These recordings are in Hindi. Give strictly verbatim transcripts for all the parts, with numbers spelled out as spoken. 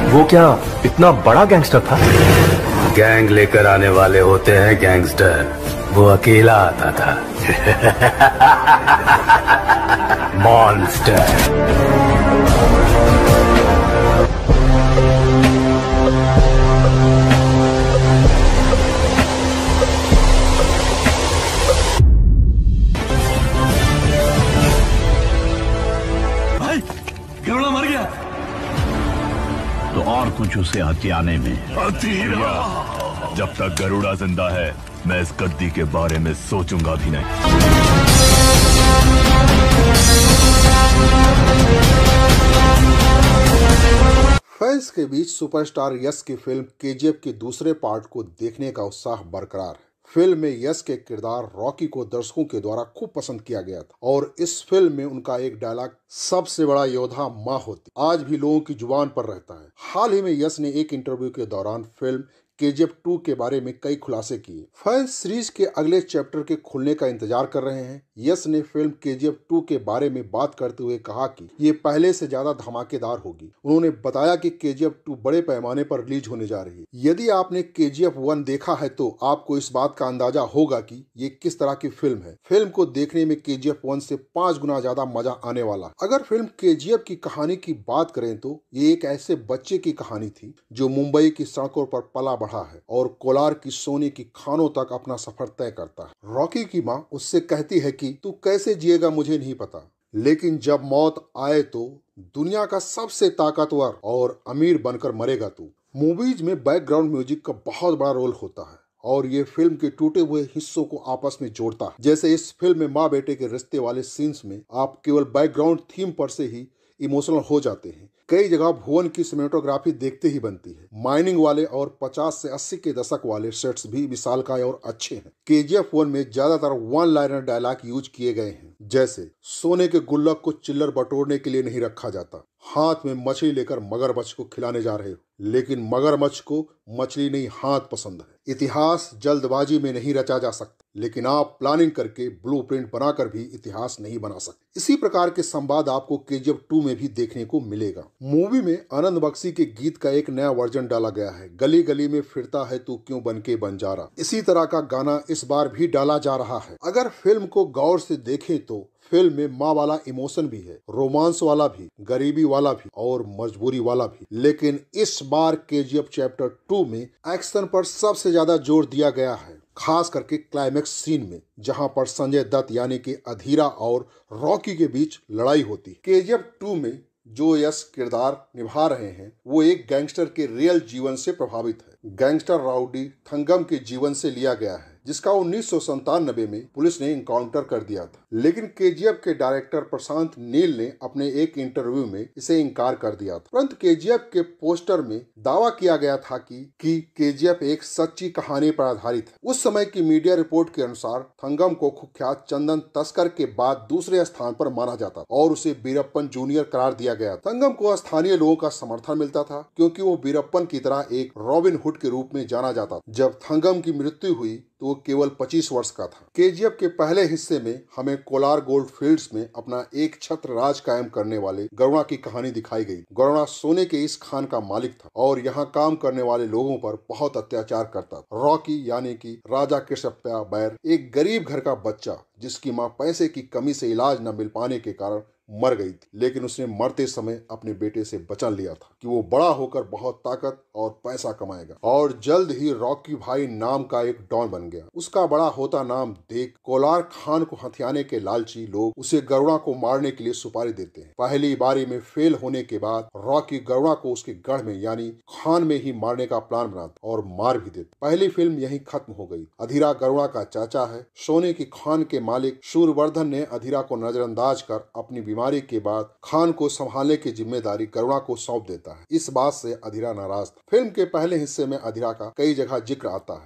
वो क्या इतना बड़ा गैंगस्टर था? गैंग लेकर आने वाले होते हैं गैंगस्टर, वो अकेला आता था। मॉन्स्टर। गरुड़ा मर गया तो और कुछ उसे हथियाने में। हथीरा। जब तक गरुड़ा जिंदा है मैं इस गद्दी के बारे में सोचूंगा भी नहीं। फैंस के बीच सुपरस्टार यश की फिल्म केजीएफ के दूसरे पार्ट को देखने का उत्साह बरकरार है। फिल्म में यश के किरदार रॉकी को दर्शकों के द्वारा खूब पसंद किया गया था और इस फिल्म में उनका एक डायलॉग सबसे बड़ा योद्धा माँ होती आज भी लोगों की जुबान पर रहता है। हाल ही में यश ने एक इंटरव्यू के दौरान फिल्म केजीएफ टू के बारे में कई खुलासे किए। फैंस सीरीज के अगले चैप्टर के खुलने का इंतजार कर रहे हैं। यश ने फिल्म केजीएफ टू के बारे में बात करते हुए कहा कि ये पहले से ज्यादा धमाकेदार होगी। उन्होंने बताया कि केजीएफ टू बड़े पैमाने पर रिलीज होने जा रही है। यदि आपने केजीएफ वन देखा है तो आपको इस बात का अंदाजा होगा कि ये किस तरह की फिल्म है। फिल्म को देखने में केजीएफ वन से पांच गुना ज्यादा मजा आने वाला। अगर फिल्म केजीएफ की कहानी की बात करें तो ये एक ऐसे बच्चे की कहानी थी जो मुंबई की सड़कों पर पला है और कोलार की सोने की खानों तक अपना सफर तय करता है। रॉकी की मां उससे कहती है कि तू कैसे जिएगा मुझे नहीं पता, लेकिन जब मौत आए तो दुनिया का सबसे ताकतवर और अमीर बनकर मरेगा तू। मूवीज में बैकग्राउंड म्यूजिक का बहुत बड़ा रोल होता है और ये फिल्म के टूटे हुए हिस्सों को आपस में जोड़ता है। जैसे इस फिल्म में माँ बेटे के रिश्ते वाले सीन्स में आप केवल बैकग्राउंड थीम पर से ही इमोशनल हो जाते हैं। कई जगह भुवन की सिनेमेटोग्राफी देखते ही बनती है। माइनिंग वाले और पचास से अस्सी के दशक वाले सेट्स भी विशालकाय और अच्छे हैं। केजीएफ वन में ज्यादातर वन लाइनर डायलॉग यूज किए गए हैं, जैसे सोने के गुल्लक को चिल्लर बटोरने के लिए नहीं रखा जाता, हाथ में मछली लेकर मगरमच्छ को खिलाने जा रहे हो, लेकिन मगरमच्छ को मछली नहीं हाथ पसंद है। इतिहास जल्दबाजी में नहीं रचा जा सकता, लेकिन आप प्लानिंग करके ब्लूप्रिंट बनाकर भी इतिहास नहीं बना सकते। इसी प्रकार के संवाद आपको केजीएफ टू में भी देखने को मिलेगा। मूवी में आनंद बख्शी के गीत का एक नया वर्जन डाला गया है, गली गली में फिरता है तू क्यों बन के बंजारा। इसी तरह का गाना इस बार भी डाला जा रहा है। अगर फिल्म को गौर से देखें तो फिल्म में माँ वाला इमोशन भी है, रोमांस वाला भी, गरीबी वाला भी और मजबूरी वाला भी। लेकिन इस बार केजीएफ चैप्टर टू में एक्शन पर सबसे ज्यादा जोर दिया गया है, खास करके क्लाइमेक्स सीन में, जहां पर संजय दत्त यानी कि अधीरा और रॉकी के बीच लड़ाई होती है। केजीएफ टू में जो यश किरदार निभा रहे हैं वो एक गैंगस्टर के रियल जीवन से प्रभावित है। गैंगस्टर राउडी थंगम के जीवन से लिया गया है, जिसका उन्नीस सौ संतानबे में पुलिस ने इनकाउंटर कर दिया था। लेकिन केजीएफ के डायरेक्टर प्रशांत नील ने अपने एक इंटरव्यू में इसे इनकार कर दिया था। परंतु केजीएफ के पोस्टर में दावा किया गया था कि कि केजीएफ एक सच्ची कहानी पर आधारित है। उस समय की मीडिया रिपोर्ट के अनुसार थंगम को कुख्यात चंदन तस्कर के बाद दूसरे स्थान पर माना जाता और उसे बीरप्पन जूनियर करार दिया गया। थंगम को स्थानीय लोगों का समर्थन मिलता था क्योंकि वो बीरप्पन की तरह एक रॉबिन हुड के रूप में जाना जाता। जब थंगम की मृत्यु हुई तो वो केवल पच्चीस वर्ष का था। केजीएफ के पहले हिस्से में हमें कोलार गोल्ड फील्ड्स में अपना एक छत्र राज कायम करने वाले गरुड़ा की कहानी दिखाई गई। गरुड़ा सोने के इस खान का मालिक था और यहाँ काम करने वाले लोगों पर बहुत अत्याचार करता था। रॉकी यानी कि राजा कृष्णप्पा बैर एक गरीब घर का बच्चा जिसकी माँ पैसे की कमी से इलाज न मिल पाने के कारण मर गई थी, लेकिन उसने मरते समय अपने बेटे से वचन लिया था कि वो बड़ा होकर बहुत ताकत और पैसा कमाएगा और जल्द ही रॉकी भाई नाम का एक डॉन बन गया। उसका बड़ा होता नाम देख कोलार खान को हथियाने के लालची लोग उसे गरुड़ा को मारने के लिए सुपारी देते हैं। पहली बारी में फेल होने के बाद रॉकी गरुड़ा को उसके गढ़ में यानी खान में ही मारने का प्लान बनाता और मार भी देता। पहली फिल्म यहीं खत्म हो गई। अधीरा गरुड़ा का चाचा है। सोने की खान के मालिक सूरवर्धन ने अधीरा को नजरअंदाज कर अपनी बीमारी के बाद खान को संभालने की जिम्मेदारी गरुड़ा को सौंप देता है। इस बात से अधीरा नाराज था। फिल्म के पहले हिस्से में अधीरा का कई जगह जिक्र आता है,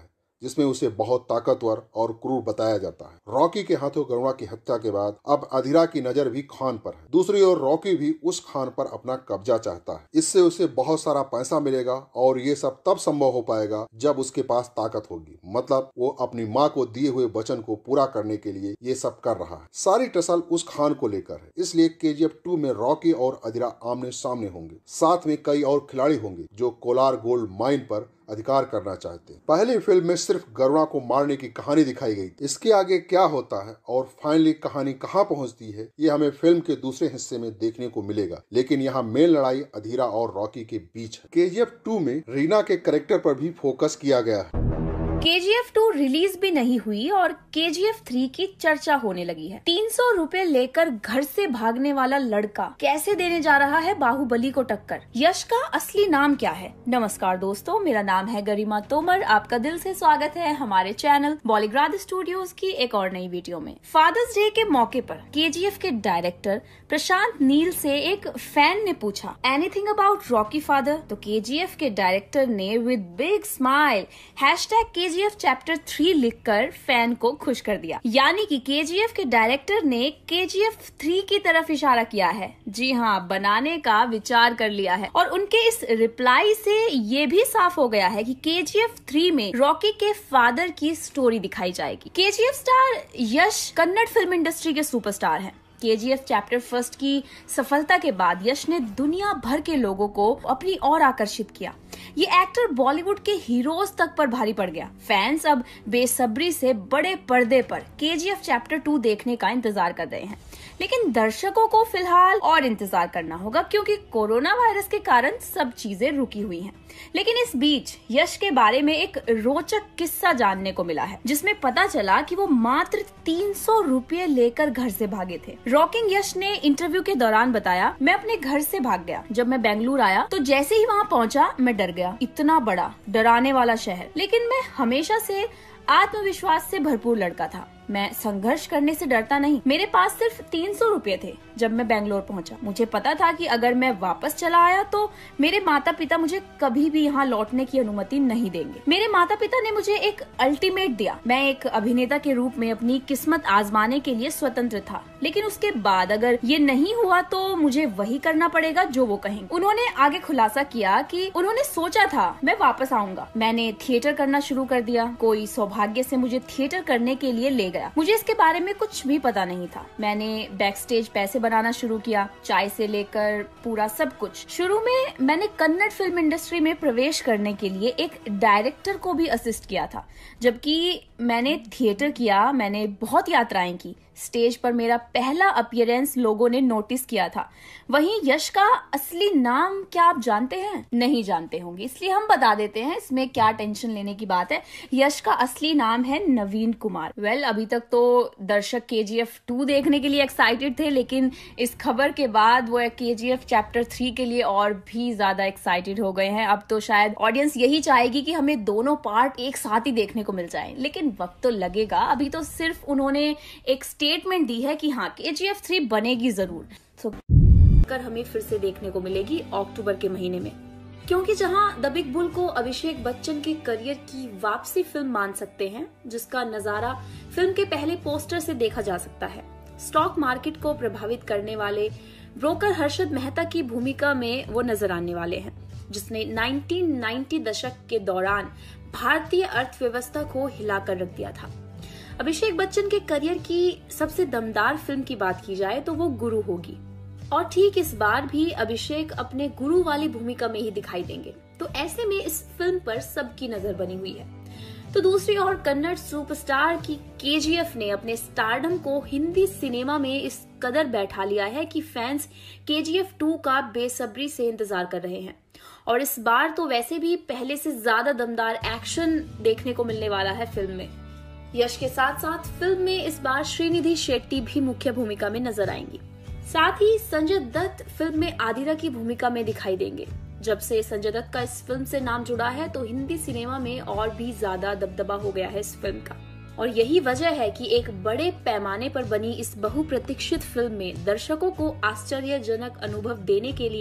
जिसमें उसे बहुत ताकतवर और क्रूर बताया जाता है। रॉकी के हाथों गरुड़ा की हत्या के बाद अब अधिरा की नजर भी खान पर है। दूसरी ओर रॉकी भी उस खान पर अपना कब्जा चाहता है। इससे उसे बहुत सारा पैसा मिलेगा और ये सब तब संभव हो पाएगा जब उसके पास ताकत होगी। मतलब वो अपनी माँ को दिए हुए वचन को पूरा करने के लिए ये सब कर रहा है। सारी टसल उस खान को लेकर है, इसलिए केजीएफ टू में रॉकी और अधिरा आमने सामने होंगे। साथ में कई और खिलाड़ी होंगे जो कोलार गोल्ड माइन पर अधिकार करना चाहते हैं। पहली फिल्म में सिर्फ गरुड़ा को मारने की कहानी दिखाई गई। इसके आगे क्या होता है और फाइनली कहानी कहां पहुंचती है, ये हमें फिल्म के दूसरे हिस्से में देखने को मिलेगा। लेकिन यहाँ मेन लड़ाई अधिरा और रॉकी के बीच है। केजीएफ टू में रीना के कैरेक्टर पर भी फोकस किया गया है। केजीएफ टू रिलीज भी नहीं हुई और केजीएफ थ्री की चर्चा होने लगी है। तीन सौ रूपए लेकर घर से भागने वाला लड़का कैसे देने जा रहा है बाहुबली को टक्कर। यश का असली नाम क्या है? नमस्कार दोस्तों, मेरा नाम है गरिमा तोमर। आपका दिल से स्वागत है हमारे चैनल बॉलीग्राड स्टूडियोज की एक और नई वीडियो में। फादर्स डे के मौके पर केजीएफ के डायरेक्टर प्रशांत नील से एक फैन ने पूछा एनीथिंग अबाउट रॉकी फादर, तो केजीएफ के डायरेक्टर ने with big smile hashtag KGF chapter three लिखकर फैन को खुश कर दिया। यानी कि केजीएफ के डायरेक्टर ने केजीएफ थ्री की तरफ इशारा किया है। जी हाँ, बनाने का विचार कर लिया है। और उनके इस रिप्लाई से ये भी साफ हो गया है कि केजीएफ थ्री में रॉकी के फादर की स्टोरी दिखाई जाएगी। KGF star Yash Kannada film industry के सुपरस्टार हैं। केजीएफ चैप्टर फर्स्ट की सफलता के बाद यश ने दुनिया भर के लोगों को अपनी ओर आकर्षित किया। ये एक्टर बॉलीवुड के हीरोज तक पर भारी पड़ गया। फैंस अब बेसब्री से बड़े पर्दे पर केजीएफ चैप्टर टू देखने का इंतजार कर रहे हैं। लेकिन दर्शकों को फिलहाल और इंतजार करना होगा क्योंकि कोरोना वायरस के कारण सब चीजें रुकी हुई हैं। लेकिन इस बीच यश के बारे में एक रोचक किस्सा जानने को मिला है, जिसमें पता चला कि वो मात्र तीन सौ रुपये लेकर घर से भागे थे। रॉकिंग यश ने इंटरव्यू के दौरान बताया, मैं अपने घर से भाग गया। जब मैं बेंगलुरु आया तो जैसे ही वहाँ पहुँचा मैं डर गया। इतना बड़ा डराने वाला शहर, लेकिन मैं हमेशा से आत्मविश्वास से भरपूर लड़का था। मैं संघर्ष करने से डरता नहीं। मेरे पास सिर्फ तीन सौ रुपए थे जब मैं बेंगलोर पहुंचा। मुझे पता था कि अगर मैं वापस चला आया तो मेरे माता पिता मुझे कभी भी यहाँ लौटने की अनुमति नहीं देंगे। मेरे माता पिता ने मुझे एक अल्टीमेट दिया। मैं एक अभिनेता के रूप में अपनी किस्मत आजमाने के लिए स्वतंत्र था, लेकिन उसके बाद अगर ये नहीं हुआ तो मुझे वही करना पड़ेगा जो वो कहेंगे। उन्होंने आगे खुलासा किया कि उन्होंने सोचा था मैं वापस आऊंगा। मैंने थिएटर करना शुरू कर दिया। कोई सौभाग्य से मुझे थिएटर करने के लिए ले गया। मुझे इसके बारे में कुछ भी पता नहीं था। मैंने बैक स्टेज पैसे बनाना शुरू किया, चाय से लेकर पूरा सब कुछ। शुरू में मैंने कन्नड़ फिल्म इंडस्ट्री में प्रवेश करने के लिए एक डायरेक्टर को भी असिस्ट किया था। जबकि मैंने थिएटर किया, मैंने बहुत यात्राएं की। स्टेज पर मेरा पहला अपीयरेंस लोगों ने नोटिस किया था। वहीं यश का असली नाम क्या आप जानते हैं? नहीं जानते होंगे, इसलिए हम बता देते हैं। इसमें क्या टेंशन लेने की बात है। यश का असली नाम है नवीन कुमार। वेल well, अभी तक तो दर्शक केजीएफ टू देखने के लिए एक्साइटेड थे, लेकिन इस खबर के बाद वो केजीएफ चैप्टर थ्री के लिए और भी ज्यादा एक्साइटेड हो गए हैं। अब तो शायद ऑडियंस यही चाहेगी कि हमें दोनों पार्ट एक साथ ही देखने को मिल जाए, लेकिन वक्त तो लगेगा। अभी तो सिर्फ उन्होंने एक स्टेटमेंट दी है कि हाँ, केजीएफ थ्री बनेगी जरूर। तो कर हमें फिर से देखने को मिलेगी अक्टूबर के महीने में, क्योंकि जहां द बिग बुल को अभिषेक बच्चन के करियर की वापसी फिल्म मान सकते हैं, जिसका नजारा फिल्म के पहले पोस्टर से देखा जा सकता है। स्टॉक मार्केट को प्रभावित करने वाले ब्रोकर हर्षद मेहता की भूमिका में वो नजर आने वाले हैं, जिसने नाइनटीन नाइंटी दशक के दौरान भारतीय अर्थव्यवस्था को हिलाकर रख दिया था। अभिषेक बच्चन के करियर की सबसे दमदार फिल्म की बात की जाए तो वो गुरु होगी, और ठीक इस बार भी अभिषेक अपने गुरु वाली भूमिका में ही दिखाई देंगे। तो ऐसे में इस फिल्म पर सबकी नजर बनी हुई है। तो दूसरी ओर कन्नड़ सुपरस्टार की केजीएफ ने अपने स्टारडम को हिंदी सिनेमा में इस कदर बैठा लिया है कि फैंस केजीएफ टू का बेसब्री से इंतजार कर रहे हैं। और इस बार तो वैसे भी पहले से ज्यादा दमदार एक्शन देखने को मिलने वाला है फिल्म में। यश के साथ साथ फिल्म में इस बार श्रीनिधि शेट्टी भी मुख्य भूमिका में नजर आएंगी। साथ ही संजय दत्त फिल्म में आदिरा की भूमिका में दिखाई देंगे। जब से संजय दत्त का इस फिल्म से नाम जुड़ा है तो हिंदी सिनेमा में और भी ज्यादा दबदबा हो गया है इस फिल्म का, और यही वजह है कि एक बड़े पैमाने पर बनी इस बहुप्रतीक्षित फिल्म में दर्शकों को आश्चर्यजनक अनुभव देने के लिए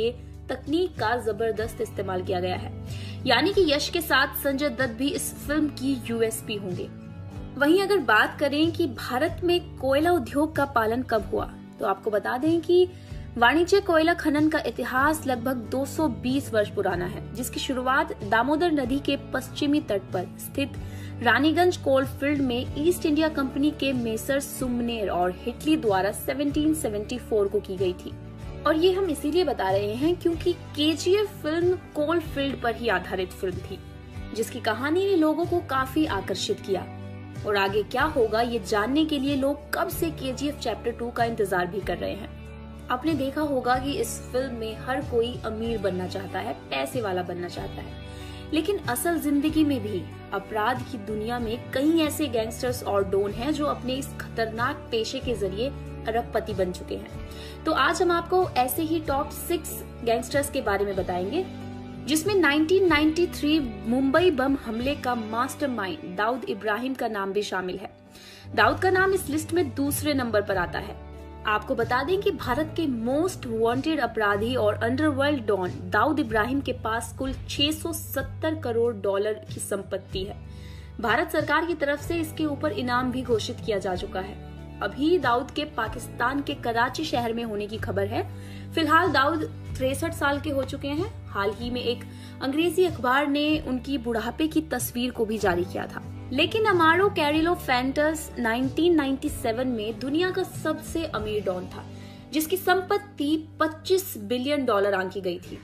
तकनीक का जबरदस्त इस्तेमाल किया गया है, यानी कि यश के साथ संजय दत्त भी इस फिल्म की यूएसपी होंगे। वहीं अगर बात करें कि भारत में कोयला उद्योग का पालन कब हुआ, तो आपको बता दें कि वाणिज्य कोयला खनन का इतिहास लगभग दो सौ बीस वर्ष पुराना है, जिसकी शुरुआत दामोदर नदी के पश्चिमी तट पर स्थित रानीगंज कोल फील्ड में ईस्ट इंडिया कंपनी के मेसर सुमनेर और हिटली द्वारा सत्रह सौ चौहत्तर को की गई थी। और ये हम इसीलिए बता रहे हैं क्योंकि केजीएफ फिल्म कोल फील्ड पर ही आधारित फिल्म थी, जिसकी कहानी ने लोगों को काफी आकर्षित किया। और आगे क्या होगा ये जानने के लिए लोग कब से केजीएफ चैप्टर टू का इंतजार भी कर रहे हैं। आपने देखा होगा कि इस फिल्म में हर कोई अमीर बनना चाहता है, पैसे वाला बनना चाहता है, लेकिन असल जिंदगी में भी अपराध की दुनिया में कई ऐसे गैंगस्टर्स और डॉन हैं जो अपने इस खतरनाक पेशे के जरिए अरबपति बन चुके हैं। तो आज हम आपको ऐसे ही टॉप सिक्स गैंगस्टर्स के बारे में बताएंगे, जिसमें उन्नीस सौ तिरानवे मुंबई बम हमले का मास्टरमाइंड दाऊद इब्राहिम का नाम भी शामिल है। दाऊद का नाम इस लिस्ट में दूसरे नंबर पर आता है। आपको बता दें कि भारत के मोस्ट वांटेड अपराधी और अंडरवर्ल्ड डॉन दाऊद इब्राहिम के पास कुल छह सौ सत्तर करोड़ डॉलर की संपत्ति है। भारत सरकार की तरफ से इसके ऊपर इनाम भी घोषित किया जा चुका है। अभी दाऊद के पाकिस्तान के कराची शहर में होने की खबर है। फिलहाल दाऊद तिरसठ साल के हो चुके हैं। हाल ही में एक अंग्रेजी अखबार ने उनकी बुढ़ापे की तस्वीर को भी जारी किया था। लेकिन अमारो कैरिलो फैंटस उन्नीस सौ सत्तानवे में दुनिया का सबसे अमीर डॉन था, जिसकी संपत्ति पच्चीस बिलियन डॉलर आंकी गई थी।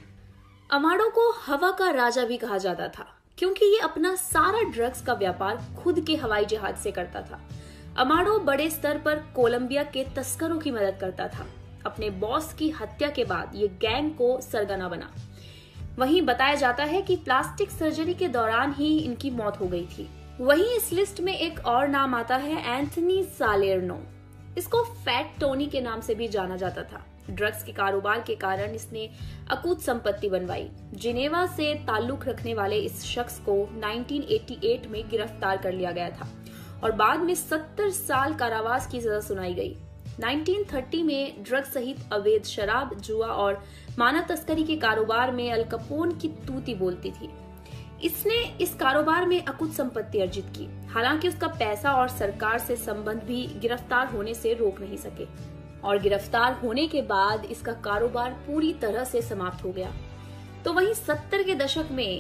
अमारो को हवा का राजा भी कहा जाता था, क्योंकि ये अपना सारा ड्रग्स का व्यापार खुद के हवाई जहाज से करता था। अमारो बड़े स्तर पर कोलंबिया के तस्करों की मदद करता था। अपने बॉस की हत्या के बाद ये गैंग को सरगना बना। वहीं बताया जाता है कि प्लास्टिक सर्जरी के दौरान ही इनकी मौत हो गई थी। वहीं इस लिस्ट में एक और नाम आता है एंथनी सालेर्नो। इसको फैट टोनी के नाम से भी जाना जाता था। ड्रग्स के कारोबार के कारण इसने अकूत संपत्ति बनवाई। जिनेवा से ताल्लुक रखने वाले इस शख्स को उन्नीस सौ अट्ठासी में गिरफ्तार कर लिया गया था और बाद में सत्तर साल कारावास की सजा सुनाई गई। उन्नीस सौ तीस में ड्रग्स सहित अवैध शराब, जुआ और मानव तस्करी के कारोबार में अल कपोन की तूती बोलती थी। इसने इस कारोबार में अकुत संपत्ति अर्जित की। हालांकि उसका पैसा और सरकार से संबंध भी गिरफ्तार होने से रोक नहीं सके और गिरफ्तार होने के बाद इसका कारोबार पूरी तरह से समाप्त हो गया। तो वहीं सत्तर के दशक में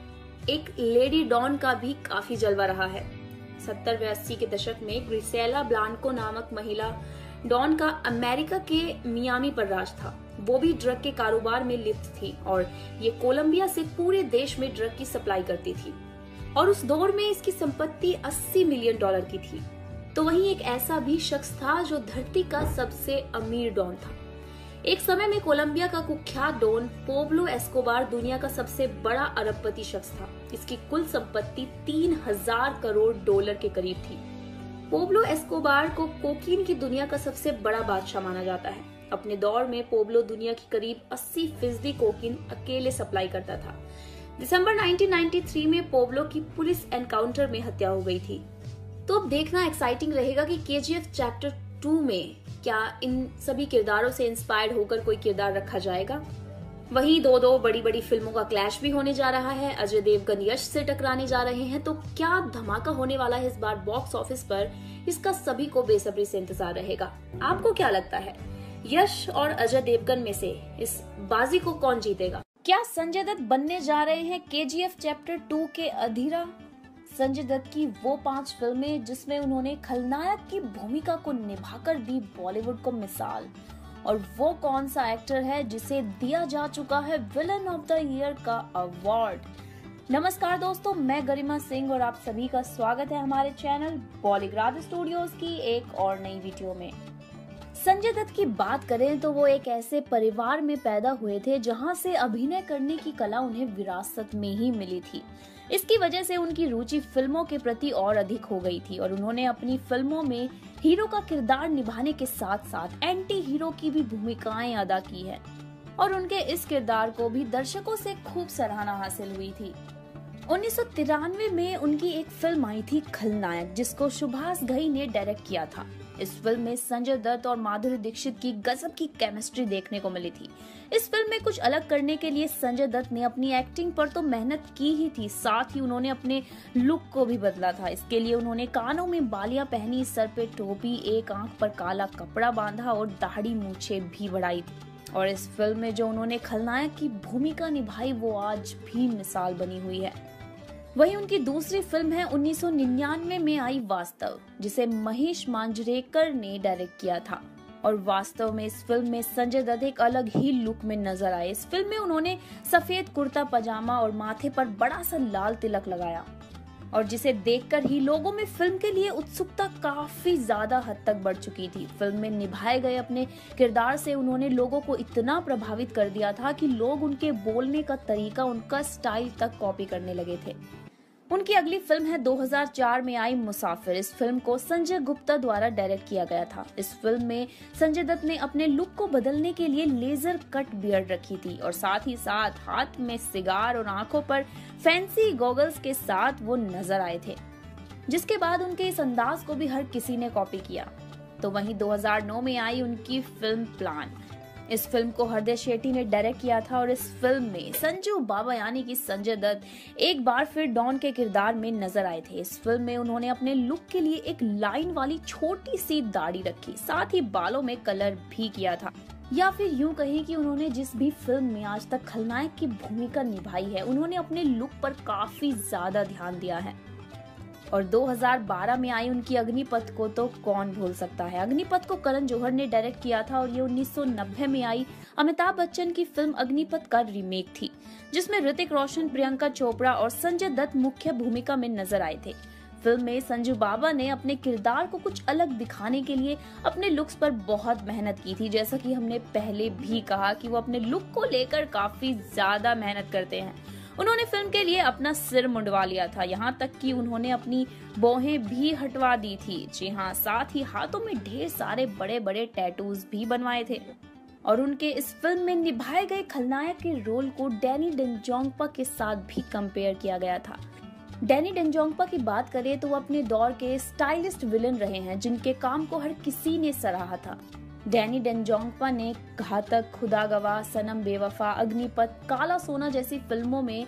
एक लेडी डॉन का भी काफी जलवा रहा है। सत्तर व अस्सी के दशक में ग्रिसेला ब्लांको नामक महिला डॉन का अमेरिका के मियामी पर राज था। वो भी ड्रग के कारोबार में लिप्त थी और ये कोलंबिया से पूरे देश में ड्रग की सप्लाई करती थी और उस दौर में इसकी संपत्ति अस्सी मिलियन डॉलर की थी। तो वहीं एक ऐसा भी शख्स था जो धरती का सबसे अमीर डॉन था। एक समय में कोलंबिया का कुख्यात डॉन पोब्लो एस्कोबार दुनिया का सबसे बड़ा अरबपति शख्स था। इसकी कुल संपत्ति तीन हजार करोड़ डॉलर के करीब थी। पोब्लो एस्कोबार को कोकीन की दुनिया का सबसे बड़ा बादशाह माना जाता है। अपने दौर में पोब्लो दुनिया की करीब अस्सी फीसदी कोकीन अकेले सप्लाई करता था। दिसंबर उन्नीस सौ तिरानवे में पोब्लो की पुलिस एनकाउंटर में हत्या हो गई थी। तो अब देखना एक्साइटिंग रहेगा कि केजीएफ चैप्टर टू में क्या इन सभी किरदारों से इंस्पायर्ड होकर कोई किरदार रखा जाएगा। वहीं दो दो बड़ी बड़ी फिल्मों का क्लैश भी होने जा रहा है। अजय देवगन यश से टकराने जा रहे हैं, तो क्या धमाका होने वाला है इस बार बॉक्स ऑफिस पर, इसका सभी को बेसब्री से इंतजार रहेगा। आपको क्या लगता है, यश और अजय देवगन में से इस बाजी को कौन जीतेगा? क्या संजय दत्त बनने जा रहे हैं केजीएफ चैप्टर टू के अधीरा? संजय दत्त की वो पांच फिल्में जिसमें उन्होंने खलनायक की भूमिका को निभाकर दी बॉलीवुड को मिसाल, और वो कौन सा एक्टर है जिसे दिया जा चुका है विलन ऑफ द ईयर का अवार्ड? नमस्कार दोस्तों, मैं गरिमा सिंह और आप सभी का स्वागत है हमारे चैनल बॉलीग्राड स्टूडियोज की एक और नई वीडियो में। संजय दत्त की बात करें तो वो एक ऐसे परिवार में पैदा हुए थे जहां से अभिनय करने की कला उन्हें विरासत में ही मिली थी। इसकी वजह से उनकी रुचि फिल्मों के प्रति और अधिक हो गई थी और उन्होंने अपनी फिल्मों में हीरो का किरदार निभाने के साथ साथ एंटी हीरो की भी भूमिकाएं अदा की है और उनके इस किरदार को भी दर्शकों से खूब सराहना हासिल हुई थी। उन्नीस सौ तिरानवे में उनकी एक फिल्म आई थी खलनायक, जिसको सुभाष घई ने डायरेक्ट किया था। इस फिल्म में संजय दत्त और माधुरी दीक्षित की गजब की केमिस्ट्री देखने को मिली थी। इस फिल्म में कुछ अलग करने के लिए संजय दत्त ने अपनी एक्टिंग पर तो मेहनत की ही थी, साथ ही उन्होंने अपने लुक को भी बदला था। इसके लिए उन्होंने कानों में बालियां पहनी, सर पे टोपी, एक आंख पर काला कपड़ा बांधा और दाढ़ी मूछें भी बढ़ाई थी। और इस फिल्म में जो उन्होंने खलनायक की भूमिका निभाई वो आज भी मिसाल बनी हुई है। वहीं उनकी दूसरी फिल्म है उन्नीस सौ निन्यानवे में आई वास्तव, जिसे महेश मांजरेकर ने डायरेक्ट किया था। और वास्तव में इस फिल्म में संजय दत्त एक अलग ही लुक में नजर आए। इस फिल्म में उन्होंने सफेद कुर्ता पजामा और माथे पर बड़ा सा लाल तिलक लगाया, और जिसे देखकर ही लोगों में फिल्म के लिए उत्सुकता काफी ज्यादा हद तक बढ़ चुकी थी। फिल्म में निभाए गए अपने किरदार से उन्होंने लोगों को इतना प्रभावित कर दिया था कि लोग उनके बोलने का तरीका, उनका स्टाइल तक कॉपी करने लगे थे। उनकी अगली फिल्म है दो हज़ार चार में आई मुसाफिर। इस फिल्म को संजय गुप्ता द्वारा डायरेक्ट किया गया था। इस फिल्म में संजय दत्त ने अपने लुक को बदलने के लिए लेजर कट बियर्ड रखी थी, और साथ ही साथ हाथ में सिगार और आंखों पर फैंसी गॉगल्स के साथ वो नजर आए थे, जिसके बाद उनके इस अंदाज को भी हर किसी ने कॉपी किया। तो वहीं दो हज़ार नौ में आई उनकी फिल्म प्लान। इस फिल्म को हृदय शेट्टी ने डायरेक्ट किया था, और इस फिल्म में संजू बाबा यानी कि संजय दत्त एक बार फिर डॉन के किरदार में नजर आए थे। इस फिल्म में उन्होंने अपने लुक के लिए एक लाइन वाली छोटी सी दाढ़ी रखी, साथ ही बालों में कलर भी किया था। या फिर यूं कहें कि उन्होंने जिस भी फिल्म में आज तक खलनायक की भूमिका निभाई है, उन्होंने अपने लुक पर काफी ज्यादा ध्यान दिया है। और दो हज़ार बारह में आई उनकी अग्निपथ को तो कौन भूल सकता है। अग्निपथ को करण जौहर ने डायरेक्ट किया था, और ये उन्नीस सौ नब्बे में आई अमिताभ बच्चन की फिल्म अग्निपथ का रीमेक थी, जिसमें ऋतिक रोशन, प्रियंका चोपड़ा और संजय दत्त मुख्य भूमिका में नजर आए थे। फिल्म में संजू बाबा ने अपने किरदार को कुछ अलग दिखाने के लिए अपने लुक्स पर बहुत मेहनत की थी। जैसा कि हमने पहले भी कहा कि वो अपने लुक को लेकर काफी ज्यादा मेहनत करते हैं। उन्होंने फिल्म के लिए अपना सिर मुंडवा लिया था, यहाँ तक कि उन्होंने अपनी भौहें भी हटवा दी थी। जी हाँ, साथ ही हाथों में ढेर सारे बड़े बड़े टैटूज भी बनवाए थे। और उनके इस फिल्म में निभाए गए खलनायक के रोल को डैनी डेंजोंगपा के साथ भी कंपेयर किया गया था। डैनी डेंजोंगपा की बात करें तो वो अपने दौर के स्टाइलिस्ट विलन रहे हैं, जिनके काम को हर किसी ने सराहा था। डैनी डेंजोंगपा ने घातक, खुदा गवाह, सनम बेवफा, अग्निपथ, काला सोना जैसी फिल्मों में,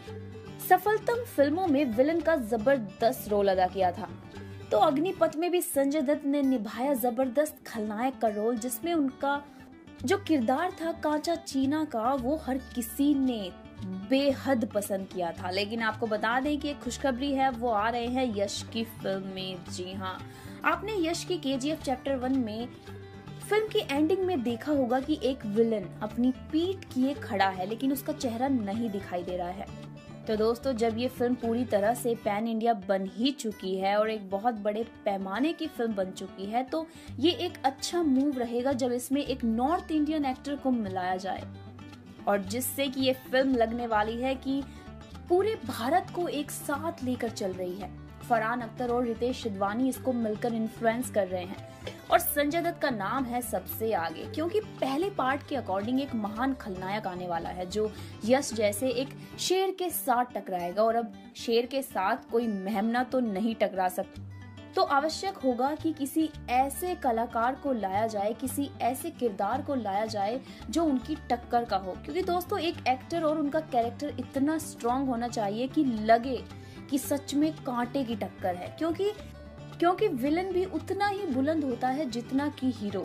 सफलतम फिल्मों में विलन का जबरदस्त रोल अदा किया था। तो अग्निपथ में भी संजय दत्त ने निभाया जबरदस्त खलनायक का रोल, जिसमें उनका जो किरदार था कांचा चीना का, वो हर किसी ने बेहद पसंद किया था। लेकिन आपको बता दें कि एक खुशखबरी है, वो आ रहे हैं यश की फिल्म में। जी हाँ, आपने यश की K G F chapter one में फिल्म की एंडिंग में देखा होगा कि एक विलन अपनी पीठ किए खड़ा है, लेकिन उसका चेहरा नहीं दिखाई दे रहा है। तो दोस्तों, जब ये फिल्म पूरी तरह से पैन इंडिया बन ही चुकी है और एक बहुत बड़े पैमाने की फिल्म बन चुकी है, तो ये एक अच्छा मूव रहेगा जब इसमें एक नॉर्थ इंडियन एक्टर को मिलाया जाए, और जिससे कि ये फिल्म लगने वाली है कि पूरे भारत को एक साथ लेकर चल रही है। फरहान अख्तर और रितेश सिधवानी इसको मिलकर इन्फ्लुएंस कर रहे हैं, और संजय दत्त का नाम है सबसे आगे, क्योंकि पहले पार्ट के अकॉर्डिंग एक महान खलनायक आने वाला है जो यश जैसे एक शेर के साथ टकराएगा। और अब शेर के साथ कोई मेहमना तो नहीं टकरा सकता, तो आवश्यक होगा कि किसी ऐसे कलाकार को लाया जाए, किसी ऐसे किरदार को लाया जाए जो उनकी टक्कर का हो। क्योंकि दोस्तों, एक एक्टर और उनका कैरेक्टर इतना स्ट्रांग होना चाहिए कि लगे कि सच में कांटे की टक्कर है, क्योंकि क्योंकि विलन भी उतना ही बुलंद होता है जितना कि हीरो।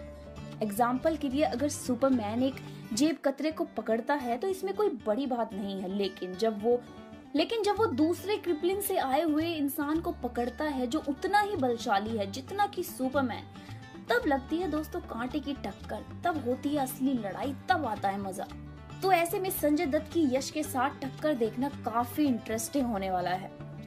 एग्जाम्पल के लिए, अगर सुपरमैन एक जेब कतरे को पकड़ता है तो इसमें कोई बड़ी बात नहीं है, लेकिन जब वो लेकिन जब वो दूसरे क्रिपलिंग से आए हुए इंसान को पकड़ता है जो उतना ही बलशाली है जितना कि सुपरमैन, तब लगती है दोस्तों कांटे की टक्कर, तब होती है असली लड़ाई, तब आता है मजा। तो ऐसे में संजय दत्त की यश के साथ टक्कर देखना काफी इंटरेस्टिंग होने वाला है।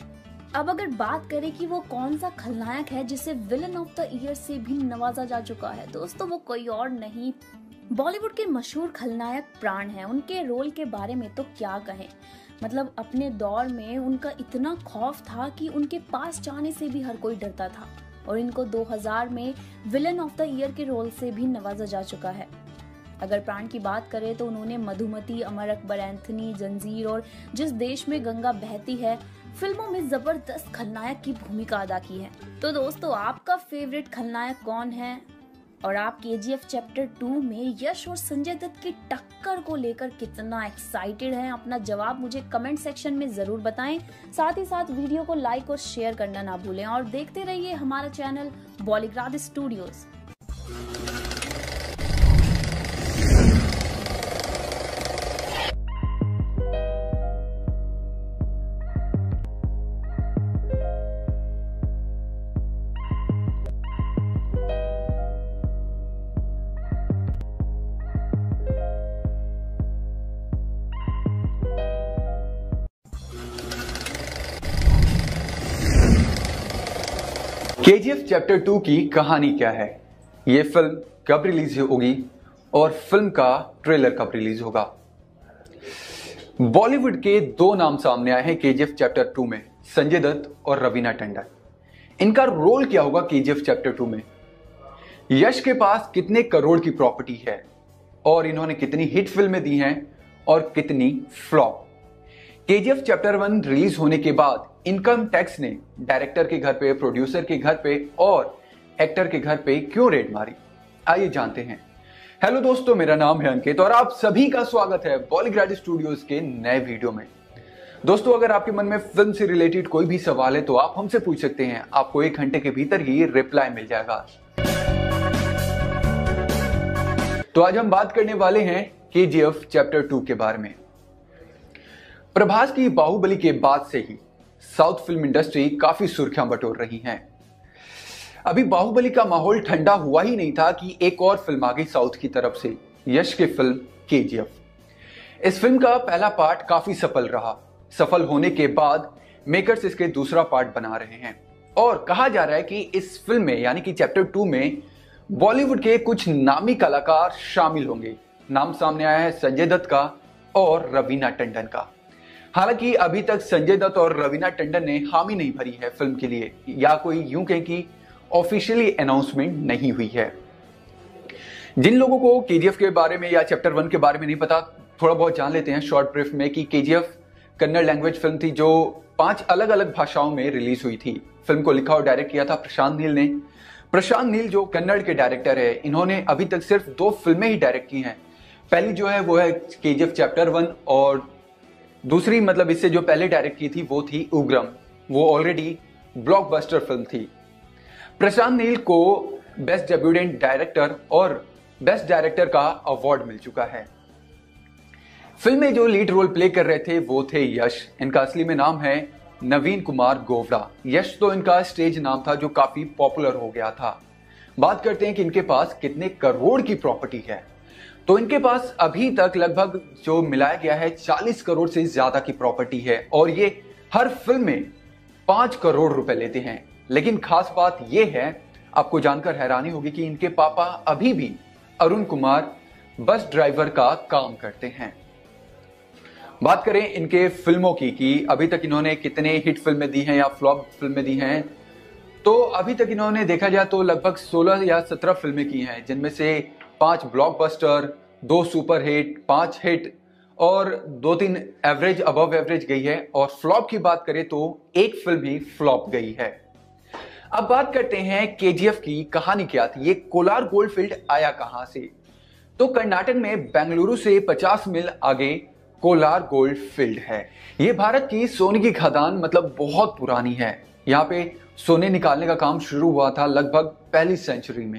अब अगर बात करें कि वो कौन सा खलनायक है जिसे विलन ऑफ द ईयर से भी नवाजा जा चुका है, दोस्तों वो कोई और नहीं, बॉलीवुड के मशहूर खलनायक प्राण हैं। उनके रोल के बारे में तो क्या कहें, मतलब अपने दौर में उनका इतना खौफ था कि उनके पास जाने से भी हर कोई डरता था, और इनको दो हज़ार में विलन ऑफ द ईयर के रोल से भी नवाजा जा चुका है। अगर प्राण की बात करें तो उन्होंने मधुमती, अमर अकबर एंथनी, जंजीर और जिस देश में गंगा बहती है फिल्मों में जबरदस्त खलनायक की भूमिका अदा की है। तो दोस्तों, आपका फेवरेट खलनायक कौन है और आप केजीएफ चैप्टर टू में यश और संजय दत्त की टक्कर को लेकर कितना एक्साइटेड हैं? अपना जवाब मुझे कमेंट सेक्शन में जरूर बताएं। साथ ही साथ वीडियो को लाइक और शेयर करना ना भूलें और देखते रहिए हमारा channel Bollygrad Studios. KGF chapter two की कहानी क्या है, ये फिल्म कब रिलीज होगी और फिल्म का ट्रेलर कब रिलीज होगा। बॉलीवुड के दो नाम सामने आए हैं केजीएफ चैप्टर टू में, संजय दत्त और रवीना टंडन। इनका रोल क्या होगा केजीएफ चैप्टर टू में? यश के पास कितने करोड़ की प्रॉपर्टी है और इन्होंने कितनी हिट फिल्में दी हैं और कितनी flop. KGF chapter one release होने के बाद इनकम टैक्स ने डायरेक्टर के घर पे, प्रोड्यूसर के घर पे और एक्टर के घर पे क्यों रेड मारी, आइए जानते हैं। हेलो दोस्तों, मेरा नाम है अंकित और आप सभी का स्वागत है बॉलीग्राड स्टूडियोज के नए वीडियो में। दोस्तों, अगर आपके मन में फिल्म से रिलेटेड कोई भी सवाल है तो आप हमसे पूछ सकते हैं, आपको एक घंटे के भीतर ही रिप्लाई मिल जाएगा। तो आज हम बात करने वाले हैं केजीएफ चैप्टर टू के बारे में। प्रभास की बाहुबली के बाद से ही साउथ फिल्म इंडस्ट्री काफी सुर्खियां बटोर रही हैं। अभी बाहुबली का माहौल ठंडा हुआ ही नहीं था कि एक और फिल्म आ गई साउथ की तरफ से, यश की फिल्म केजीएफ। इस फिल्म का पहला पार्ट काफी सफल रहा। सफल होने के बाद मेकर्स इसके दूसरा पार्ट बना रहे हैं और कहा जा रहा है कि इस फिल्म में यानी कि चैप्टर टू में बॉलीवुड के कुछ नामी कलाकार शामिल होंगे। नाम सामने आया है संजय दत्त का और रवीना टंडन का। हालांकि अभी तक संजय दत्त और रवीना टंडन ने हामी नहीं भरी है फिल्म के लिए, या कोई यूं कहें कि ऑफिशियली अनाउंसमेंट नहीं हुई है। जिन लोगों को केजीएफ के बारे में या चैप्टर वन के बारे में नहीं पता, थोड़ा बहुत जान लेते हैं शॉर्ट ब्रीफ में कि केजीएफ कन्नड़ लैंग्वेज फिल्म थी जो पांच अलग अलग भाषाओं में रिलीज हुई थी। फिल्म को लिखा और डायरेक्ट किया था प्रशांत नील ने। प्रशांत नील जो कन्नड़ के डायरेक्टर है, इन्होंने अभी तक सिर्फ दो फिल्में ही डायरेक्ट की हैं। पहली जो है वो है केजीएफ चैप्टर वन और दूसरी मतलब इससे जो पहले डायरेक्ट की थी वो थी उग्रम। वो ऑलरेडी ब्लॉकबस्टर फिल्म थी। प्रशांत नील को बेस्ट डेब्यूटेंट डायरेक्टर और बेस्ट डायरेक्टर का अवार्ड मिल चुका है। फिल्म में जो लीड रोल प्ले कर रहे थे वो थे यश। इनका असली में नाम है नवीन कुमार गोवड़ा। यश तो इनका स्टेज नाम था जो काफी पॉपुलर हो गया था। बात करते हैं कि इनके पास कितने करोड़ की प्रॉपर्टी है। तो इनके पास अभी तक लगभग जो मिलाया गया है चालीस करोड़ से ज्यादा की प्रॉपर्टी है और ये हर फिल्म में पांच करोड़ रुपए लेते हैं। लेकिन खास बात यह है, आपको जानकर हैरानी होगी कि इनके पापा अभी भी अरुण कुमार बस ड्राइवर का काम करते हैं। बात करें इनके फिल्मों की कि अभी तक इन्होंने कितने हिट फिल्में दी हैं या फ्लॉप फिल्में दी हैं, तो अभी तक इन्होंने देखा जाए तो लगभग सोलह या सत्रह फिल्में की हैं, जिनमें से पांच ब्लॉकबस्टर, दो सुपर हिट, पांच हिट और दो तीन एवरेज अबव एवरेज गई है। और फ्लॉप की बात करें तो एक फिल्म भी फ्लॉप गई है। अब बात करते हैं केजीएफ की कहानी क्या थी। ये कोलार गोल्डफील्ड आया कहां से? तो कर्नाटक में बेंगलुरु से पचास मील आगे कोलार गोल्डफील्ड है। ये भारत की सोने की खदान मतलब बहुत पुरानी है। यहाँ पे सोने निकालने का काम शुरू हुआ था लगभग पहली सेंचुरी में।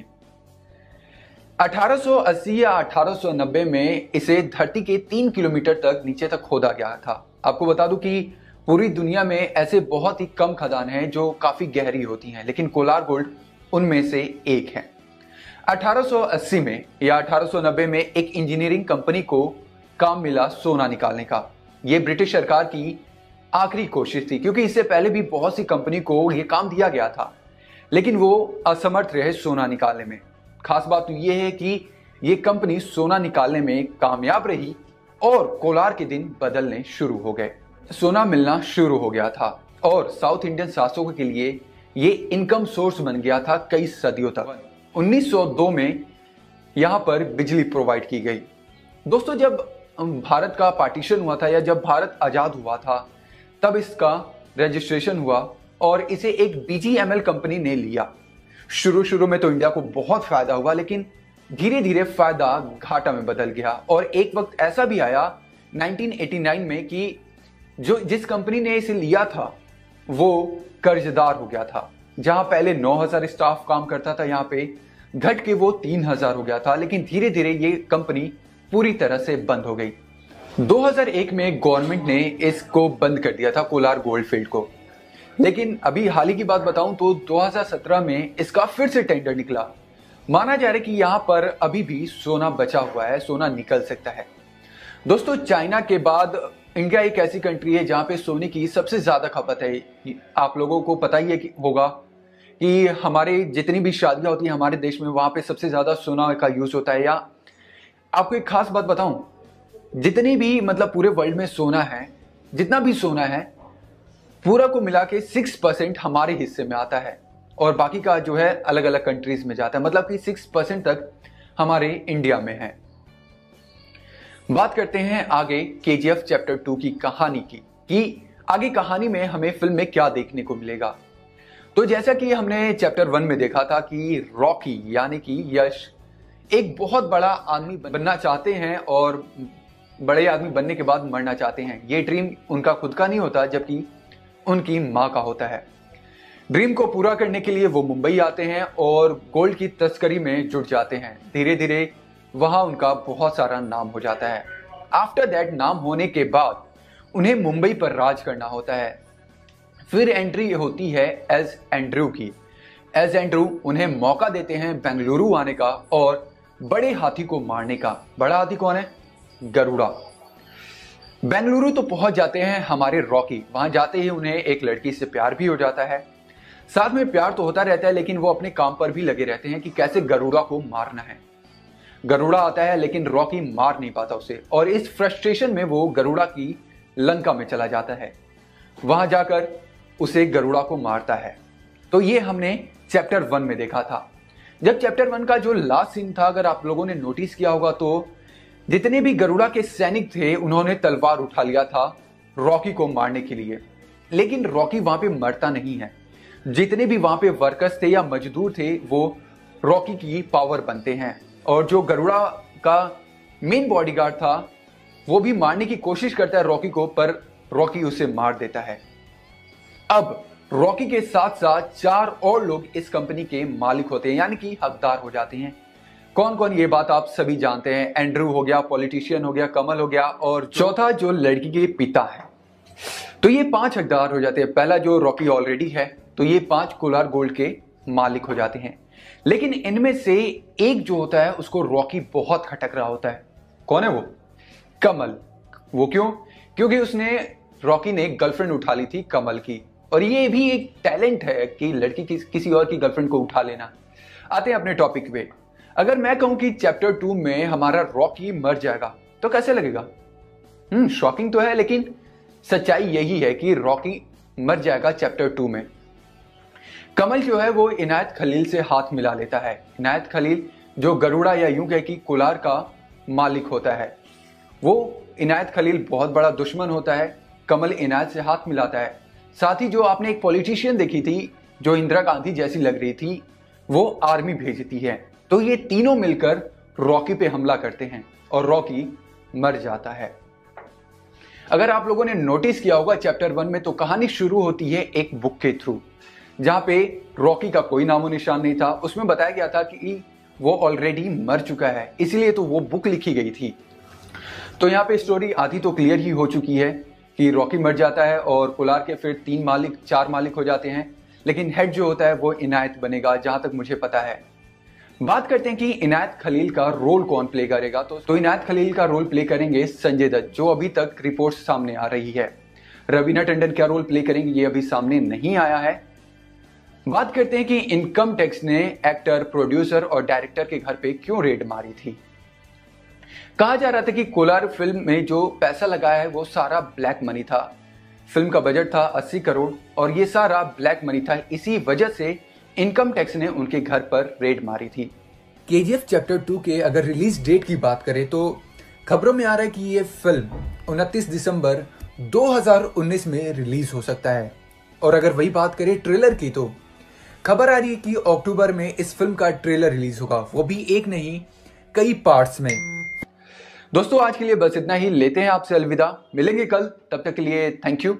अठारह सौ अस्सी या अठारह सौ नब्बे में इसे धरती के तीन किलोमीटर तक नीचे तक खोदा गया था। आपको बता दूं कि पूरी दुनिया में ऐसे बहुत ही कम खदान हैं जो काफी गहरी होती हैं, लेकिन कोलार गोल्ड उनमें से एक है। अठारह सौ अस्सी में या अठारह सौ नब्बे में एक इंजीनियरिंग कंपनी को काम मिला सोना निकालने का। यह ब्रिटिश सरकार की आखिरी कोशिश थी, क्योंकि इससे पहले भी बहुत सी कंपनी को यह काम दिया गया था, लेकिन वो असमर्थ रहे सोना निकालने में। खास बात तो यह है कि यह कंपनी सोना निकालने में कामयाब रही और कोलार के दिन बदलने शुरू हो गए। सोना मिलना शुरू हो गया था और साउथ इंडियन शासकों के लिए ये इनकम सोर्स बन गया था कई सदियों तक। उन्नीस सौ दो में यहां पर बिजली प्रोवाइड की गई। दोस्तों, जब भारत का पार्टीशन हुआ था या जब भारत आजाद हुआ था, तब इसका रजिस्ट्रेशन हुआ और इसे एक बीजीएमएल कंपनी ने लिया। शुरू शुरू में तो इंडिया को बहुत फायदा हुआ, लेकिन धीरे धीरे फायदा घाटा में बदल गया और एक वक्त ऐसा भी आया नाइनटीन एटी नाइन में कि जो जिस कंपनी ने इसे लिया था वो कर्जदार हो गया था। जहां पहले नौ हज़ार स्टाफ काम करता था, यहां पे घट के वो तीन हज़ार हो गया था। लेकिन धीरे धीरे ये कंपनी पूरी तरह से बंद हो गई। दो हज़ार एक में गवर्नमेंट ने इसको बंद कर दिया था, कोलार गोल्डफील्ड को। लेकिन अभी हाल ही की बात बताऊं तो दो हज़ार सत्रह में इसका फिर से टेंडर निकला। माना जा रहा है कि यहां पर अभी भी सोना बचा हुआ है, सोना निकल सकता है। दोस्तों, चाइना के बाद इंडिया एक ऐसी कंट्री है जहां पे सोने की सबसे ज्यादा खपत है। आप लोगों को पता ही है कि होगा कि हमारे जितनी भी शादियां होती हैं हमारे देश में, वहां पे सबसे ज्यादा सोना का यूज होता है। या आपको एक खास बात बताऊं, जितनी भी मतलब पूरे वर्ल्ड में सोना है, जितना भी सोना है पूरा को मिला के सिक्स परसेंट हमारे हिस्से में आता है और बाकी का जो है अलग अलग कंट्रीज में जाता है। मतलब कि सिक्स परसेंट तक हमारे इंडिया में है। बात करते हैं आगे केजीएफ चैप्टर टू की कहानी की, कि आगे कहानी में हमें फिल्म में क्या देखने को मिलेगा। तो जैसा कि हमने चैप्टर वन में देखा था कि रॉकी यानी कि यश एक बहुत बड़ा आदमी बनना चाहते हैं और बड़े आदमी बनने के बाद मरना चाहते हैं। ये ड्रीम उनका खुद का नहीं होता, जबकि उनकी माँ का होता है। ड्रीम को पूरा करने के लिए वो मुंबई आते हैं और गोल्ड की तस्करी में जुट जाते हैं। धीरे धीरे वहां उनका बहुत सारा नाम हो जाता है। आफ्टर दैट नाम होने के बाद उन्हें मुंबई पर राज करना होता है। फिर एंट्री होती है एज एंड्रू की। एज एंड्रू उन्हें मौका देते हैं बेंगलुरु आने का और बड़े हाथी को मारने का। बड़ा हाथी कौन है? गरुड़ा। बेंगलुरु तो पहुंच जाते हैं हमारे रॉकी। वहां जाते ही उन्हें एक लड़की से प्यार भी हो जाता है। साथ में प्यार तो होता रहता है, लेकिन वो अपने काम पर भी लगे रहते हैं कि कैसे गरुड़ा को मारना है। गरुड़ा आता है लेकिन रॉकी मार नहीं पाता उसे और इस फ्रस्ट्रेशन में वो गरुड़ा की लंका में चला जाता है। वहां जाकर उसे गरुड़ा को मारता है। तो ये हमने चैप्टर वन में देखा था। जब चैप्टर वन का जो लास्ट सीन था, अगर आप लोगों ने नोटिस किया होगा तो जितने भी गरुड़ा के सैनिक थे उन्होंने तलवार उठा लिया था रॉकी को मारने के लिए। लेकिन रॉकी वहां पे मरता नहीं है। जितने भी वहां पे वर्कर्स थे या मजदूर थे वो रॉकी की पावर बनते हैं और जो गरुड़ा का मेन बॉडीगार्ड था वो भी मारने की कोशिश करता है रॉकी को, पर रॉकी उसे मार देता है। अब रॉकी के साथ साथ चार और लोग इस कंपनी के मालिक होते हैं, यानी कि हकदार हो जाते हैं। कौन कौन, ये बात आप सभी जानते हैं। एंड्रू हो गया, पॉलिटिशियन हो गया, कमल हो गया और चौथा जो लड़की के पिता है। तो ये पांच हकदार हो जाते हैं। पहला जो रॉकी ऑलरेडी है, तो ये पांच कोलार गोल्ड के मालिक हो जाते हैं। लेकिन इनमें से एक जो होता है उसको रॉकी बहुत खटक रहा होता है। कौन है वो? कमल। वो क्यों? क्योंकि उसने रॉकी ने गर्लफ्रेंड उठा ली थी कमल की, और ये भी एक टैलेंट है कि लड़की किस, किसी और की गर्लफ्रेंड को उठा लेना। आते हैं अपने टॉपिक पे। अगर मैं कहूं कि चैप्टर टू में हमारा रॉकी मर जाएगा तो कैसे लगेगा? हम्म शॉकिंग तो है, लेकिन सच्चाई यही है कि रॉकी मर जाएगा चैप्टर टू में। कमल जो है वो इनायत खलील से हाथ मिला लेता है। इनायत खलील जो गरुड़ा या यूं कह कि कोलार का मालिक होता है, वो इनायत खलील बहुत बड़ा दुश्मन होता है। कमल इनायत से हाथ मिलाता है। साथ ही जो आपने एक पॉलिटिशियन देखी थी जो इंदिरा गांधी जैसी लग रही थी, वो आर्मी भेजती है। तो ये तीनों मिलकर रॉकी पे हमला करते हैं और रॉकी मर जाता है। अगर आप लोगों ने नोटिस किया होगा चैप्टर वन में, तो कहानी शुरू होती है एक बुक के थ्रू, जहां पे रॉकी का कोई नामो निशान नहीं था। उसमें बताया गया था कि वो ऑलरेडी मर चुका है, इसलिए तो वो बुक लिखी गई थी। तो यहाँ पे स्टोरी आधी तो क्लियर ही हो चुकी है कि रॉकी मर जाता है और कोलार के फिर तीन मालिक चार मालिक हो जाते हैं, लेकिन हेड जो होता है वो इनायत बनेगा, जहां तक मुझे पता है। बात करते हैं कि इनायत खलील का रोल कौन प्ले करेगा। तो, तो इनायत खलील का रोल प्ले करेंगे संजय दत्त, जो अभी तक रिपोर्ट्स सामने आ रही है। रवीना टंडन क्या रोल प्ले करेंगे ये अभी सामने नहीं आया है। बात करते हैं कि इनकम टैक्स ने एक्टर, प्रोड्यूसर और डायरेक्टर के घर पे क्यों रेड मारी थी। कहा जा रहा था कि कोलार फिल्म में जो पैसा लगाया है वो सारा ब्लैक मनी था। फिल्म का बजट था अस्सी करोड़ और ये सारा ब्लैक मनी था। इसी वजह से इनकम टैक्स ने उनके घर पर रेड मारी थी। केजीएफ चैप्टर टू के अगर रिलीज डेट की बात करें तो खबरों में आ रहा है कि ये फिल्म उनतीस दिसंबर दो हज़ार उन्नीस में रिलीज हो सकता है। और अगर वही बात करें ट्रेलर की, तो खबर आ रही है कि अक्टूबर में इस फिल्म का ट्रेलर रिलीज होगा, वो भी एक नहीं कई पार्ट्स में। दोस्तों आज के लिए बस इतना ही, लेते हैं आपसे अलविदा, मिलेंगे कल, तब तक के लिए थैंक यू।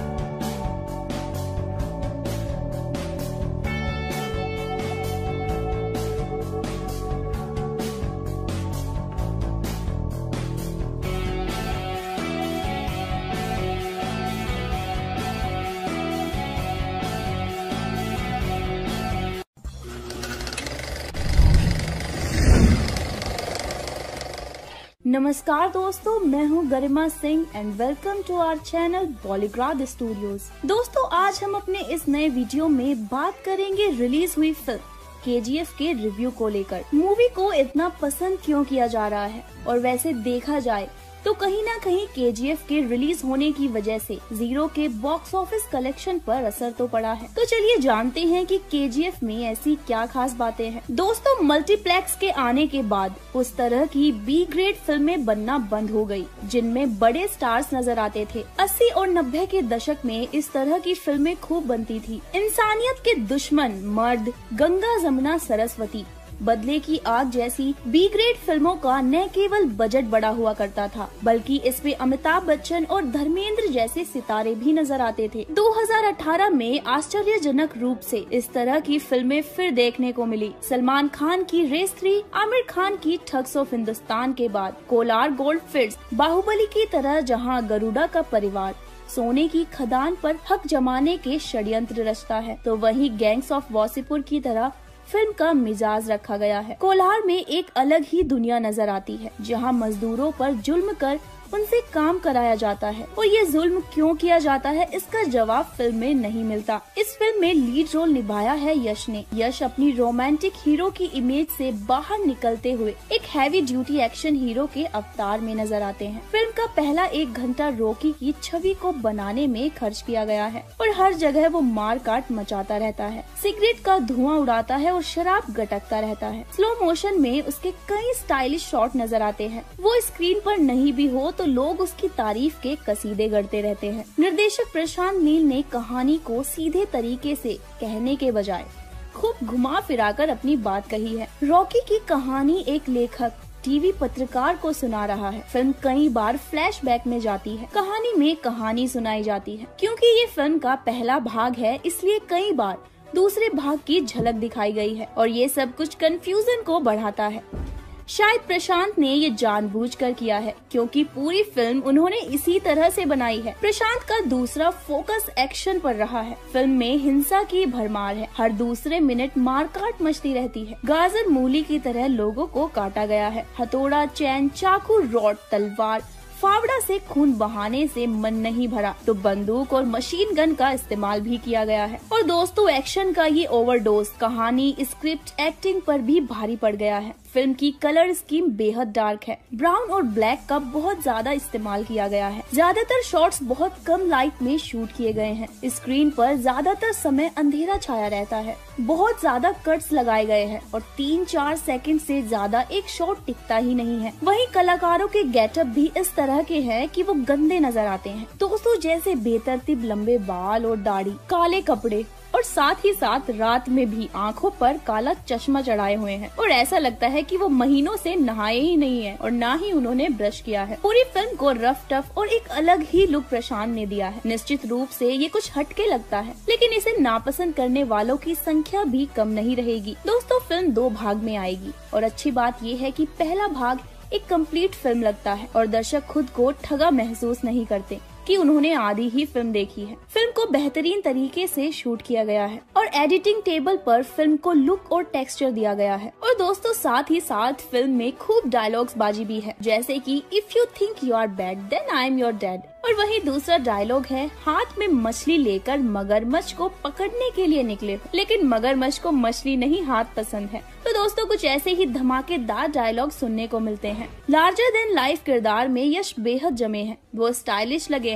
नमस्कार दोस्तों, मैं हूं Garima Singh and welcome to our channel Bollygrad Studios. दोस्तों आज हम अपने इस नए वीडियो में बात करेंगे रिलीज हुई फिल्म केजीएफ के रिव्यू को लेकर। मूवी को इतना पसंद क्यों किया जा रहा है, और वैसे देखा जाए तो कहीं ना कहीं केजीएफ के रिलीज होने की वजह से जीरो के बॉक्स ऑफिस कलेक्शन पर असर तो पड़ा है। तो चलिए जानते हैं कि केजीएफ में ऐसी क्या खास बातें हैं। दोस्तों मल्टीप्लेक्स के आने के बाद उस तरह की बी ग्रेड फिल्में बनना बंद हो गई, जिनमें बड़े स्टार्स नजर आते थे। अस्सी और नब्बे के दशक में इस तरह की फिल्में खूब बनती थी। इंसानियत के दुश्मन, मर्द, गंगा जमुना सरस्वती, बदले की आग जैसी बी ग्रेड फिल्मों का न केवल बजट बड़ा हुआ करता था, बल्कि इसमें अमिताभ बच्चन और धर्मेंद्र जैसे सितारे भी नजर आते थे। दो हज़ार अठारह में आश्चर्यजनक रूप से इस तरह की फिल्में फिर देखने को मिली। सलमान खान की रेस थ्री, आमिर खान की ठग्स ऑफ हिंदुस्तान के बाद कोलार गोल्ड फिल्स, बाहुबली की तरह जहां गरुड़ा का परिवार सोने की खदान पर हक जमाने के षड्यंत्र रचता है, तो वहीं गैंग्स ऑफ वासेपुर की तरह फिल्म का मिजाज रखा गया है। कोलार में एक अलग ही दुनिया नजर आती है, जहां मजदूरों पर जुल्म कर उनसे काम कराया जाता है, और ये जुल्म क्यों किया जाता है इसका जवाब फिल्म में नहीं मिलता। इस फिल्म में लीड रोल निभाया है यश ने। यश अपनी रोमांटिक हीरो की इमेज से बाहर निकलते हुए एक हैवी ड्यूटी एक्शन हीरो के अवतार में नजर आते हैं। फिल्म का पहला एक घंटा रॉकी की छवि को बनाने में खर्च किया गया है, और हर जगह वो मार काट मचाता रहता है, सिगरेट का धुआं उड़ाता है और शराब गटकता रहता है। स्लो मोशन में उसके कई स्टाइलिश शॉट नजर आते हैं। वो स्क्रीन पर नहीं भी हो तो लोग उसकी तारीफ के कसीदे गढ़ते रहते हैं। निर्देशक प्रशांत नील ने कहानी को सीधे तरीके से कहने के बजाय खूब घुमा फिराकर अपनी बात कही है। रॉकी की कहानी एक लेखक टीवी पत्रकार को सुना रहा है। फिल्म कई बार फ्लैशबैक में जाती है, कहानी में कहानी सुनाई जाती है। क्योंकि ये फिल्म का पहला भाग है, इसलिए कई बार दूसरे भाग की झलक दिखाई गई है, और ये सब कुछ कंफ्यूजन को बढ़ाता है। शायद प्रशांत ने ये जानबूझकर किया है, क्योंकि पूरी फिल्म उन्होंने इसी तरह से बनाई है। प्रशांत का दूसरा फोकस एक्शन पर रहा है। फिल्म में हिंसा की भरमार है, हर दूसरे मिनट मारकाट मचती रहती है। गाजर मूली की तरह लोगों को काटा गया है। हथौड़ा, चैन, चाकू, रॉड, तलवार, फावड़ा से खून बहाने से मन नहीं भरा तो बंदूक और मशीन गन का इस्तेमाल भी किया गया है। और दोस्तों एक्शन का ये ओवरडोज कहानी, स्क्रिप्ट, एक्टिंग पर भी भारी पड़ गया है। फिल्म की कलर स्कीम बेहद डार्क है। ब्राउन और ब्लैक का बहुत ज्यादा इस्तेमाल किया गया है। ज्यादातर शॉट्स बहुत कम लाइट में शूट किए गए हैं। स्क्रीन पर ज्यादातर समय अंधेरा छाया रहता है। बहुत ज्यादा कट्स लगाए गए हैं और तीन चार सेकंड से ज्यादा एक शॉट टिकता ही नहीं है। वहीं कलाकारों के गेटअप भी इस तरह के हैं कि वो गंदे नजर आते हैं। दोस्तों जैसे बेतरतीब लंबे बाल और दाढ़ी, काले कपड़े, और साथ ही साथ रात में भी आंखों पर काला चश्मा चढ़ाए हुए हैं, और ऐसा लगता है कि वो महीनों से नहाए ही नहीं है और ना ही उन्होंने ब्रश किया है। पूरी फिल्म को रफ टफ और एक अलग ही लुक प्रशांत ने दिया है। निश्चित रूप से ये कुछ हटके लगता है, लेकिन इसे नापसंद करने वालों की संख्या भी कम नहीं रहेगी। दोस्तों फिल्म दो भाग में आएगी, और अच्छी बात ये है कि पहला भाग एक कंप्लीट फिल्म लगता है और दर्शक खुद को ठगा महसूस नहीं करते कि उन्होंने आधी ही फिल्म देखी है। फिल्म को बेहतरीन तरीके से शूट किया गया है और एडिटिंग टेबल पर फिल्म को लुक और टेक्सचर दिया गया है। और दोस्तों साथ ही साथ फिल्म में खूब डायलॉग्स बाजी भी है, जैसे कि if you think you are bad then I am your dad. और वही दूसरा डायलॉग है, हाथ में मछली लेकर मगरमच्छ को पकड़ने के लिए निकले, लेकिन मगरमच्छ को मछली नहीं हाथ पसंद है। तो दोस्तों कुछ ऐसे ही धमाकेदार डायलॉग सुनने को मिलते हैं। लार्जर देन लाइफ किरदार में यश बेहद जमे हैं। वो स्टाइलिश लगे हैं,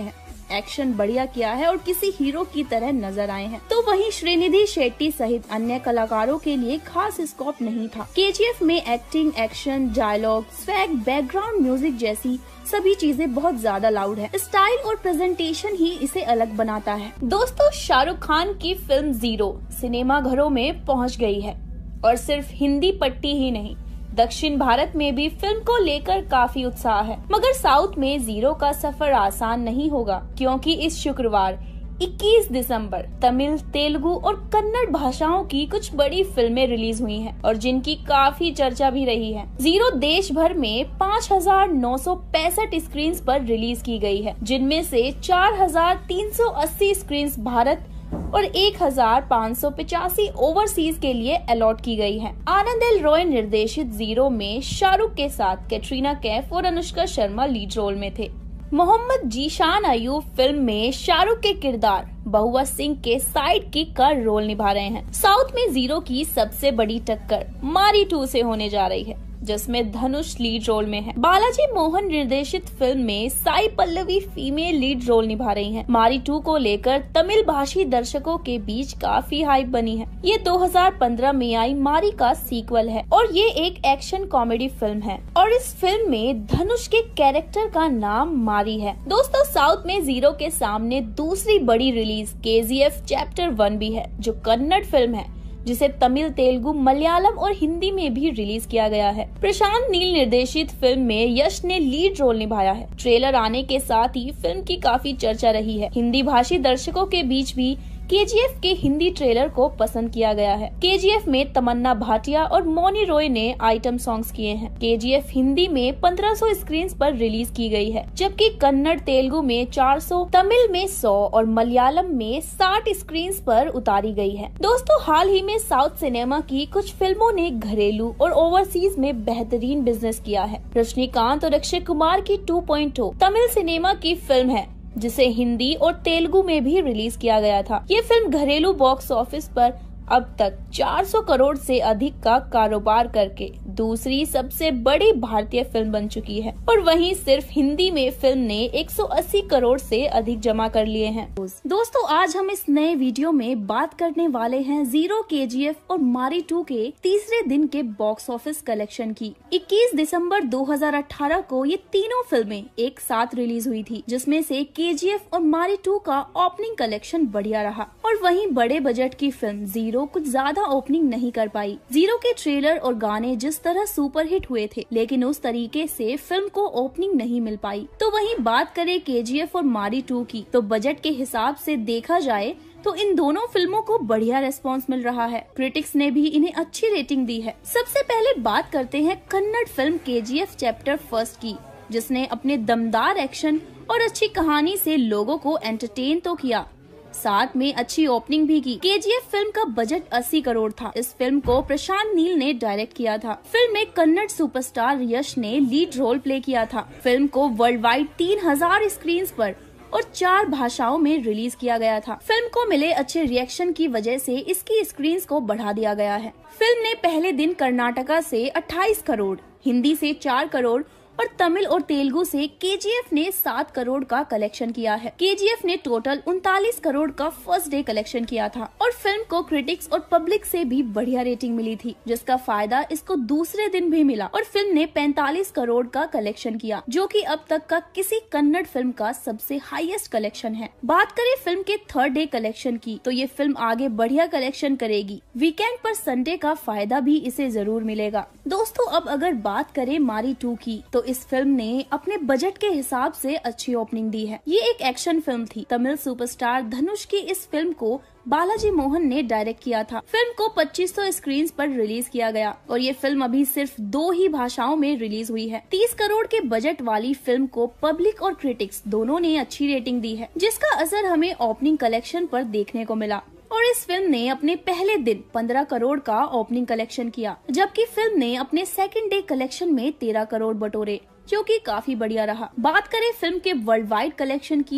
एक्शन बढ़िया किया है और किसी हीरो की तरह नजर आए हैं। तो वहीं श्रीनिधि शेट्टी सहित अन्य कलाकारों के लिए खास स्कोप नहीं था। केजीएफ में acting, action, dialogue, swag, background music जैसी सभी चीजें बहुत ज्यादा लाउड है। स्टाइल और प्रेजेंटेशन ही इसे अलग बनाता है। दोस्तों, शाहरुख खान की फिल्म जीरो सिनेमा घरों में पहुंच गई है और सिर्फ हिंदी पट्टी ही नहीं, दक्षिण भारत में भी फिल्म को लेकर काफी उत्साह है। मगर साउथ में जीरो का सफर आसान नहीं होगा, क्योंकि इस शुक्रवार इक्कीस दिसंबर तमिल, तेलुगु और कन्नड़ भाषाओं की कुछ बड़ी फिल्में रिलीज हुई हैं और जिनकी काफी चर्चा भी रही है। जीरो देश भर में पाँच हजार नौ सौ पैंसठ स्क्रीन पर रिलीज की गई है, जिनमें से चार हजार तीन सौ अस्सी स्क्रीन भारत और एक हजार पाँच सौ पचासी ओवरसीज के लिए अलॉट की गई है। आनंद एल रॉय निर्देशित जीरो में शाहरुख के साथ कैटरीना कैफ और अनुष्का शर्मा लीड रोल में थे। मोहम्मद जीशान अयूब फिल्म में शाहरुख के किरदार बहुआ सिंह के साइड किक का रोल निभा रहे हैं। साउथ में जीरो की सबसे बड़ी टक्कर मारी टू से होने जा रही है, जिसमें धनुष लीड रोल में है। बालाजी मोहन निर्देशित फिल्म में Sai Pallavi female lead role निभा रही हैं। मारी टू को लेकर तमिल भाषी दर्शकों के बीच काफी हाइप बनी है। ये दो हज़ार पंद्रह में आई मारी का सीक्वल है और ये एक एक्शन कॉमेडी फिल्म है और इस फिल्म में धनुष के कैरेक्टर का नाम मारी है। दोस्तों, साउथ में जीरो के सामने दूसरी बड़ी रिलीज केजीएफ चैप्टर वन भी है, जो कन्नड़ फिल्म है, जिसे तमिल, तेलुगु, मलयालम और हिंदी में भी रिलीज किया गया है। प्रशांत नील निर्देशित फिल्म में यश ने लीड रोल निभाया है। ट्रेलर आने के साथ ही फिल्म की काफी चर्चा रही है। हिंदी भाषी दर्शकों के बीच भी केजीएफ के हिंदी ट्रेलर को पसंद किया गया है। केजीएफ में तमन्ना भाटिया और मौनी रॉय ने आइटम सॉन्ग्स किए हैं। केजीएफ हिंदी में पंद्रह सौ स्क्रीन पर रिलीज की गई है, जबकि कन्नड़, तेलुगु में चार सौ, तमिल में सौ और मलयालम में साठ स्क्रीन पर उतारी गई है। दोस्तों, हाल ही में साउथ सिनेमा की कुछ फिल्मों ने घरेलू और ओवरसीज में बेहतरीन बिजनेस किया है। रजनीकांत और अक्षय कुमार की two point O Tamil cinema की फिल्म है, जिसे हिंदी और तेलुगु में भी रिलीज किया गया था। ये फिल्म घरेलू बॉक्स ऑफिस पर अब तक चार सौ करोड़ से अधिक का कारोबार करके दूसरी सबसे बड़ी भारतीय फिल्म बन चुकी है और वहीं सिर्फ हिंदी में फिल्म ने एक सौ अस्सी करोड़ से अधिक जमा कर लिए हैं। दोस्तों, आज हम इस नए वीडियो में बात करने वाले हैं जीरो, केजीएफ और मारी टू के तीसरे दिन के बॉक्स ऑफिस कलेक्शन की। इक्कीस दिसंबर दो हज़ार अठारह को ये तीनों फिल्में एक साथ रिलीज हुई थी, जिसमें से केजीएफ और मारी टू का ओपनिंग कलेक्शन बढ़िया रहा और वहीं बड़े बजट की फिल्म जीरो कुछ ज्यादा ओपनिंग नहीं कर पाई। जीरो के ट्रेलर और गाने जिस तरह सुपरहिट हुए थे, लेकिन उस तरीके से फिल्म को ओपनिंग नहीं मिल पाई। तो वहीं बात करें केजीएफ और मारी टू की, तो बजट के हिसाब से देखा जाए तो इन दोनों फिल्मों को बढ़िया रेस्पॉन्स मिल रहा है। क्रिटिक्स ने भी इन्हें अच्छी रेटिंग दी है। सबसे पहले बात करते हैं Kannada film KGF chapter first की, जिसने अपने दमदार एक्शन और अच्छी कहानी से लोगों को एंटरटेन तो किया, साथ में अच्छी ओपनिंग भी की। केजीएफ फिल्म का बजट अस्सी करोड़ था। इस फिल्म को प्रशांत नील ने डायरेक्ट किया था। फिल्म में कन्नड़ सुपरस्टार यश ने लीड रोल प्ले किया था। फिल्म को वर्ल्ड वाइड तीन हजार स्क्रीन पर और चार भाषाओं में रिलीज किया गया था। फिल्म को मिले अच्छे रिएक्शन की वजह से इसकी स्क्रीन को बढ़ा दिया गया है। फिल्म ने पहले दिन कर्नाटका से अट्ठाईस करोड़, हिंदी से चार करोड़ और तमिल और तेलुगु से केजीएफ ने सात करोड़ का कलेक्शन किया है। केजीएफ ने टोटल उनतालीस करोड़ का फर्स्ट डे कलेक्शन किया था और फिल्म को क्रिटिक्स और पब्लिक से भी बढ़िया रेटिंग मिली थी, जिसका फायदा इसको दूसरे दिन भी मिला और फिल्म ने पैंतालीस करोड़ का कलेक्शन किया, जो कि अब तक का किसी कन्नड़ फिल्म का सबसे हाईएस्ट कलेक्शन है। बात करें फिल्म के थर्ड डे कलेक्शन की, तो ये फिल्म आगे बढ़िया कलेक्शन करेगी। वीकेंड पर संडे का फायदा भी इसे जरूर मिलेगा। दोस्तों, अब अगर बात करें मारी टू की, तो इस फिल्म ने अपने बजट के हिसाब से अच्छी ओपनिंग दी है। ये एक एक्शन फिल्म थी। तमिल सुपरस्टार धनुष की इस फिल्म को बालाजी मोहन ने डायरेक्ट किया था। फिल्म को पच्चीस सौ स्क्रीन पर रिलीज किया गया और ये फिल्म अभी सिर्फ दो ही भाषाओं में रिलीज हुई है। तीस करोड़ के बजट वाली फिल्म को पब्लिक और क्रिटिक्स दोनों ने अच्छी रेटिंग दी है, जिसका असर हमें ओपनिंग कलेक्शन पर देखने को मिला और इस फिल्म ने अपने पहले दिन पंद्रह करोड़ का ओपनिंग कलेक्शन किया, जबकि फिल्म ने अपने सेकंड डे कलेक्शन में तेरह करोड़ बटोरे, जो कि काफी बढ़िया रहा। बात करें फिल्म के वर्ल्ड वाइड कलेक्शन की,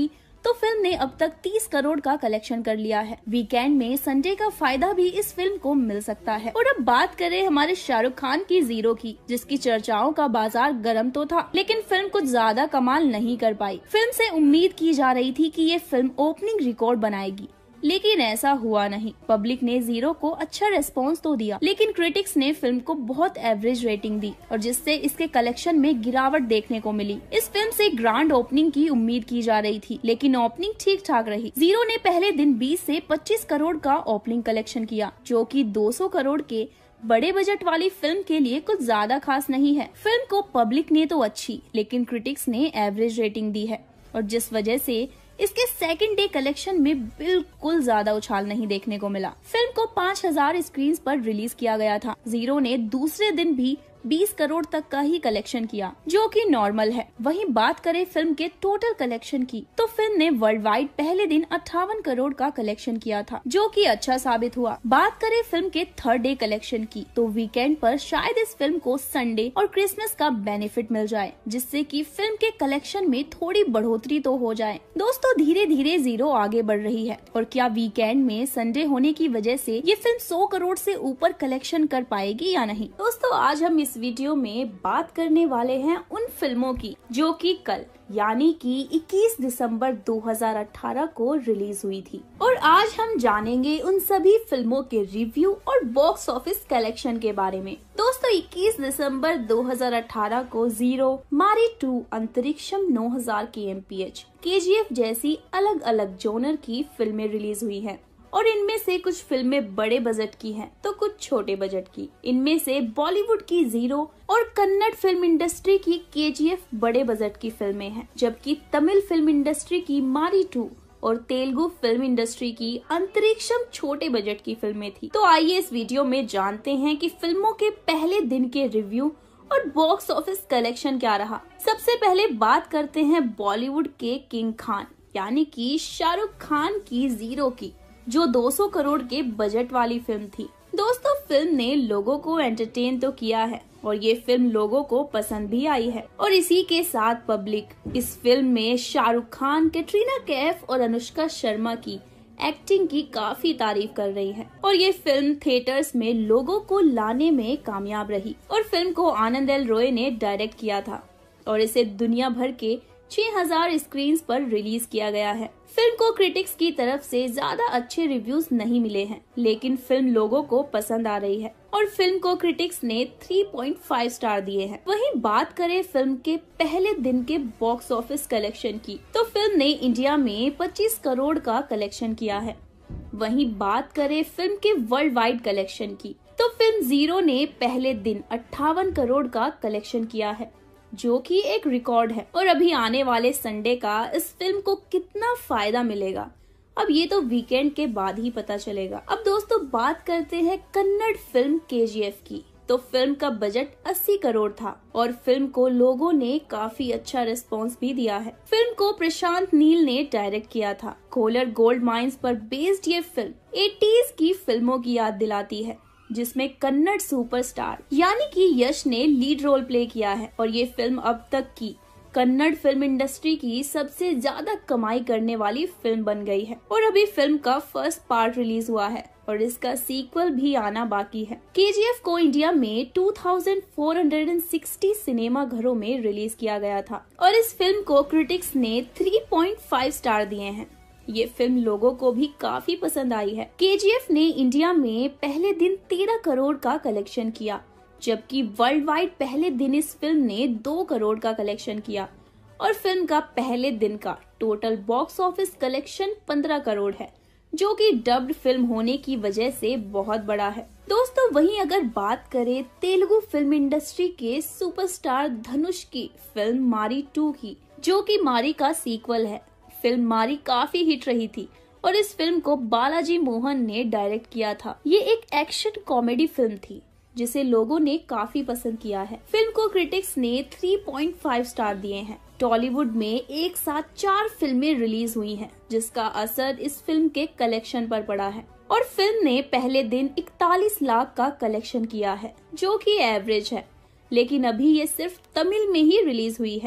तो फिल्म ने अब तक तीस करोड़ का कलेक्शन कर लिया है। वीकेंड में संडे का फायदा भी इस फिल्म को मिल सकता है। और अब बात करें हमारे शाहरुख खान की जीरो की, जिसकी चर्चाओं का बाजार गर्म तो था, लेकिन फिल्म कुछ ज्यादा कमाल नहीं कर पाई। फिल्म से उम्मीद की जा रही थी कि ये फिल्म ओपनिंग रिकॉर्ड बनाएगी, लेकिन ऐसा हुआ नहीं। पब्लिक ने जीरो को अच्छा रेस्पॉन्स तो दिया, लेकिन क्रिटिक्स ने फिल्म को बहुत एवरेज रेटिंग दी, और जिससे इसके कलेक्शन में गिरावट देखने को मिली। इस फिल्म से ग्रैंड ओपनिंग की उम्मीद की जा रही थी, लेकिन ओपनिंग ठीक ठाक रही। जीरो ने पहले दिन बीस से पच्चीस करोड़ का ओपनिंग कलेक्शन किया, जो कि दो सौ करोड़ के बड़े बजट वाली फिल्म के लिए कुछ ज्यादा खास नहीं है। फिल्म को पब्लिक ने तो अच्छी, लेकिन क्रिटिक्स ने एवरेज रेटिंग दी है, और जिस वजह से इसके सेकंड डे कलेक्शन में बिल्कुल ज्यादा उछाल नहीं देखने को मिला। फिल्म को पाँच हज़ार स्क्रीन पर रिलीज किया गया था। जीरो ने दूसरे दिन भी बीस करोड़ तक का ही कलेक्शन किया, जो कि नॉर्मल है। वहीं बात करें फिल्म के टोटल कलेक्शन की, तो फिल्म ने वर्ल्ड वाइड पहले दिन अट्ठावन करोड़ का कलेक्शन किया था, जो कि अच्छा साबित हुआ। बात करें फिल्म के थर्ड डे कलेक्शन की, तो वीकेंड पर शायद इस फिल्म को संडे और क्रिसमस का बेनिफिट मिल जाए, जिससे कि फिल्म के कलेक्शन में थोड़ी बढ़ोतरी तो हो जाए। दोस्तों, धीरे धीरे जीरो आगे बढ़ रही है, और क्या वीकेंड में संडे होने की वजह से ये फिल्म सौ करोड़ से ऊपर कलेक्शन कर पाएगी या नहीं। दोस्तों, आज हम इस वीडियो में बात करने वाले हैं उन फिल्मों की जो कि कल यानी कि इक्कीस दिसंबर दो हज़ार अठारह को रिलीज हुई थी, और आज हम जानेंगे उन सभी फिल्मों के रिव्यू और बॉक्स ऑफिस कलेक्शन के बारे में। दोस्तों, इक्कीस दिसंबर दो हज़ार अठारह को जीरो, मारी टू, अंतरिक्षम नौ हज़ार के एम पी एच, के जी एफ जैसी अलग अलग जोनर की फिल्में रिलीज हुई हैं, और इनमें से कुछ फिल्में बड़े बजट की हैं, तो कुछ छोटे बजट की। इनमें से बॉलीवुड की जीरो और कन्नड़ फिल्म इंडस्ट्री की के जी एफ बड़े बजट की फिल्में हैं, जबकि तमिल फिल्म इंडस्ट्री की मारी टू और तेलुगु फिल्म इंडस्ट्री की अंतरिक्षम छोटे बजट की फिल्में थी। तो आइए इस वीडियो में जानते हैं कि फिल्मों के पहले दिन के रिव्यू और बॉक्स ऑफिस कलेक्शन क्या रहा। सबसे पहले बात करते हैं बॉलीवुड के किंग खान यानी कि शाहरुख खान की जीरो की, जो दो सौ करोड़ के बजट वाली फिल्म थी। दोस्तों, फिल्म ने लोगों को एंटरटेन तो किया है, और ये फिल्म लोगों को पसंद भी आई है, और इसी के साथ पब्लिक इस फिल्म में शाहरुख खान, कैटरीना कैफ और अनुष्का शर्मा की एक्टिंग की काफी तारीफ कर रही है, और ये फिल्म थिएटर्स में लोगों को लाने में कामयाब रही। और फिल्म को आनंद एल रॉय ने डायरेक्ट किया था, और इसे दुनिया भर के छह हज़ार स्क्रीन पर रिलीज किया गया है। फिल्म को क्रिटिक्स की तरफ से ज्यादा अच्छे रिव्यूज नहीं मिले हैं, लेकिन फिल्म लोगों को पसंद आ रही है, और फिल्म को क्रिटिक्स ने तीन पॉइंट पाँच स्टार दिए हैं। वहीं बात करें फिल्म के पहले दिन के बॉक्स ऑफिस कलेक्शन की, तो फिल्म ने इंडिया में पच्चीस करोड़ का कलेक्शन किया है। वहीं बात करें फिल्म के वर्ल्ड वाइड कलेक्शन की, तो फिल्म जीरो ने पहले दिन अट्ठावन करोड़ का कलेक्शन किया है, जो कि एक रिकॉर्ड है। और अभी आने वाले संडे का इस फिल्म को कितना फायदा मिलेगा, अब ये तो वीकेंड के बाद ही पता चलेगा। अब दोस्तों, बात करते हैं कन्नड़ फिल्म के जी एफ की। तो फिल्म का बजट अस्सी करोड़ था, और फिल्म को लोगों ने काफी अच्छा रिस्पांस भी दिया है। फिल्म को प्रशांत नील ने डायरेक्ट किया था। कोलर गोल्ड माइंस पर बेस्ड ये फिल्म एटीज़ की फिल्मों की याद दिलाती है, जिसमें कन्नड़ सुपरस्टार यानी कि यश ने लीड रोल प्ले किया है, और ये फिल्म अब तक की कन्नड़ फिल्म इंडस्ट्री की सबसे ज्यादा कमाई करने वाली फिल्म बन गई है। और अभी फिल्म का फर्स्ट पार्ट रिलीज हुआ है, और इसका सीक्वल भी आना बाकी है। के जी एफ को इंडिया में दो हज़ार चार सौ साठ सिनेमा घरों में रिलीज किया गया था, और इस फिल्म को क्रिटिक्स ने तीन पॉइंट पाँच स्टार दिए हैं। ये फिल्म लोगों को भी काफी पसंद आई है। के जी एफ ने इंडिया में पहले दिन तेरह करोड़ का कलेक्शन किया, जबकि वर्ल्ड वाइड पहले दिन इस फिल्म ने दो करोड़ का कलेक्शन किया, और फिल्म का पहले दिन का टोटल बॉक्स ऑफिस कलेक्शन पंद्रह करोड़ है, जो कि डब्ड फिल्म होने की वजह से बहुत बड़ा है। दोस्तों, वहीं अगर बात करें तेलुगु फिल्म इंडस्ट्री के सुपरस्टार धनुष की फिल्म मारी टू की, जो कि मारी का सीक्वल है। फिल्म मारी काफी हिट रही थी, और इस फिल्म को बालाजी मोहन ने डायरेक्ट किया था। ये एक एक्शन कॉमेडी फिल्म थी, जिसे लोगों ने काफी पसंद किया है। फिल्म को क्रिटिक्स ने तीन पॉइंट पाँच स्टार दिए हैं। टॉलीवुड में एक साथ चार फिल्में रिलीज हुई हैं, जिसका असर इस फिल्म के कलेक्शन पर पड़ा है, और फिल्म ने पहले दिन इकतालीस लाख का कलेक्शन किया है, जो कि एवरेज है। लेकिन अभी ये सिर्फ तमिल में ही रिलीज हुई है,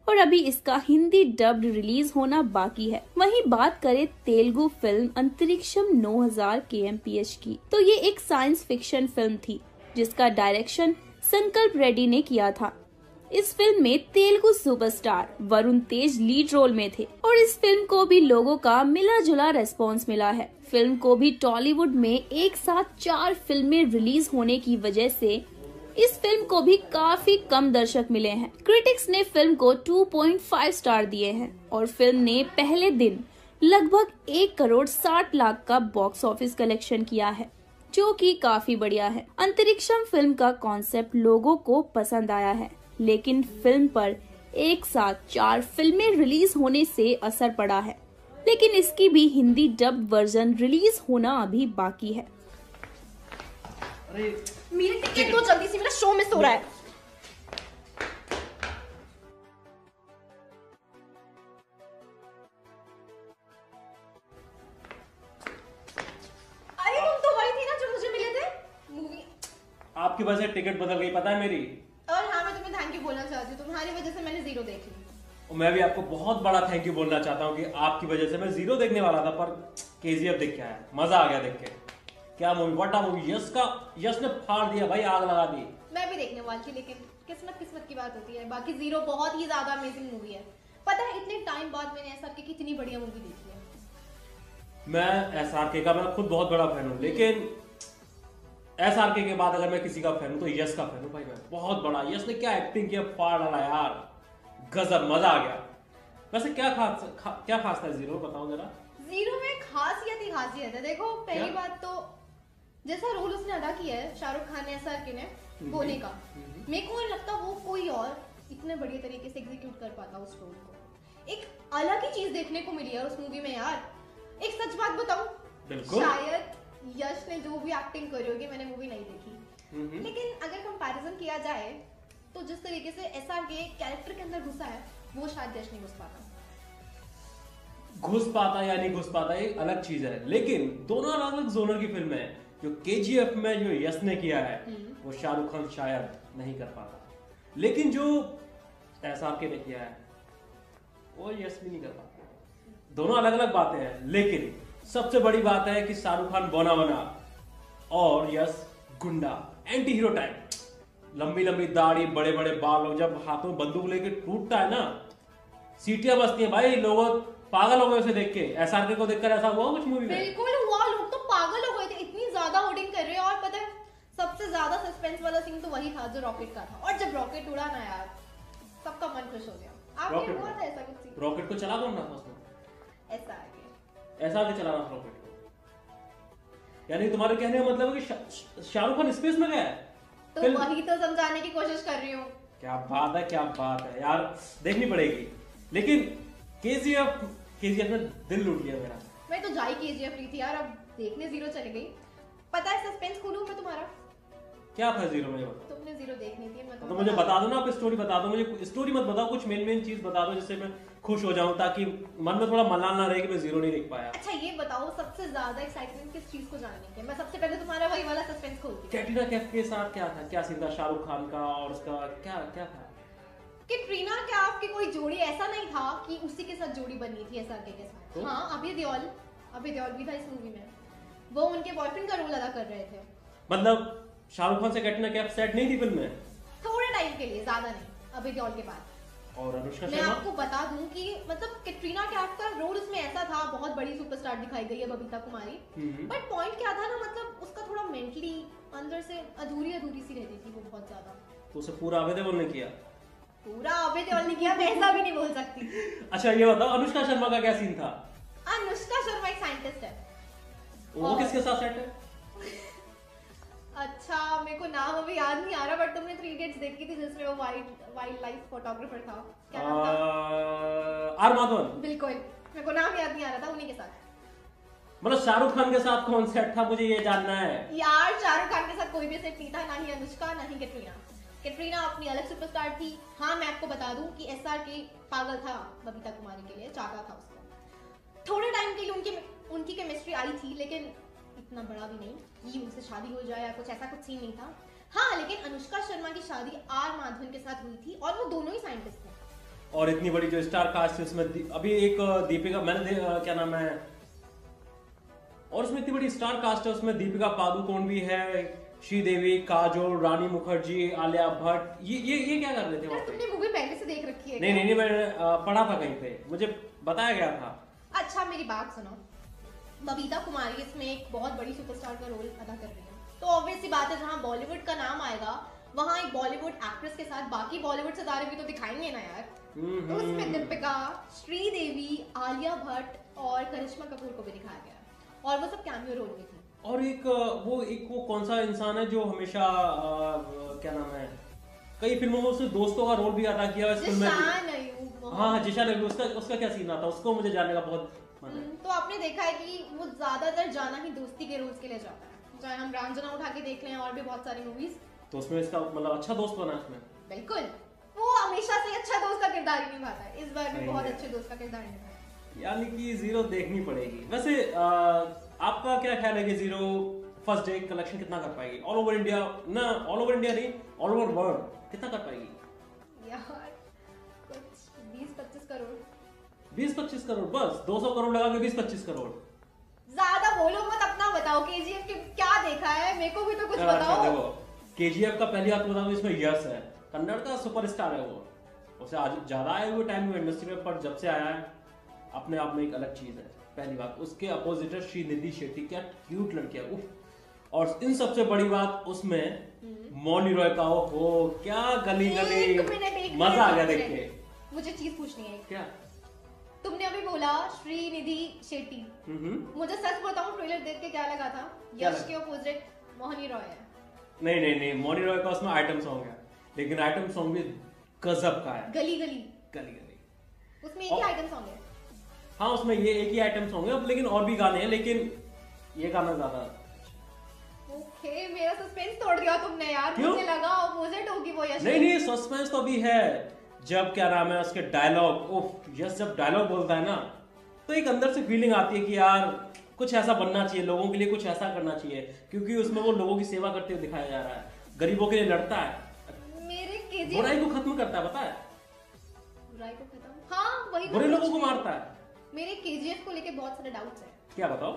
और अभी इसका हिंदी डब्ड रिलीज होना बाकी है। वहीं बात करें तेलुगु फिल्म अंतरिक्षम नौ हज़ार के एम पी एच की, तो ये एक साइंस फिक्शन फिल्म थी जिसका डायरेक्शन संकल्प रेड्डी ने किया था। इस फिल्म में Telugu superstar Varun Tej lead role में थे और इस फिल्म को भी लोगों का मिला जुला रेस्पॉन्स मिला है। फिल्म को भी टॉलीवुड में एक साथ चार फिल्में रिलीज होने की वजह से इस फिल्म को भी काफी कम दर्शक मिले हैं। क्रिटिक्स ने फिल्म को दो पॉइंट पाँच स्टार दिए हैं और फिल्म ने पहले दिन लगभग एक करोड़ साठ लाख का बॉक्स ऑफिस कलेक्शन किया है, जो कि काफी बढ़िया है। अंतरिक्षम फिल्म का कॉन्सेप्ट लोगों को पसंद आया है, लेकिन फिल्म पर एक साथ चार फिल्में रिलीज होने से असर पड़ा है, लेकिन इसकी भी हिंदी डब वर्जन रिलीज होना अभी बाकी है। मेरी टिकट दो जल्दी से, मेरा शो मिस हो रहा है। अरे तुम तो वही थी ना जो मुझे मिले थे मूवी। आपकी वजह से टिकट बदल गई, पता है मेरी। और हाँ, मैं तुम्हें थैंक यू बोलना चाहती हूँ, तुम्हारी वजह से मैंने जीरो देख ली। और मैं भी आपको बहुत बड़ा थैंक यू बोलना चाहता हूँ कि आपकी वजह से मैं जीरो देखने वाला था, पर के जी एफ देख के आया, मजा आ गया देख के। क्या movie, what a movie. Yash का यश ने फाड़ दिया भाई, आग लगा दी। मैं भी देखने वाली थी, लेकिन किस्मत किस्मत की बात होती है। बाकी जीरो बहुत ही ज्यादा अमेजिंग मूवी है। पता है इतने टाइम बाद मैंने एस आर के की कितनी बढ़िया मूवी देखी है। मैं एस आर के का मैं खुद बहुत बड़ा फैन हूँ, लेकिन एस आर के के बाद अगर मैं किसी का फैन हूँ तो यश का फैन हूँ भाई, मैं बहुत बड़ा। यश ने क्या एक्टिंग किया, फाड़ डाला यार, गजब, मजा आ गया। वैसे क्या खास खा, क्या खास था जीरो, बताओ जरा। जीरो में खासियत ही खासियत है। देखो पहली बात तो जैसा रोल उसने अदा किया है शाहरुख खान ने, एस आर के ने, बोने का, मेरे को नहीं लगता वो कोई और इतने बढ़िया तरीके से एग्जीक्यूट कर पाता उस रोल को। एक अलग ही चीज देखने को मिली है उस मूवी में यार। एक सच बात बताऊं, शायद यश ने जो भी एक्टिंग करी होगी, मैंने मूवी नहीं देखी, लेकिन अगर कंपैरिजन किया जाए तो जिस तरीके से एस आर के कैरेक्टर के अंदर घुसा है, वो शायद यश नहीं घुस पाता। घुस पाता या नहीं घुस पाता ये अलग चीज है, लेकिन दोनों अलग अलग जोनर की फिल्म है। जो के जी एफ में जो यश ने किया है वो शाहरुख खान शायद नहीं कर पाता, लेकिन जो एस आर के ने किया है वो यश भी नहीं कर पाता। दोनों अलग अलग बातें हैं, लेकिन सबसे बड़ी बात है कि शाहरुख खान बौना बना और यश गुंडा, एंटी हीरो टाइप, लंबी लंबी दाढ़ी, बड़े बड़े बाल, और जब हाथों में बंदूक लेके टूटता है ना, सीटियां बजती हैं भाई, लोग पागल हो गए उसे देख के। एस आर के को देखकर ऐसा हुआ कुछ मूवी में? बिल्कुल हुआ, लोग तो पागल हो गए थे, इतनी ज्यादा होर्डिंग कर रहे हैं। और पता है सबसे ज्यादा सस्पेंस वाला सीन तो वही था जो रॉकेट का था, और जब रॉकेट उड़ा ना यार, सबका मन खुश हो गया। आपने हुआ था ऐसा कुछ सीन? रॉकेट को चला कौन रहा था उसमें? S R K S R K चला रहा था रॉकेट को। यानी तुम्हारे कहने का मतलब है कि शाहरुख खान स्पेस में गया है? तो वही तो समझाने की कोशिश कर रही हूँ। क्या बात है, क्या बात है यार, देखनी पड़ेगी। लेकिन के जी एफ के जी एफ ने दिल लूट लिया मेरा। मैं तो जाई के जी एफ रही थी यार, अब देखने जीरो चली गई। पता है सस्पेंस खोलूं मैं तुम्हारा? क्या था जीरो में? बताओ। तुमने जीरो देखनी थी, मैं तो मुझे बता दो ना, आप स्टोरी बता दो मुझे। स्टोरी मत बताओ, कुछ मेन मेन चीज बता दो जिससे मैं खुश हो जाऊं, ताकि मन में थोड़ा मलाल ना रहे कि मैं जीरो नहीं देख पाया। अच्छा ये बताओ, सबसे ज्यादा एक्साइटमेंट किस चीज को जानने की? मैं सबसे पहले तुम्हारा वही वाला सस्पेंस खोलती हूं। कैटरीना कैफ के साथ क्या था, क्या सीन था शाहरुख खान का, और उसका क्या क्या था? कैटरीना कैफ की कोई जोड़ी ऐसा नहीं था कि उसी के साथ जोड़ी बनी थी एस आर के के साथ। हाँ, अभय देओल, अभय देओल भी था इस मूवी में, वो उनके बॉयफ्रेंड का रोल अदा कर रहे थे। मतलब शाहरुख खान से कैटरीना कैफ सेट नहीं थी फिल्म में? थोड़े टाइम के लिए, ज्यादा नहीं, अभय देओल के बाद। और अनुष्का मैं शर्मा? आपको बता दूं कि मतलब कैटरीना कैफ का रोल उसमें ऐसा था, बहुत बड़ी सुपरस्टार दिखाई गई है बबीता कुमारी, बट पॉइंट क्या था ना, मतलब उसका थोड़ा मेंटली अंदर से अधूरी अधूरी सी रहती थी वो बहुत ज्यादा। तो उसे पूरा अभय देओल ने किया? पूरा अभय देओल ने किया, मैं ऐसा भी नहीं बोल सकती। अच्छा ये बताओ, अनुष्का शर्मा का क्या सीन था? अनुष्का शर्मा एक साइंटिस्ट है। वो किसके साथ सेट है? अच्छा मेरे को नाम अभी याद नहीं आ रहा, बट तुमने थ्री इडियट्स देखी थी जिसमें वो वाइल्ड वाइल्ड लाइफ फोटोग्राफर था, क्या नाम था? आर माधवन। बिल्कुल, मेरे को नाम याद नहीं आ रहा था, उन्हीं के साथ। मतलब शाहरुख खान के साथ कौन सेट था, मुझे ये जानना है यार। शाहरुख खान के साथ कोई भी सेट नहीं था, ना ही अनुष्का ना ही कैटरीना। कैटरीना अपनी अलग सुपरस्टार थी। हाँ मैं आपको बता दूं कि एस आर के पागल था बबीता कुमारी के लिए, चाहता था उसको। थोड़े टाइम के लिए उनकी उनकी केमिस्ट्री आई थी, लेकिन इतना बड़ा भी नहीं कि उनसे शादी हो जाए या कुछ ऐसा कुछ सीन नहीं था। हाँ लेकिन अनुष्का शर्मा की शादी आर माधवन के साथ हुई थी, और वो दोनों ही साइंटिस्ट थे। और इतनी बड़ी जो स्टार कास्ट है उसमें अभी एक दीपिका, मैंने क्या नाम है, और उसमें इतनी बड़ी स्टार कास्ट है, उसमें दीपिका पादुकोण भी है, श्रीदेवी, काजोल, रानी मुखर्जी, आलिया भट्ट, ये ये ये क्या कर रहे थे वहाँ पे? तुमने मूवी पहले से देख रखी है? नहीं नहीं नहीं, मैंने पढ़ा था कहीं पे, मुझे बताया गया था। अच्छा मेरी बात सुनो, बबीता कुमारी इसमें एक बहुत बड़ी सुपरस्टार का रोल अदा कर रही है, तो ऑब्वियस सी बात है जहाँ बॉलीवुड का नाम आएगा वहाँ एक बॉलीवुड एक्ट्रेस के साथ बाकी बॉलीवुड सितारे भी तो दिखाएंगे ना यार। तो उसमें दीपिका, श्रीदेवी, आलिया भट्ट और करिश्मा कपूर को भी दिखाया गया और वो सब कैमियो रोल में थी। और एक वो एक वो कौन सा इंसान है जो हमेशा आ, क्या नाम है, कई फिल्मों में उसने दोस्तों का रोल भी अदा किया इस फिल्म में। हाँ हाँ जिशान अय्यूब, उसका उसका क्या सीन आता, उसको मुझे जानने का बहुत मन है। तो आपने देखा है कि वो ज्यादातर जाना ही दोस्ती के रोल्स के लिए जाता है, चाहे हम रांझना उठा के देख लें और भी बहुत सारी मूवीज, तो उसमें इसका मतलब अच्छा दोस्त बना इसमें। बिल्कुल, वो हमेशा से अच्छा दोस्त का किरदार ही निभाता है, इस बार भी बहुत अच्छे दोस्त का किरदार निभाया, यानी कि जीरो देखनी पड़ेगी। वैसे आ, आपका क्या ख्याल है कि जीरो फर्स्ट डे कलेक्शन कितना कर पाएगी ऑल ओवर इंडिया? ना ऑल ओवर इंडिया नहीं, ऑल ओवर वर्ल्ड कितना कर पाएगी? यार कुछ बीस पच्चीस करोड़। बीस पच्चीस करोड़ बस? दो सौ करोड़ लगा के बीस पच्चीस करोड़? ज्यादा बोलो मत, अपना बताओ केजीएफ के क्या देखा है, मेरे को भी तो कुछ बताओ। देखो केजीएफ का पहली बात बताऊं, इसमें यश है, कन्नड़ का सुपरस्टार है वो, उसे आज ज्यादा आए हुए टाइम में इंडस्ट्री में, पर जब से आया है अपने आप में एक अलग चीज है। पहली बात, उसके अपोजिट है श्रीनिधि शेट्टी, क्या क्यूट लड़की है उफ। और इन सबसे बड़ी बात उसमें मौनी रॉय का, हो क्या गली गली, मजा आ गया देख के। मुझे चीज पूछनी है, क्या तुमने अभी बोला श्रीनिधि शेट्टी, मुझे सच बताऊं ट्रेलर देख के क्या लगा था, यश के अपोजिट मोहनी रॉय है। नहीं नहीं नहीं, मोहनी रॉय का उसमें आइटम सॉन्ग है, लेकिन आइटम सॉन्ग भी गजब का है। गली गली गली गली उसमें एक ही आइटम सॉन्ग है। हाँ उसमें ये एक ही आइटम सॉन्ग है, लेकिन और भी गाने हैं, लेकिन ये गाना ज्यादा। ओके, मेरा सस्पेंस तोड़ दिया तुमने यार। क्यों? मुझे लगा अपोजिट होगी वो यश। नहीं नहीं, सस्पेंस तो अभी है, जब क्या नाम है उसके डायलॉग, उफ यश जब डायलॉग बोलता है ना तो एक अंदर से फीलिंग आती है कि यार कुछ ऐसा बनना चाहिए, लोगों के लिए कुछ ऐसा करना चाहिए, क्योंकि उसमें वो लोगों की सेवा करते हुए दिखाया जा रहा है, गरीबों के लिए लड़ता है, मेरे केजीएफ बुराई को खत्म करता है, पता है? बुराई को खत्म, हाँ वही, बुरे लोगों को मारता है। मेरे केजीएफ को लेके बहुत सारे डाउट्स हैं। क्या बताओ?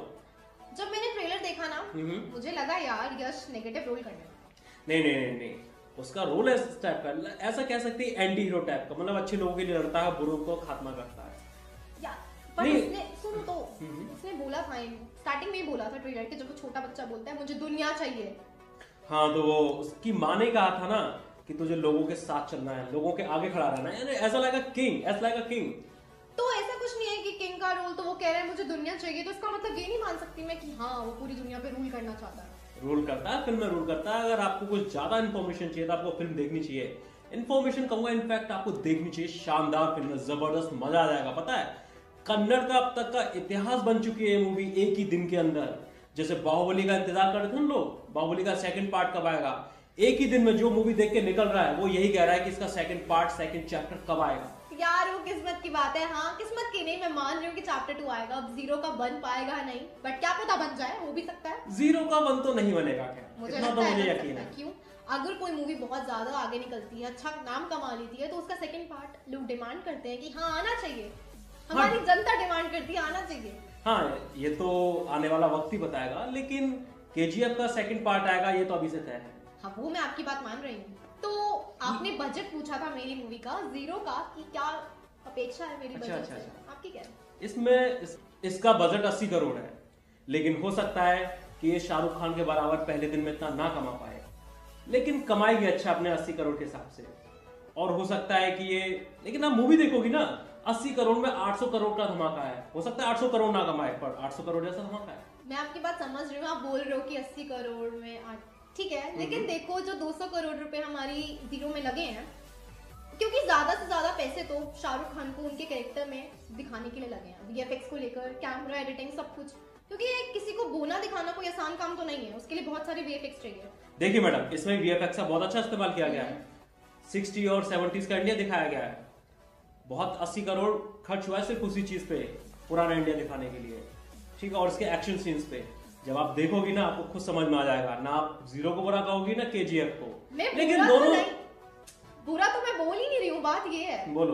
जब मैंने ट्रेलर देखा ना मुझे लगा यार यश नेगेटिव रोल करने वाला। नहीं नहीं नहीं नहीं, उसका रोल है इस टाइप का, ऐसा कह सकते हैं एंटी हीरो टाइप का, मतलब अच्छे लोगों के लिए लड़ता है, बुरों को खात्मा करता है। या पर उसने सुन तो उसने बोला था स्टार्टिंग में ही बोला था ट्रेलर के, जब वो छोटा बच्चा बोलता है मुझे दुनिया चाहिए, हाँ तो वो उसकी माँ ने कहा था ना कि तुझे लोगों के साथ चलना है, लोगों के आगे खड़ा रहना है, ऐसा लाइक अ किंग, ऐसा लाइक अ किंग। तो ऐसा कुछ नहीं है कि किंग का रोल, तो वो कह रहा है मुझे दुनिया चाहिए, तो इसका मतलब ये नहीं मान सकती मैं कि हाँ वो पूरी दुनिया पे रूल करना चाहता है। रूल करता है, फिल्म में रूल करता है। अगर आपको कुछ ज्यादा इन्फॉर्मेशन चाहिए तो आपको फिल्म देखनी चाहिए, इन्फॉर्मेशन कहूंगा इनफैक्ट आपको देखनी चाहिए, शानदार फिल्म है, जबरदस्त मजा आ जाएगा। पता है कन्नड़ का अब तक का इतिहास बन चुकी है ये मूवी एक ही दिन के अंदर, जैसे बाहुबली का इंतजार कर रहे थे हम लोग, बाहुबली का सेकंड पार्ट कब आएगा, एक ही दिन में जो मूवी देख के निकल रहा है वो यही कह रहा है कि इसका सेकंड पार्ट, सेकंड चैप्टर कब आएगा। यार वो किस्मत की बात है, हाँ किस्मत की नहीं, मैं मान रही हूँ कि चैप्टर टू आएगा, अब जीरो का बन पाएगा नहीं, बट क्या पता बन जाए, हो भी सकता है। जीरो का बन तो नहीं बनेगा, क्या मुझे इतना लगता तो है, मुझे यकीन है। क्यों? अगर कोई मूवी बहुत ज्यादा आगे निकलती है, अच्छा नाम कमा लेती है, तो उसका सेकंड पार्ट लोग डिमांड करते हैं कि हाँ आना चाहिए, हमारी हाँ, जनता डिमांड करती है आना चाहिए। हाँ ये तो आने वाला वक्त ही बताएगा, लेकिन केजीएफ का सेकंड पार्ट आएगा ये तो अभी से तय है। हाँ वो मैं आपकी बात मान रही हूँ। तो आपने बजट पूछा था मेरी मूवी का, जीरो का, कि क्या अपेक्षा है मेरी अच्छा, बजट अच्छा, से? अच्छा। आपकी क्या है? इसमें इस, इसका बजट अस्सी करोड़ है, लेकिन हो सकता है कि ये शाहरुख खान के बराबर पहले दिन में इतना ना कमा पाए, लेकिन कमाएगी अच्छा अपने अस्सी करोड़ के हिसाब से। और हो सकता है कि ये, लेकिन आप मूवी देखोगी ना अस्सी करोड़ में आठ सौ करोड़ का धमाका है, हो सकता है आठ सौ करोड़ ना कमाए पर आठ सौ करोड़ जैसा धमाका है। मैं आपकी बात समझ रही हूँ, आप बोल रहे हो कि अस्सी करोड़ में आठ, ठीक है, लेकिन देखो जो दो सौ करोड़ रुपए हमारी जीरो में लगे हैं, क्योंकि ज्यादा से ज्यादा पैसे तो शाहरुख खान को उनके कैरेक्टर में दिखाने के लिए लगे हैं, वीएफएक्स को लेकर, कैमरा, एडिटिंग, सब कुछ, क्योंकि किसी को बोना दिखाना कोई आसान काम तो नहीं है, उसके लिए बहुत सारे वीएफएक्स चाहिए। देखिए मैडम, इसमें वीएफएक्स का बहुत अच्छा इस्तेमाल किया गया है, सिक्सटी और सेवेंटीज का इंडिया दिखाया गया है, बहुत अस्सी करोड़ खर्च हुआ है सिर्फ उसी चीज पे, पुराना इंडिया दिखाने के लिए, ठीक है। और इसके एक्शन सीन्स पे जब आप देखोगी ना आपको खुद समझ में आ जाएगा, ना आप जीरो को बुरा कहोगी ना केजीएफ को, लेकिन दोनों तो बुरा तो मैं बोल ही नहीं रही हूँ, बात ये है, बोलो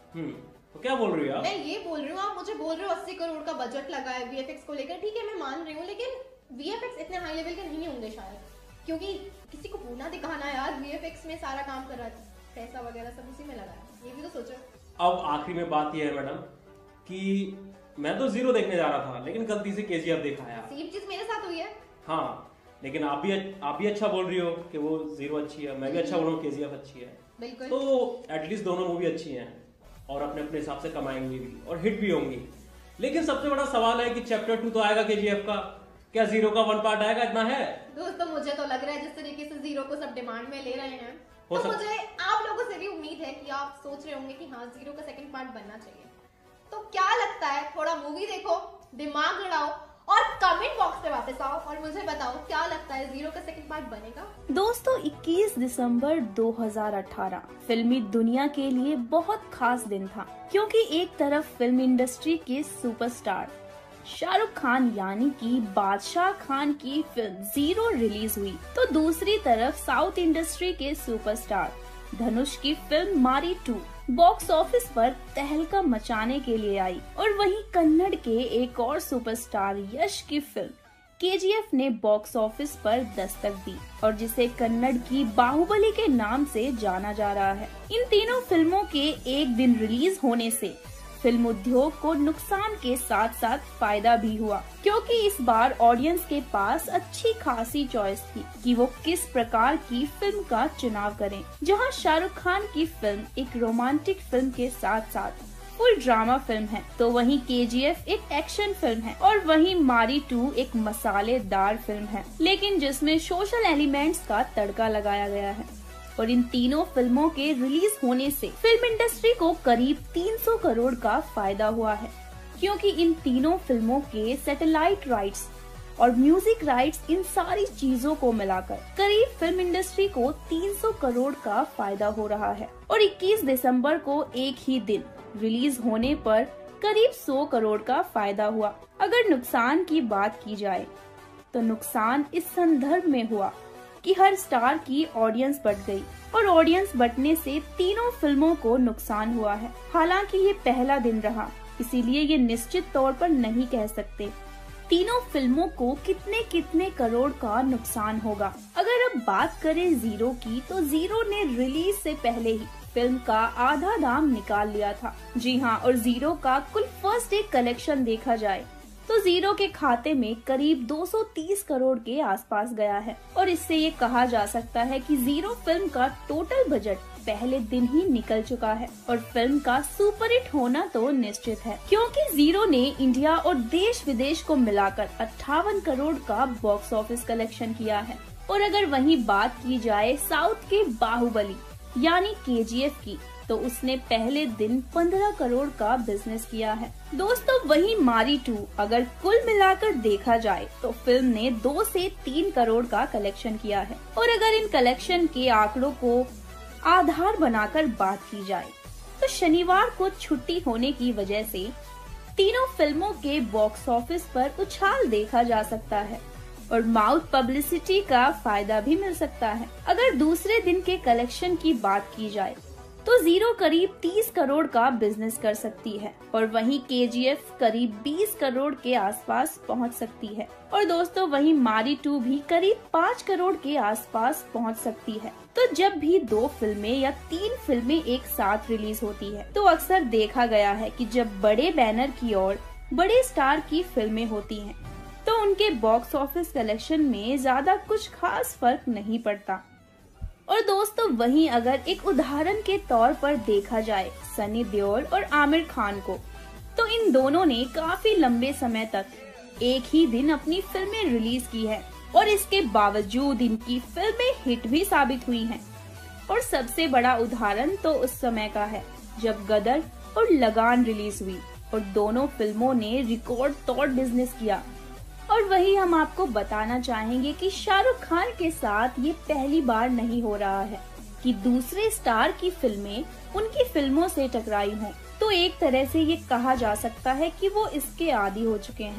हम्म तो क्या बोल रही हो आप? मैं ये बोल रही हूँ, आप मुझे बोल रहे हो अस्सी करोड़ का बजट लगा है वीएफएक्स को लेकर, ठीक है मैं मान रही हूँ, लेकिन वीएफएक्स इतने हाई लेवल के नहीं होंगे शायद, क्योंकि किसी को पूरा दिखाना है यार, वीएफएक्स में सारा काम कर रहा है, पैसा वगैरह सब उसी में लगा है, ये भी तो सोचो। अब आखिरी में बात यह है मैडम कि मैं तो जीरो देखने जा रहा था, लेकिन गलती से केजीएफ देखा है। सेम चीज मेरे साथ हुई है। हाँ लेकिन आप भी आप भी अच्छा बोल रही हो कि वो जीरो अच्छी है, मैं भी अच्छा बोल रहा हूँ केजीएफ अच्छी है, बिल्कुल। तो एटलीस्ट दोनों मूवी अच्छी हैं और अपने अपने हिसाब से कमाएंगी भी और हिट भी होंगी। लेकिन सबसे बड़ा सवाल है कि चैप्टर टू तो आएगा केजीएफ का, क्या जीरो का वन पार्ट आएगा? इतना है दोस्तों, मुझे तो लग रहा है जिस तरीके से जीरो को सब डिमांड में ले रहे हैं, हो तो सक... मुझे आप लोगों से भी उम्मीद है कि आप सोच रहे होंगे कि हाँ जीरो का सेकंड पार्ट बनना चाहिए। तो क्या लगता है, थोड़ा मूवी देखो, दिमाग लड़ाओ और कमेंट बॉक्स पे वापस आओ और मुझे बताओ क्या लगता है जीरो का सेकंड पार्ट बनेगा। दोस्तों इक्कीस दिसंबर दो हज़ार अठारह फिल्मी दुनिया के लिए बहुत खास दिन था, क्योंकि एक तरफ फिल्म इंडस्ट्री के सुपरस्टार शाहरुख खान यानी कि बादशाह खान की फिल्म जीरो रिलीज हुई, तो दूसरी तरफ साउथ इंडस्ट्री के सुपरस्टार धनुष की फिल्म मारी टू बॉक्स ऑफिस पर तहलका मचाने के लिए आई, और वहीं कन्नड़ के एक और सुपरस्टार यश की फिल्म केजीएफ ने बॉक्स ऑफिस पर दस्तक दी और जिसे कन्नड़ की बाहुबली के नाम से जाना जा रहा है। इन तीनों फिल्मों के एक दिन रिलीज होने से फिल्म उद्योग को नुकसान के साथ साथ फायदा भी हुआ, क्योंकि इस बार ऑडियंस के पास अच्छी खासी चॉइस थी कि वो किस प्रकार की फिल्म का चुनाव करें। जहां शाहरुख खान की फिल्म एक रोमांटिक फिल्म के साथ साथ फुल ड्रामा फिल्म है, तो वहीं केजीएफ एक एक्शन फिल्म है और वहीं मारी टू एक मसालेदार फिल्म है, लेकिन जिसमें सोशल एलिमेंट्स का तड़का लगाया गया है। और इन तीनों फिल्मों के रिलीज होने से फिल्म इंडस्ट्री को करीब तीन सौ करोड़ का फायदा हुआ है, क्योंकि इन तीनों फिल्मों के सैटेलाइट राइट्स और म्यूजिक राइट्स, इन सारी चीजों को मिलाकर करीब फिल्म इंडस्ट्री को तीन सौ करोड़ का फायदा हो रहा है। और इक्कीस दिसंबर को एक ही दिन रिलीज होने पर करीब सौ करोड़ का फायदा हुआ। अगर नुकसान की बात की जाए तो नुकसान इस संदर्भ में हुआ कि हर स्टार की ऑडियंस बढ़ गई, और ऑडियंस बढ़ने से तीनों फिल्मों को नुकसान हुआ है। हालांकि ये पहला दिन रहा, इसीलिए ये निश्चित तौर पर नहीं कह सकते तीनों फिल्मों को कितने कितने करोड़ का नुकसान होगा। अगर अब बात करें जीरो की, तो जीरो ने रिलीज से पहले ही फिल्म का आधा दाम निकाल लिया था। जी हाँ, और जीरो का कुल फर्स्ट डे कलेक्शन देखा जाए तो जीरो के खाते में करीब दो सौ तीस करोड़ के आसपास गया है, और इससे ये कहा जा सकता है कि जीरो फिल्म का टोटल बजट पहले दिन ही निकल चुका है और फिल्म का सुपरहिट होना तो निश्चित है, क्योंकि जीरो ने इंडिया और देश विदेश को मिलाकर अट्ठावन करोड़ का बॉक्स ऑफिस कलेक्शन किया है। और अगर वहीं बात की जाए साउथ के बाहुबली यानी केजीएफ की, तो उसने पहले दिन पंद्रह करोड़ का बिजनेस किया है। दोस्तों वहीं मारी टू अगर कुल मिलाकर देखा जाए तो फिल्म ने दो से तीन करोड़ का कलेक्शन किया है। और अगर इन कलेक्शन के आंकड़ों को आधार बनाकर बात की जाए तो शनिवार को छुट्टी होने की वजह से तीनों फिल्मों के बॉक्स ऑफिस पर उछाल देखा जा सकता है और माउथ पब्लिसिटी का फायदा भी मिल सकता है। अगर दूसरे दिन के कलेक्शन की बात की जाए तो जीरो करीब तीस करोड़ का बिजनेस कर सकती है और वहीं केजीएफ करीब बीस करोड़ के आसपास पहुंच सकती है। और दोस्तों वहीं मारी टू भी करीब पाँच करोड़ के आसपास पहुंच सकती है। तो जब भी दो फिल्में या तीन फिल्में एक साथ रिलीज होती है तो अक्सर देखा गया है कि जब बड़े बैनर की और बड़े स्टार की फिल्में होती हैं तो उनके बॉक्स ऑफिस कलेक्शन में ज्यादा कुछ खास फर्क नहीं पड़ता। और दोस्तों वहीं अगर एक उदाहरण के तौर पर देखा जाए सनी देओल और आमिर खान को, तो इन दोनों ने काफी लंबे समय तक एक ही दिन अपनी फिल्में रिलीज की है और इसके बावजूद इनकी फिल्में हिट भी साबित हुई हैं। और सबसे बड़ा उदाहरण तो उस समय का है जब गदर और लगान रिलीज हुई और दोनों फिल्मों ने रिकॉर्ड तोड़ बिजनेस किया। और वही हम आपको बताना चाहेंगे कि शाहरुख खान के साथ ये पहली बार नहीं हो रहा है कि दूसरे स्टार की फिल्में उनकी फिल्मों से टकराई हों। तो एक तरह से ये कहा जा सकता है कि वो इसके आदी हो चुके हैं।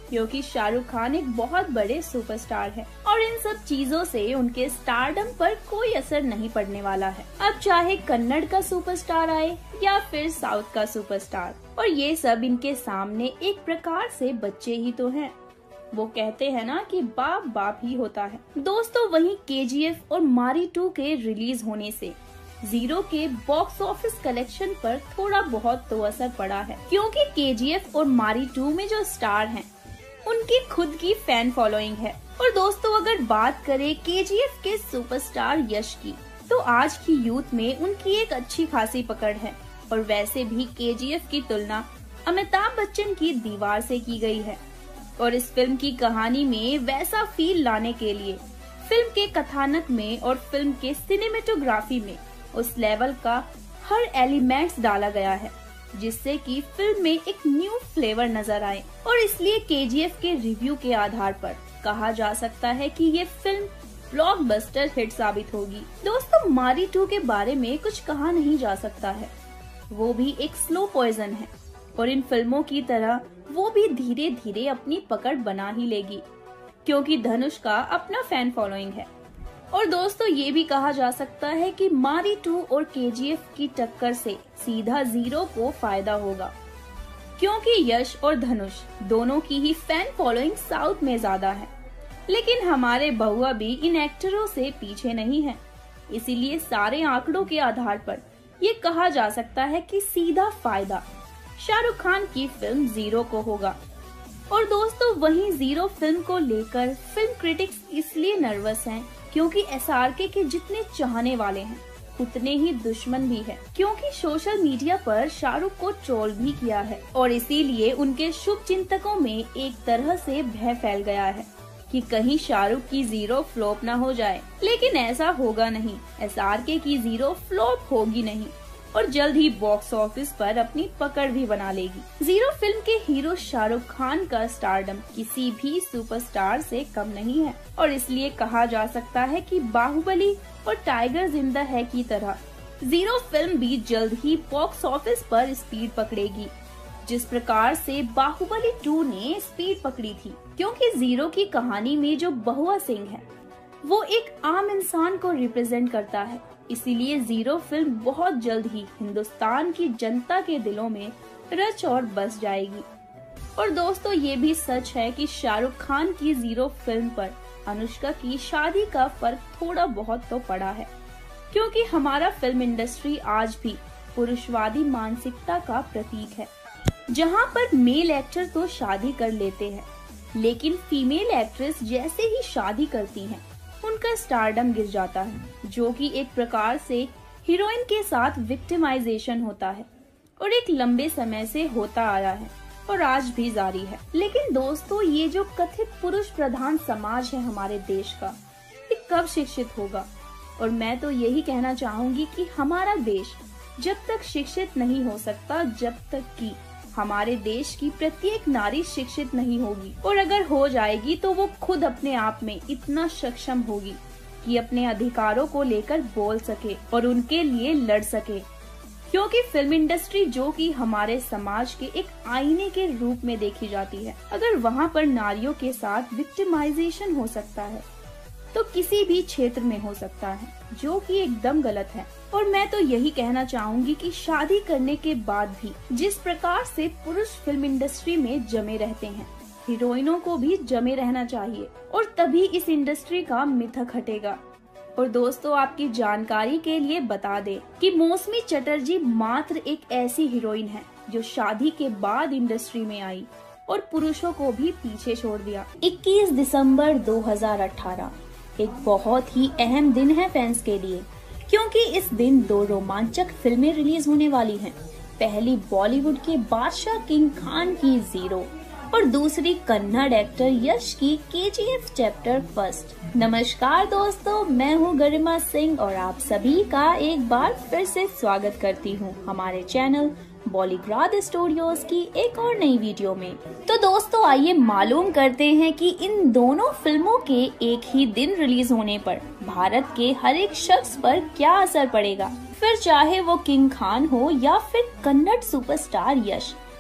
क्योंकि शाहरुख खान एक बहुत बड़े सुपरस्टार है और इन सब चीजों से उनके स्टारडम पर कोई असर नहीं पड़ने वाला है। अब चाहे कन्नड़ का सुपरस्टार आए या फिर साउथ का सुपरस्टार, और ये सब इनके सामने एक प्रकार से बच्चे ही तो हैं। वो कहते हैं ना कि बाप बाप ही होता है। दोस्तों, वहीं के जी एफ और मारी टू के रिलीज होने से जीरो के बॉक्स ऑफिस कलेक्शन पर थोड़ा बहुत तो असर पड़ा है, क्योंकि के जी एफ और मारी टू में जो स्टार हैं, उनकी खुद की फैन फॉलोइंग है। और दोस्तों, अगर बात करें के जी एफ के सुपरस्टार यश की, तो आज की यूथ में उनकी एक अच्छी खासी पकड़ है। और वैसे भी के जी एफ की तुलना अमिताभ बच्चन की दीवार से की गई है। और इस फिल्म की कहानी में वैसा फील लाने के लिए फिल्म के कथानक में और फिल्म के सिनेमेटोग्राफी में उस लेवल का हर एलिमेंट्स डाला गया है, जिससे कि फिल्म में एक न्यू फ्लेवर नजर आए। और इसलिए के जी एफ के रिव्यू के आधार पर कहा जा सकता है कि ये फिल्म ब्लॉकबस्टर हिट साबित होगी। दोस्तों, मारी टू के बारे में कुछ कहा नहीं जा सकता है। वो भी एक स्लो पॉइजन है और इन फिल्मों की तरह वो भी धीरे धीरे अपनी पकड़ बना ही लेगी, क्योंकि धनुष का अपना फैन फॉलोइंग है। और दोस्तों, ये भी कहा जा सकता है कि मारी टू और के जी एफ की टक्कर से सीधा जीरो को फायदा होगा, क्योंकि यश और धनुष दोनों की ही फैन फॉलोइंग साउथ में ज्यादा है। लेकिन हमारे बहुआ भी इन एक्टरों से पीछे नहीं है, इसीलिए सारे आंकड़ों के आधार पर ये कहा जा सकता है कि सीधा फायदा शाहरुख खान की फिल्म जीरो को होगा। और दोस्तों, वहीं जीरो फिल्म को लेकर फिल्म क्रिटिक्स इसलिए नर्वस हैं क्योंकि एस आर के के जितने चाहने वाले हैं उतने ही दुश्मन भी है, क्योंकि सोशल मीडिया पर शाहरुख को ट्रोल भी किया है। और इसीलिए उनके शुभ चिंतकों में एक तरह से भय फैल गया है कि कहीं शाहरुख की जीरो फ्लॉप ना हो जाए। लेकिन ऐसा होगा नहीं, एस आर के की जीरो फ्लॉप होगी नहीं और जल्द ही बॉक्स ऑफिस पर अपनी पकड़ भी बना लेगी। जीरो फिल्म के हीरो शाहरुख खान का स्टारडम किसी भी सुपरस्टार से कम नहीं है, और इसलिए कहा जा सकता है कि बाहुबली और टाइगर जिंदा है की तरह जीरो फिल्म भी जल्द ही बॉक्स ऑफिस पर स्पीड पकड़ेगी, जिस प्रकार से बाहुबली टू ने स्पीड पकड़ी थी। क्योंकि जीरो की कहानी में जो बहुआ सिंह है वो एक आम इंसान को रिप्रेजेंट करता है, इसीलिए जीरो फिल्म बहुत जल्द ही हिंदुस्तान की जनता के दिलों में रच और बस जाएगी। और दोस्तों, ये भी सच है कि शाहरुख खान की जीरो फिल्म पर अनुष्का की शादी का फर्क थोड़ा बहुत तो पड़ा है, क्योंकि हमारा फिल्म इंडस्ट्री आज भी पुरुषवादी मानसिकता का प्रतीक है, जहां पर मेल एक्टर तो शादी कर लेते हैं, लेकिन फीमेल एक्ट्रेस जैसे ही शादी करती हैं, उनका स्टारडम गिर जाता है, जो कि एक प्रकार से हीरोइन के साथ विक्टिमाइजेशन होता है और एक लंबे समय से होता आया है और आज भी जारी है। लेकिन दोस्तों, ये जो कथित पुरुष प्रधान समाज है हमारे देश का, ये कब शिक्षित होगा? और मैं तो यही कहना चाहूंगी कि हमारा देश जब तक शिक्षित नहीं हो सकता, जब तक कि हमारे देश की प्रत्येक नारी शिक्षित नहीं होगी। और अगर हो जाएगी तो वो खुद अपने आप में इतना सक्षम होगी कि अपने अधिकारों को लेकर बोल सके और उनके लिए लड़ सके। क्योंकि फिल्म इंडस्ट्री, जो कि हमारे समाज के एक आईने के रूप में देखी जाती है, अगर वहाँ पर नारियों के साथ विक्टिमाइजेशन हो सकता है तो किसी भी क्षेत्र में हो सकता है, जो कि एकदम गलत है। और मैं तो यही कहना चाहूंगी कि शादी करने के बाद भी जिस प्रकार से पुरुष फिल्म इंडस्ट्री में जमे रहते हैं, हीरोइनों को भी जमे रहना चाहिए, और तभी इस इंडस्ट्री का मिथक हटेगा। और दोस्तों, आपकी जानकारी के लिए बता दें कि मौसमी चटर्जी मात्र एक ऐसी हीरोइन है जो शादी के बाद इंडस्ट्री में आई और पुरुषों को भी पीछे छोड़ दिया। इक्कीस दिसंबर दो हज़ार अठारह एक बहुत ही अहम दिन है फैंस के लिए, क्योंकि इस दिन दो रोमांचक फिल्में रिलीज होने वाली हैं। पहली बॉलीवुड के बादशाह किंग खान की जीरो और दूसरी कन्नड़ एक्टर यश की K G F chapter first. नमस्कार दोस्तों, मैं हूँ गरिमा सिंह और आप सभी का एक बार फिर से स्वागत करती हूँ हमारे चैनल बॉलीग्राद स्टूडियोज की एक और नई वीडियो में। तो दोस्तों, आइए मालूम करते हैं कि इन दोनों फिल्मों के एक ही दिन रिलीज होने पर भारत के हर एक शख्स पर क्या असर पड़ेगा। फिर चाहे वो किंग खान हो या फिर कन्नड़ सुपरस्टार यश,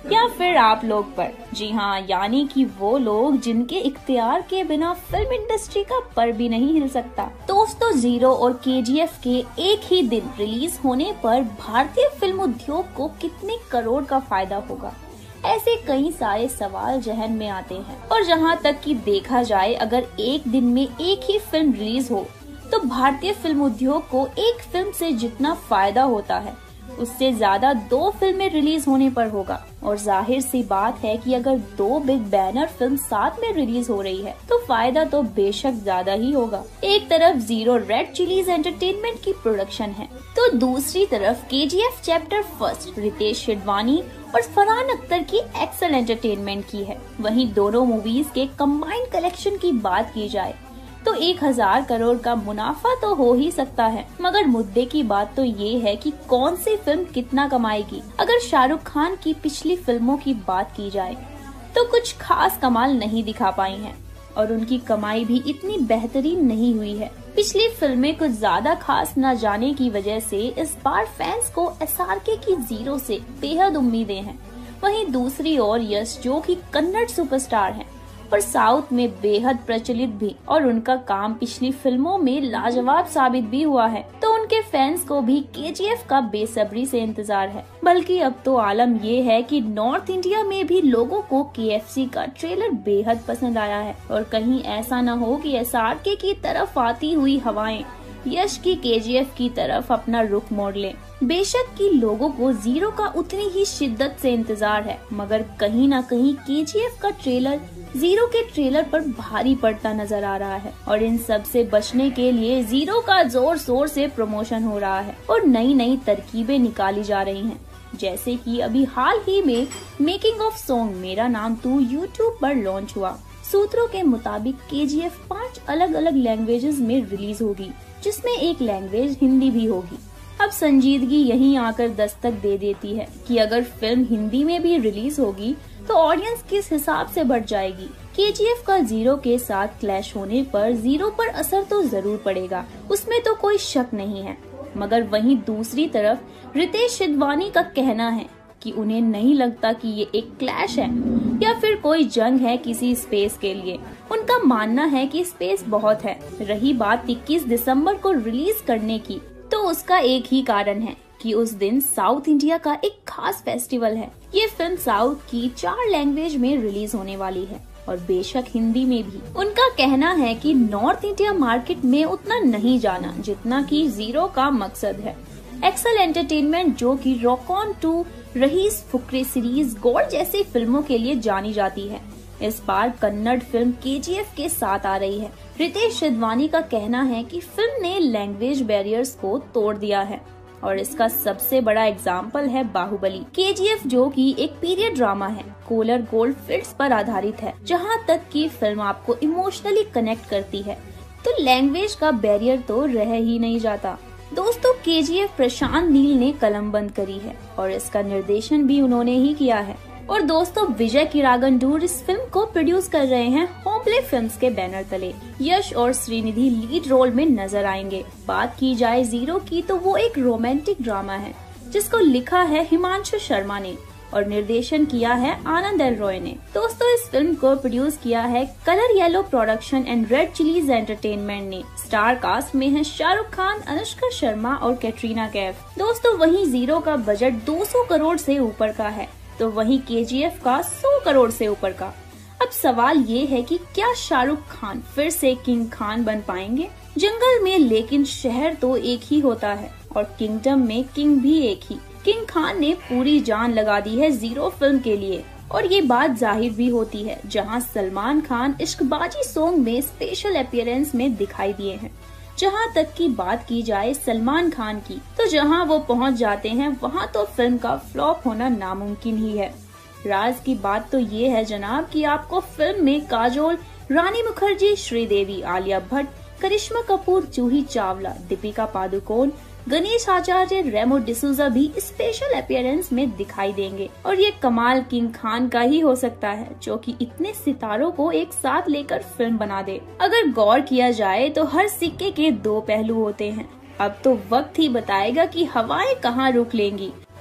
या फिर आप लोग पर। जी हाँ, यानी कि वो लोग जिनके इख्तियार के बिना फिल्म इंडस्ट्री का पर भी नहीं हिल सकता। दोस्तों, जीरो और केजीएफ के एक ही दिन रिलीज होने पर भारतीय फिल्म उद्योग को कितने करोड़ का फायदा होगा, ऐसे कई सारे सवाल जहन में आते हैं। और जहाँ तक कि देखा जाए, अगर एक दिन में एक ही फिल्म रिलीज हो तो भारतीय फिल्म उद्योग को एक फिल्म से जितना फायदा होता है उससे ज्यादा दो फिल्में रिलीज होने पर होगा। और जाहिर सी बात है कि अगर दो बिग बैनर फिल्म साथ में रिलीज हो रही है तो फायदा तो बेशक ज्यादा ही होगा। एक तरफ जीरो रेड चिलीज एंटरटेनमेंट की प्रोडक्शन है तो दूसरी तरफ KGF chapter first Ritesh Sidhwani और फरहान अख्तर की एक्सेल एंटरटेनमेंट की है। वहीं दोनों मूवीज के कंबाइंड कलेक्शन की बात की जाए तो एक हजार करोड़ का मुनाफा तो हो ही सकता है, मगर मुद्दे की बात तो ये है कि कौन सी फिल्म कितना कमाएगी। अगर शाहरुख खान की पिछली फिल्मों की बात की जाए तो कुछ खास कमाल नहीं दिखा पाई हैं और उनकी कमाई भी इतनी बेहतरीन नहीं हुई है। पिछली फिल्में कुछ ज्यादा खास न जाने की वजह से इस बार फैंस को एसआरके की जीरो से बेहद उम्मीदें हैं। वहीं दूसरी ओर यश, जो कि कन्नड़ सुपरस्टार हैं पर साउथ में बेहद प्रचलित भी, और उनका काम पिछली फिल्मों में लाजवाब साबित भी हुआ है, तो उनके फैंस को भी केजीएफ का बेसब्री से इंतजार है। बल्कि अब तो आलम ये है कि नॉर्थ इंडिया में भी लोगों को केएफसी का ट्रेलर बेहद पसंद आया है और कहीं ऐसा न हो कि एसआरके की तरफ आती हुई हवाएं यश की केजीएफ की तरफ अपना रुख मोड़ लें। बेशक कि लोगों को जीरो का उतनी ही शिद्दत से इंतजार है, मगर कहीं न कहीं केजीएफ का ट्रेलर जीरो के ट्रेलर पर भारी पड़ता नजर आ रहा है और इन सब से बचने के लिए जीरो का जोर शोर से प्रमोशन हो रहा है और नई नई तरकीबें निकाली जा रही हैं। जैसे कि अभी हाल ही में मेकिंग ऑफ सॉन्ग मेरा नाम तू यूट्यूब पर लॉन्च हुआ। सूत्रों के मुताबिक केजीएफ पांच अलग अलग लैंग्वेजेस में रिलीज होगी, जिसमें एक लैंग्वेज हिंदी भी होगी। अब संजीदगी यहीं आकर दस्तक दे देती है कि अगर फिल्म हिंदी में भी रिलीज होगी तो ऑडियंस किस हिसाब से बढ़ जाएगी। केजीएफ का जीरो के साथ क्लैश होने पर जीरो पर असर तो जरूर पड़ेगा, उसमें तो कोई शक नहीं है। मगर वहीं दूसरी तरफ रितेश सिडवानी का कहना है कि उन्हें नहीं लगता कि ये एक क्लैश है या फिर कोई जंग है किसी स्पेस के लिए। उनका मानना है कि स्पेस बहुत है। रही बात इक्कीस दिसंबर को रिलीज करने की, तो उसका एक ही कारण है कि उस दिन साउथ इंडिया का एक खास फेस्टिवल है। ये फिल्म साउथ की चार लैंग्वेज में रिलीज होने वाली है और बेशक हिंदी में भी। उनका कहना है कि नॉर्थ इंडिया मार्केट में उतना नहीं जाना जितना कि जीरो का मकसद है। एक्सेल एंटरटेनमेंट, जो कि रॉक ऑन टू, रहीस, फुकरे सीरीज, गॉड जैसी फिल्मों के लिए जानी जाती है, इस बार कन्नड़ फिल्म केजीएफ के साथ आ रही है। रितेश सिडवानी का कहना है कि फिल्म ने लैंग्वेज बैरियर्स को तोड़ दिया है और इसका सबसे बड़ा एग्जाम्पल है बाहुबली। केजीएफ, जो कि एक पीरियड ड्रामा है, कोलर गोल्ड फील्ड्स पर आधारित है। जहां तक की फिल्म आपको इमोशनली कनेक्ट करती है तो लैंग्वेज का बैरियर तो रह ही नहीं जाता। दोस्तों, केजीएफ प्रशांत नील ने कलमबंद करी है और इसका निर्देशन भी उन्होंने ही किया है। और दोस्तों, विजय किरागंडूर इस फिल्म को प्रोड्यूस कर रहे हैं होमप्ले फिल्म्स के बैनर तले। यश और श्रीनिधि लीड रोल में नजर आएंगे। बात की जाए जीरो की तो वो एक रोमांटिक ड्रामा है जिसको लिखा है हिमांशु शर्मा ने और निर्देशन किया है आनंद एल रॉय ने। दोस्तों, इस फिल्म को प्रोड्यूस किया है Colour Yellow production and Red Chillies Entertainment ने। स्टार कास्ट में है शाहरुख खान, अनुष्का शर्मा और कैटरीना कैफ। दोस्तों, वहीं जीरो का बजट दो सौ करोड़ से ऊपर का है तो वहीं केजीएफ का सौ करोड़ से ऊपर का। अब सवाल ये है कि क्या शाहरुख खान फिर से किंग खान बन पाएंगे? जंगल में लेकिन शहर तो एक ही होता है और किंगडम में किंग भी एक ही। किंग खान ने पूरी जान लगा दी है जीरो फिल्म के लिए और ये बात जाहिर भी होती है, जहां सलमान खान इश्कबाजी सॉन्ग में स्पेशल अपीयरेंस में दिखाई दिए हैं। जहां तक की बात की जाए सलमान खान की, तो जहां वो पहुंच जाते हैं वहां तो फिल्म का फ्लॉप होना नामुमकिन ही है। राज की बात तो ये है जनाब कि आपको फिल्म में काजोल, रानी मुखर्जी, श्रीदेवी, आलिया भट्ट, करिश्मा कपूर, जूही चावला, दीपिका पादुकोण, गणेश आचार्य, रेमो डिसूजा भी स्पेशल अपीयरेंस में दिखाई देंगे और ये कमाल किंग खान का ही हो सकता है जो कि इतने सितारों को एक साथ लेकर फिल्म बना दे। अगर गौर किया जाए तो हर सिक्के के दो पहलू होते हैं। अब तो वक्त ही बताएगा कि हवाएं कहाँ रुक लेंगी।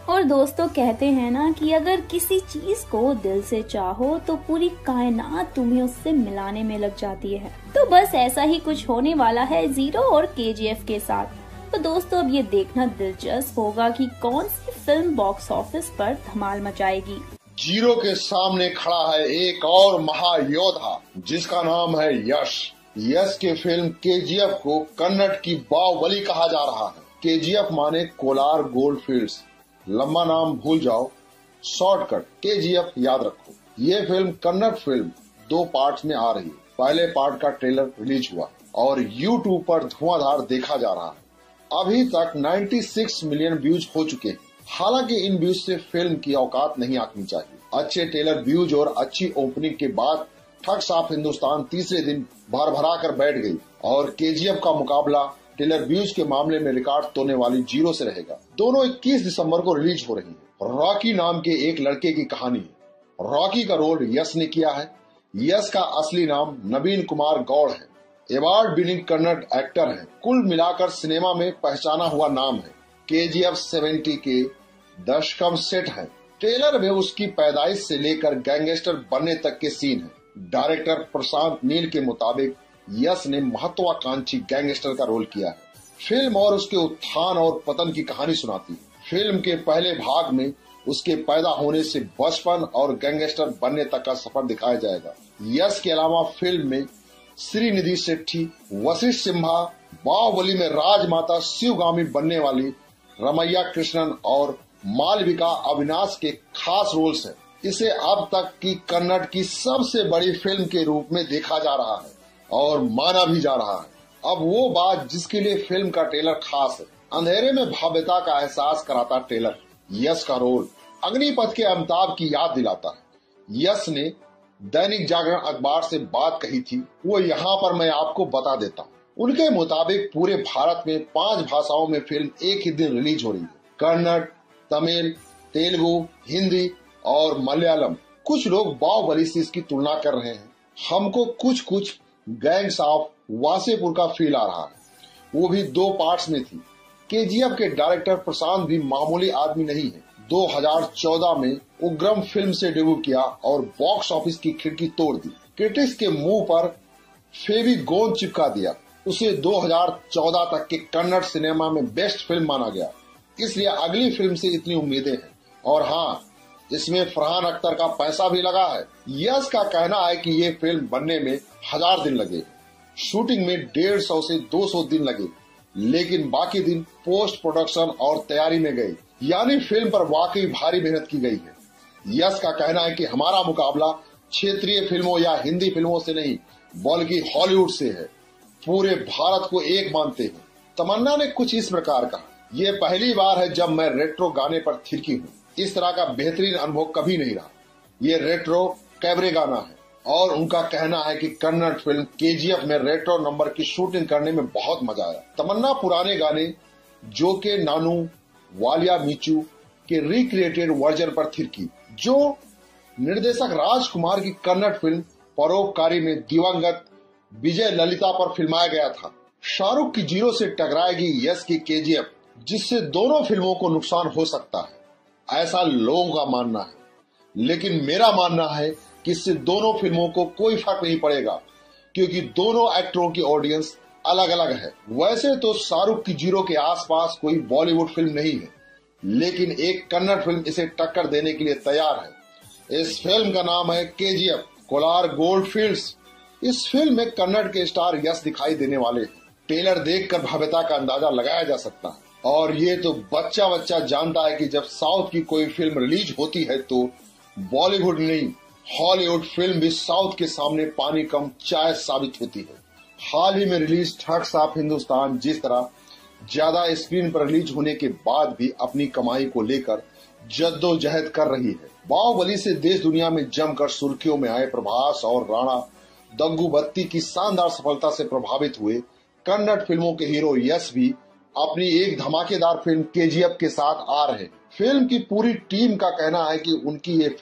और दोस्तों कहते हैं ना कि अगर किसी चीज को दिल से चाहो तो पूरी कायनात तुम्हें उससे मिलाने में लग जाती है। तो बस ऐसा ही कुछ होने वाला है जीरो और केजीएफ के साथ। तो दोस्तों अब ये देखना दिलचस्प होगा कि कौन सी फिल्म बॉक्स ऑफिस पर धमाल मचाएगी। जीरो के सामने खड़ा है एक और महायोद्धा जिसका नाम है यश। यश के फिल्म केजीएफ को कन्नड़ की बाहुबली कहा जा रहा है। केजीएफ माने कोलार गोल्ड फील्ड्स, लंबा नाम भूल जाओ, शॉर्टकट केजीएफ याद रखो। ये फिल्म कन्नड़ फिल्म दो पार्ट्स में आ रही है। पहले पार्ट का ट्रेलर रिलीज हुआ और यूट्यूब पर धुआंधार देखा जा रहा है। अभी तक छियानवे मिलियन व्यूज हो चुके हैं। हालांकि इन व्यूज से फिल्म की औकात नहीं आंकनी चाहिए। अच्छे ट्रेलर व्यूज और अच्छी ओपनिंग के बाद ठग साफ हिंदुस्तान तीसरे दिन भर भरा कर बैठ गई और केजीएफ का मुकाबला ट्रेलर व्यूज के मामले में रिकॉर्ड तोड़ने वाली जीरो से रहेगा। दोनों इक्कीस दिसंबर को रिलीज हो रही है। रॉकी नाम के एक लड़के की कहानी है। रॉकी का रोल यश ने किया है। यश का असली नाम नवीन कुमार गौड़ है। अवार्ड विनिंग कन्नड़ एक्टर है। कुल मिलाकर सिनेमा में पहचाना हुआ नाम है। केजीएफ सत्तर के दशकम सेट है। ट्रेलर में उसकी पैदाइश से लेकर गैंगस्टर बनने तक के सीन है। डायरेक्टर प्रशांत नील के मुताबिक यश ने महत्वाकांक्षी गैंगस्टर का रोल किया है। फिल्म और उसके उत्थान और पतन की कहानी सुनाती है। फिल्म के पहले भाग में उसके पैदा होने से बचपन और गैंगस्टर बनने तक का सफर दिखाया जाएगा। यश के अलावा फिल्म में श्रीनिधि शेट्टी, वशिष्ठ सिम्हा, बाहुबली में राजमाता शिवगामी बनने वाली रमैया कृष्णन और मालविका अविनाश के खास रोल्स हैं। इसे अब तक की कन्नड़ की सबसे बड़ी फिल्म के रूप में देखा जा रहा है और माना भी जा रहा है। अब वो बात जिसके लिए फिल्म का ट्रेलर खास है। अंधेरे में भव्यता का एहसास कराता ट्रेलर। यश का रोल अग्निपथ के अमिताभ की याद दिलाता है। यश ने दैनिक जागरण अखबार से बात कही थी, वो यहाँ पर मैं आपको बता देता हूँ। उनके मुताबिक पूरे भारत में पांच भाषाओं में फिल्म एक ही दिन रिलीज हो रही है। कन्नड़, तमिल, तेलुगु, हिंदी और मलयालम। कुछ लोग बाहुबली से इसकी तुलना कर रहे हैं। हमको कुछ कुछ गैंग्स ऑफ वासेपुर का फील आ रहा है। वो भी दो पार्ट्स में थी। केजीएफ के डायरेक्टर प्रशांत भी मामूली आदमी नहीं है। दो हज़ार चौदह में उग्रम फिल्म से डेब्यू किया और बॉक्स ऑफिस की खिड़की तोड़ दी। क्रिटिक्स के मुंह पर फेवी गोंद चिपका दिया। उसे दो हज़ार चौदह तक के कन्नड़ सिनेमा में बेस्ट फिल्म माना गया। इसलिए अगली फिल्म से इतनी उम्मीदें हैं। और हाँ, इसमें फरहान अख्तर का पैसा भी लगा है। यश का कहना है कि ये फिल्म बनने में हजार दिन लगे। शूटिंग में डेढ़ सौ से दो सौ दिन लगे, लेकिन बाकी दिन पोस्ट प्रोडक्शन और तैयारी में गए। यानी फिल्म पर वाकई भारी मेहनत की गई है। यश का कहना है कि हमारा मुकाबला क्षेत्रीय फिल्मों या हिंदी फिल्मों से नहीं बल्कि हॉलीवुड से है। पूरे भारत को एक मानते हैं। तमन्ना ने कुछ इस प्रकार कहा, ये पहली बार है जब मैं रेट्रो गाने पर थिरकी हूँ। इस तरह का बेहतरीन अनुभव कभी नहीं रहा। ये रेट्रो कैबरे गाना है और उनका कहना है कि कन्नड़ फिल्म केजीएफ में रेट्रो नंबर की शूटिंग करने में बहुत मजा आया। तमन्ना पुराने गाने जो के नानू वालिया मीचू के रिक्रिएटेड वर्जन पर थिरकी, जो निर्देशक राजकुमार की कन्नड़ फिल्म परोपकारी में दिवंगत विजय ललिता पर फिल्माया गया था। शाहरुख की जीरो से टकराएगी यश की केजीएफ, जिससे दोनों फिल्मों को नुकसान हो सकता है, ऐसा लोगों का मानना है। लेकिन मेरा मानना है कि इससे दोनों फिल्मों को कोई फर्क नहीं पड़ेगा, क्योंकि दोनों एक्टरों की ऑडियंस अलग अलग है। वैसे तो शाहरुख की जीरो के आसपास कोई बॉलीवुड फिल्म नहीं है, लेकिन एक कन्नड़ फिल्म इसे टक्कर देने के लिए तैयार है। इस फिल्म का नाम है केजीएफ कोलार गोल्ड फील्ड्स। इस फिल्म में कन्नड़ के स्टार यश दिखाई देने वाले हैं। ट्रेलर देखकर भव्यता का अंदाजा लगाया जा सकता है। और ये तो बच्चा बच्चा जानता है कि जब साउथ की कोई फिल्म रिलीज होती है तो बॉलीवुड नहीं हॉलीवुड फिल्म भी साउथ के सामने पानी कम चाय साबित होती है। हाल ही में रिलीज ठग साफ हिंदुस्तान जिस तरह ज्यादा स्क्रीन पर रिलीज होने के बाद भी अपनी कमाई को लेकर जद्दोजहद कर रही है। बाहुबली से देश दुनिया में जमकर सुर्खियों में आए प्रभास और राणा दग्गुबत्ती की शानदार सफलता से प्रभावित हुए कन्नड़ फिल्मों के हीरो यश भी अपनी एक धमाकेदार फिल्म केजीएफ के साथ आ रहे। फिल्म की पूरी टीम का कहना है कि उनकी ये फिल्म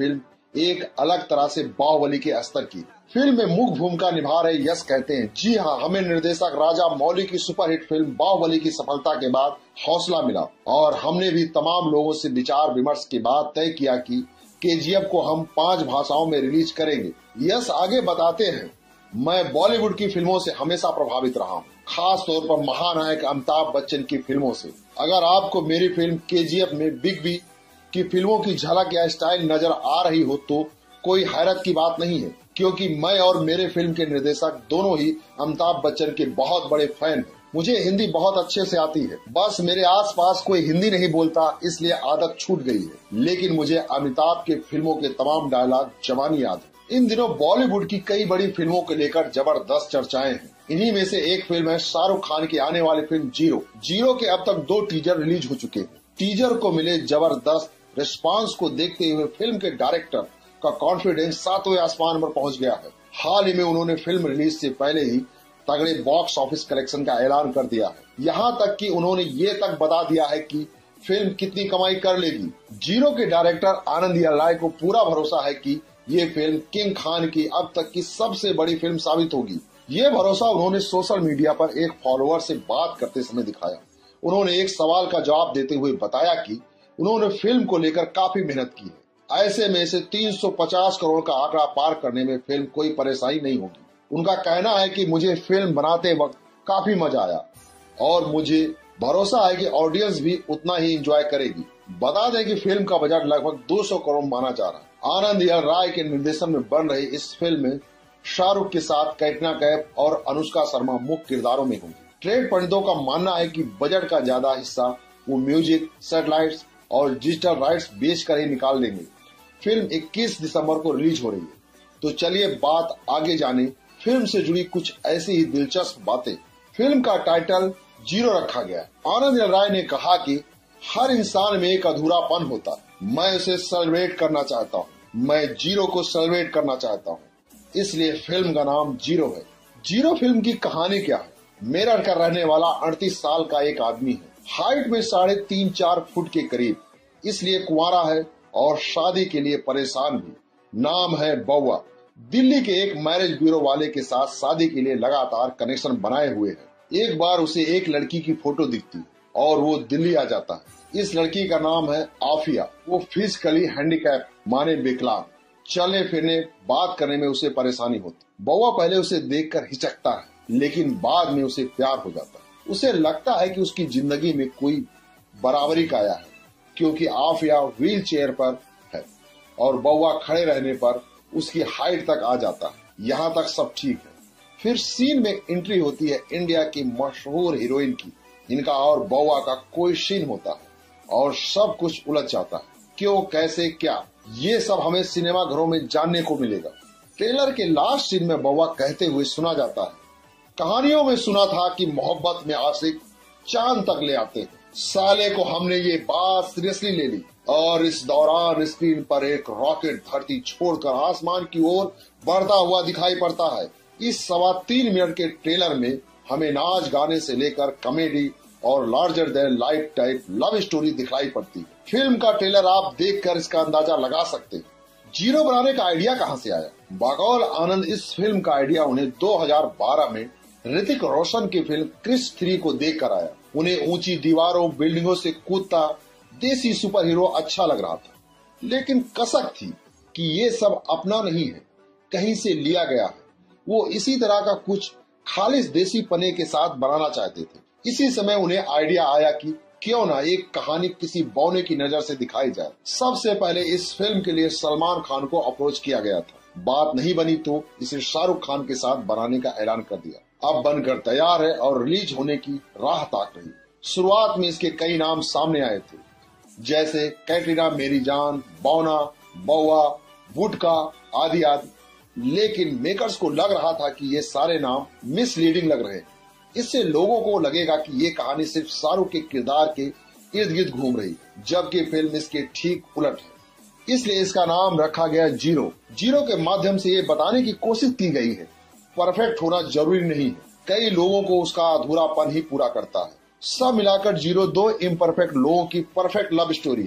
एक अलग तरह से बाहुबली के स्तर की। फिल्म में मुख्य भूमिका निभा रहे यश कहते हैं, जी हाँ, हमें निर्देशक राजा मौली की सुपरहिट फिल्म बाहुबली की सफलता के बाद हौसला मिला और हमने भी तमाम लोगों से विचार विमर्श के बाद तय किया कि केजीएफ को हम पांच भाषाओं में रिलीज करेंगे। यश आगे बताते हैं, मैं बॉलीवुड की फिल्मों से हमेशा प्रभावित रहा हूँ, खास तौर पर महानायक अमिताभ बच्चन की फिल्मों से। अगर आपको मेरी फिल्म केजीएफ में बिग बी की फिल्मों की झलक या स्टाइल नजर आ रही हो तो कोई हैरत की बात नहीं है, क्योंकि मैं और मेरे फिल्म के निर्देशक दोनों ही अमिताभ बच्चन के बहुत बड़े फैन हैं। मुझे हिंदी बहुत अच्छे से आती है, बस मेरे आसपास कोई हिंदी नहीं बोलता इसलिए आदत छूट गई है, लेकिन मुझे अमिताभ के फिल्मों के तमाम डायलॉग जवानी याद है। इन दिनों बॉलीवुड की कई बड़ी फिल्मों को लेकर जबरदस्त चर्चाएं हैं। इन्हीं में से एक फिल्म है शाहरुख खान की आने वाली फिल्म जीरो। जीरो के अब तक दो टीजर रिलीज हो चुके हैं। टीजर को मिले जबरदस्त रिस्पांस को देखते हुए फिल्म के डायरेक्टर का कॉन्फिडेंस सातवें आसमान पर पहुंच गया है। हाल ही में उन्होंने फिल्म रिलीज से पहले ही तगड़े बॉक्स ऑफिस कलेक्शन का ऐलान कर दिया है। यहाँ तक कि उन्होंने ये तक बता दिया है कि फिल्म कितनी कमाई कर लेगी। जीरो के डायरेक्टर आनंद राय को पूरा भरोसा है कि ये फिल्म किंग खान की अब तक की सबसे बड़ी फिल्म साबित होगी। ये भरोसा उन्होंने सोशल मीडिया पर एक फॉलोअर से बात करते समय दिखाया। उन्होंने एक सवाल का जवाब देते हुए बताया कि उन्होंने फिल्म को लेकर काफी मेहनत की है। ऐसे में से तीन सौ पचास करोड़ का आंकड़ा पार करने में फिल्म कोई परेशानी नहीं होगी। उनका कहना है कि मुझे फिल्म बनाते वक्त काफी मजा आया और मुझे भरोसा है कि ऑडियंस भी उतना ही एंजॉय करेगी। बता दें कि फिल्म का बजट लगभग दो सौ करोड़ माना जा रहा है। आनंद राय के निर्देशन में बन रही इस फिल्म में शाहरुख के साथ कैटरीना कैफ और अनुष्का शर्मा मुख्य किरदारों में होंगी। ट्रेड पंडितों का मानना है कि बजट का ज्यादा हिस्सा वो म्यूजिक, सैटेलाइट्स और डिजिटल राइट्स बेच कर ही निकाल लेंगे। फिल्म इक्कीस दिसंबर को रिलीज हो रही है। तो चलिए बात आगे जाने फिल्म से जुड़ी कुछ ऐसी ही दिलचस्प बातें। फिल्म का टाइटल जीरो रखा गया है। आनंद राय ने कहा कि हर इंसान में एक अधूरापन होता है, मैं उसे सेलिब्रेट करना चाहता हूँ, मैं जीरो को सेलिब्रेट करना चाहता हूँ, इसलिए फिल्म का नाम जीरो है। जीरो फिल्म की कहानी क्या है? मेरठ का रहने वाला अड़तीस साल का एक आदमी है, हाइट में साढ़े तीन चार फुट के करीब, इसलिए कुंवारा है और शादी के लिए परेशान भी। नाम है बउआ। दिल्ली के एक मैरिज ब्यूरो वाले के साथ शादी के लिए लगातार कनेक्शन बनाए हुए है। एक बार उसे एक लड़की की फोटो दिखती और वो दिल्ली आ जाता है। इस लड़की का नाम है आफिया। वो फिजिकली हैंडीकैप माने विकलांग, चलने फिरने बात करने में उसे परेशानी होती। बउआ पहले उसे देखकर हिचकता है, लेकिन बाद में उसे प्यार हो जाता है। उसे लगता है कि उसकी जिंदगी में कोई बराबरी का आया है, क्योंकि आफिया व्हील चेयर पर है और बउआ खड़े रहने पर उसकी हाइट तक आ जाता है। यहाँ तक सब ठीक है। फिर सीन में एंट्री होती है इंडिया की मशहूर हीरोइन की। इनका और बउआ का कोई सीन होता है और सब कुछ उलझ जाता है। क्यों, कैसे, क्या, ये सब हमें सिनेमा घरों में जानने को मिलेगा। ट्रेलर के लास्ट सीन में बउआ कहते हुए सुना जाता है, कहानियों में सुना था कि मोहब्बत में आशिक चांद तक ले आते हैं। साले को हमने ये बात सीरियसली ले ली और इस दौरान स्क्रीन पर एक रॉकेट धरती छोड़कर आसमान की ओर बढ़ता हुआ दिखाई पड़ता है। इस सवा तीन मिनट के ट्रेलर में हमें नाच गाने से लेकर कॉमेडी और larger than life type love story दिखाई पड़ती है। फिल्म का ट्रेलर आप देखकर इसका अंदाजा लगा सकते हैं। जीरो बनाने का आइडिया कहां से आया? बकौल आनंद, इस फिल्म का आइडिया उन्हें दो हज़ार बारह में ऋतिक रोशन की फिल्म क्रिश थ्री को देख कर आया। उन्हें ऊंची दीवारों, बिल्डिंगों से कूदता देसी सुपर हीरो अच्छा लग रहा था, लेकिन कसक थी कि ये सब अपना नहीं है, कहीं से लिया गया है। वो इसी तरह का कुछ खालिस देसी पने के साथ बनाना चाहते थे। इसी समय उन्हें आइडिया आया कि क्यों ना एक कहानी किसी बौने की नजर से दिखाई जाए। सबसे पहले इस फिल्म के लिए सलमान खान को अप्रोच किया गया था। बात नहीं बनी तो इसे शाहरुख खान के साथ बनाने का ऐलान कर दिया। अब बनकर तैयार है और रिलीज होने की राह ताक रही। शुरुआत में इसके कई नाम सामने आए थे, जैसे कैटरीना, मेरी जान, बौना, बउआ, वुडका आदि आदि, लेकिन मेकर्स को लग रहा था कि ये सारे नाम मिसलीडिंग लग रहे हैं। इससे लोगों को लगेगा कि ये कहानी सिर्फ शाहरुख के किरदार के इर्द गिर्द घूम रही, जबकि फिल्म इसके ठीक उलट है। इसलिए इसका नाम रखा गया जीरो। जीरो के माध्यम से ये बताने की कोशिश की गई है परफेक्ट होना जरूरी नहीं है, कई लोगों को उसका अधूरापन ही पूरा करता है। सब मिलाकर जीरो दो इम्परफेक्ट लोगों की परफेक्ट लव स्टोरी है।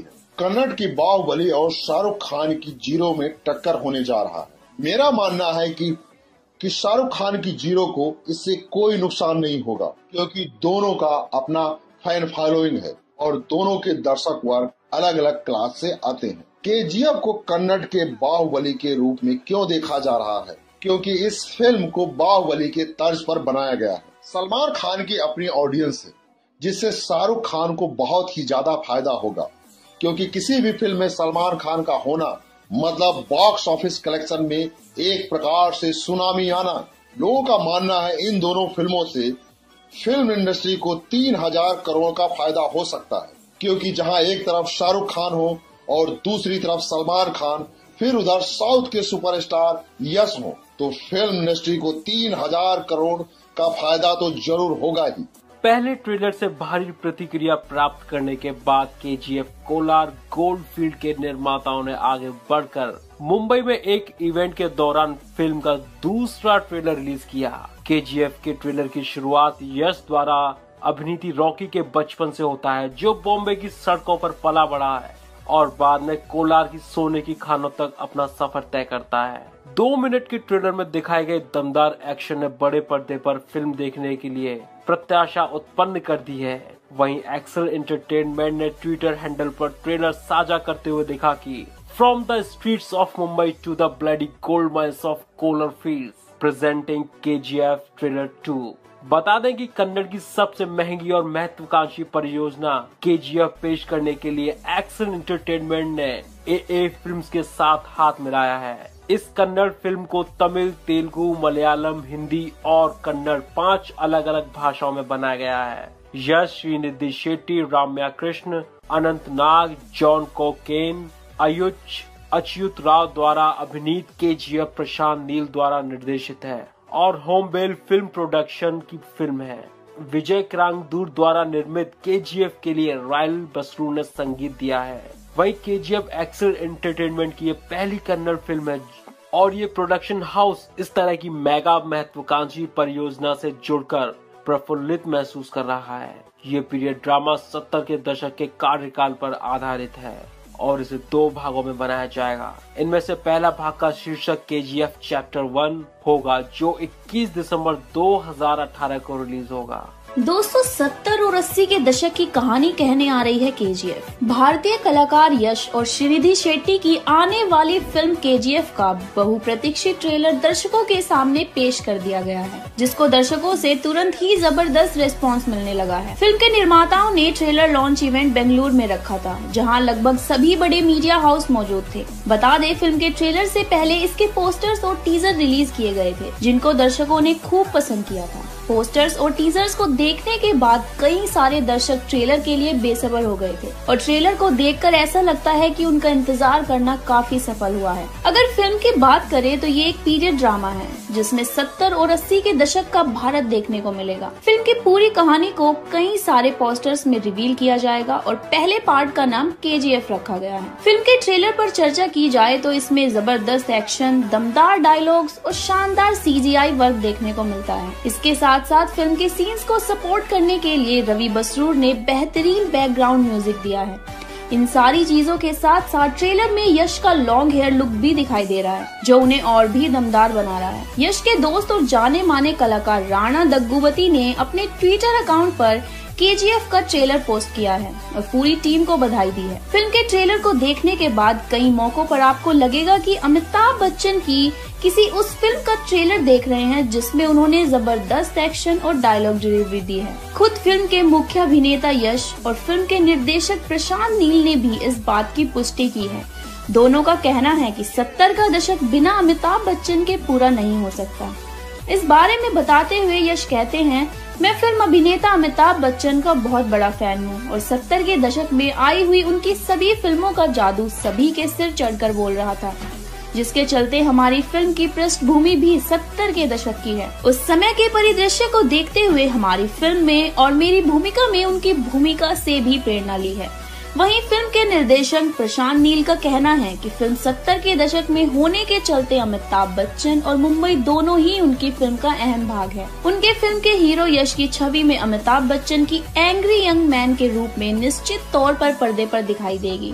कन्नड़ की बाहुबली और शाहरुख खान की जीरो में टक्कर होने जा रहा है। मेरा मानना है कि कि शाहरुख खान की जीरो को इससे कोई नुकसान नहीं होगा, क्योंकि दोनों का अपना फैन फॉलोइंग है और दोनों के दर्शक वर्ग अलग अलग क्लास से आते हैं। केजीएफ को कन्नड़ के बाहुबली के रूप में क्यों देखा जा रहा है? क्योंकि इस फिल्म को बाहुबली के तर्ज पर बनाया गया है। सलमान खान की अपनी ऑडियंस है, जिससे शाहरुख खान को बहुत ही ज्यादा फायदा होगा, क्योंकि किसी भी फिल्म में सलमान खान का होना मतलब बॉक्स ऑफिस कलेक्शन में एक प्रकार से सुनामी आना। लोगों का मानना है इन दोनों फिल्मों से फिल्म इंडस्ट्री को तीन हजार करोड़ का फायदा हो सकता है, क्योंकि जहां एक तरफ शाहरुख खान हो और दूसरी तरफ सलमान खान, फिर उधर साउथ के सुपरस्टार यश हो, तो फिल्म इंडस्ट्री को तीन हजार करोड़ का फायदा तो जरूर होगा ही। पहले ट्रेलर से भारी प्रतिक्रिया प्राप्त करने के बाद केजीएफ कोलार गोल्डफील्ड के निर्माताओं ने आगे बढ़कर मुंबई में एक इवेंट के दौरान फिल्म का दूसरा ट्रेलर रिलीज किया। केजीएफ के ट्रेलर की शुरुआत यश द्वारा अभिनीत रॉकी के बचपन से होता है, जो बॉम्बे की सड़कों पर पला बढ़ा है और बाद में कोलार की सोने की खानों तक अपना सफर तय करता है। दो मिनट के ट्रेलर में दिखाए गए दमदार एक्शन ने बड़े पर्दे पर फिल्म देखने के लिए प्रत्याशा उत्पन्न कर दी है। वहीं एक्सेल एंटरटेनमेंट ने ट्विटर हैंडल पर ट्रेलर साझा करते हुए देखा कि from the streets of Mumbai to the bloody gold mines of Kolar fields presenting KGF trailer two. बता दें कि कन्नड़ की सबसे महंगी और महत्वाकांक्षी परियोजना केजीएफ पेश करने के लिए एक्सेल एंटरटेनमेंट ने एए फिल्म्स के साथ हाथ मिलाया है। इस कन्नड़ फिल्म को तमिल, तेलुगु, मलयालम, हिंदी और कन्नड़ पांच अलग अलग भाषाओं में बनाया गया है। यश, श्रीनिधि शेट्टी, राम्या कृष्ण, अनंत नाग, जॉन कोकेन, अयुच अच्युत राव द्वारा अभिनीत केजीएफ प्रशांत नील द्वारा निर्देशित है और होमबेल फिल्म प्रोडक्शन की फिल्म है। विजय क्रांगदूर द्वारा निर्मित केजीएफ के लिए रायल बसरू ने संगीत दिया है। वही केजीएफ एक्सेल एंटरटेनमेंट की ये पहली कन्नड़ फिल्म है और ये प्रोडक्शन हाउस इस तरह की मेगा महत्वाकांक्षी परियोजना से जुड़कर प्रफुल्लित महसूस कर रहा है। ये पीरियड ड्रामा सत्तर के दशक के कार्यकाल पर आधारित है और इसे दो भागों में बनाया जाएगा। इनमें से पहला भाग का शीर्षक केजीएफ चैप्टर वन होगा, जो इक्कीस दिसंबर दो हज़ार अठारह को रिलीज होगा। दोस्तों, सत्तर और अस्सी के दशक की कहानी कहने आ रही है केजीएफ। भारतीय कलाकार यश और श्रीनिधि शेट्टी की आने वाली फिल्म केजीएफ का बहुप्रतीक्षित ट्रेलर दर्शकों के सामने पेश कर दिया गया है, जिसको दर्शकों से तुरंत ही जबरदस्त रिस्पांस मिलने लगा है। फिल्म के निर्माताओं ने ट्रेलर लॉन्च इवेंट बेंगलुरु में रखा था, जहां लगभग सभी बड़े मीडिया हाउस मौजूद थे। बता दें, फिल्म के ट्रेलर से पहले इसके पोस्टर्स और टीजर रिलीज किए गए थे, जिनको दर्शकों ने खूब पसंद किया था। पोस्टर्स और टीजर्स को देखने के बाद कई सारे दर्शक ट्रेलर के लिए बेसब्र हो गए थे और ट्रेलर को देखकर ऐसा लगता है कि उनका इंतजार करना काफी सफल हुआ है। अगर फिल्म की बात करें तो ये एक पीरियड ड्रामा है, जिसमें सत्तर और अस्सी के दशक का भारत देखने को मिलेगा। फिल्म की पूरी कहानी को कई सारे पोस्टर्स में रिवील किया जाएगा और पहले पार्ट का नाम केजीएफ रखा गया है। फिल्म के ट्रेलर पर चर्चा की जाए तो इसमें जबरदस्त एक्शन, दमदार डायलॉग्स और शानदार सीजीआई वर्क देखने को मिलता है। इसके साथ साथ फिल्म के सीन्स को सपोर्ट करने के लिए रवि बसरूर ने बेहतरीन बैकग्राउंड म्यूजिक दिया है। इन सारी चीजों के साथ साथ ट्रेलर में यश का लॉन्ग हेयर लुक भी दिखाई दे रहा है, जो उन्हें और भी दमदार बना रहा है। यश के दोस्त और जाने माने कलाकार राणा दग्गुवती ने अपने ट्विटर अकाउंट पर केजीएफ का ट्रेलर पोस्ट किया है और पूरी टीम को बधाई दी है। फिल्म के ट्रेलर को देखने के बाद कई मौकों पर आपको लगेगा कि अमिताभ बच्चन की किसी उस फिल्म का ट्रेलर देख रहे हैं जिसमें उन्होंने जबरदस्त एक्शन और डायलॉग डिलीवरी दी है। खुद फिल्म के मुख्य अभिनेता यश और फिल्म के निर्देशक प्रशांत नील ने भी इस बात की पुष्टि की है। दोनों का कहना है कि सत्तर का दशक बिना अमिताभ बच्चन के पूरा नहीं हो सकता। इस बारे में बताते हुए यश कहते हैं, मैं फिल्म अभिनेता अमिताभ बच्चन का बहुत बड़ा फैन हूँ और सत्तर के दशक में आई हुई उनकी सभी फिल्मों का जादू सभी के सिर चढ़कर बोल रहा था, जिसके चलते हमारी फिल्म की पृष्ठभूमि भी सत्तर के दशक की है। उस समय के परिदृश्य को देखते हुए हमारी फिल्म में और मेरी भूमिका में उनकी भूमिका से भी प्रेरणा ली है। वहीं फिल्म के निर्देशक प्रशांत नील का कहना है कि फिल्म सत्तर के दशक में होने के चलते अमिताभ बच्चन और मुंबई दोनों ही उनकी फिल्म का अहम भाग है। उनके फिल्म के हीरो यश की छवि में अमिताभ बच्चन की एंग्री यंग मैन के रूप में निश्चित तौर पर पर्दे पर दिखाई देगी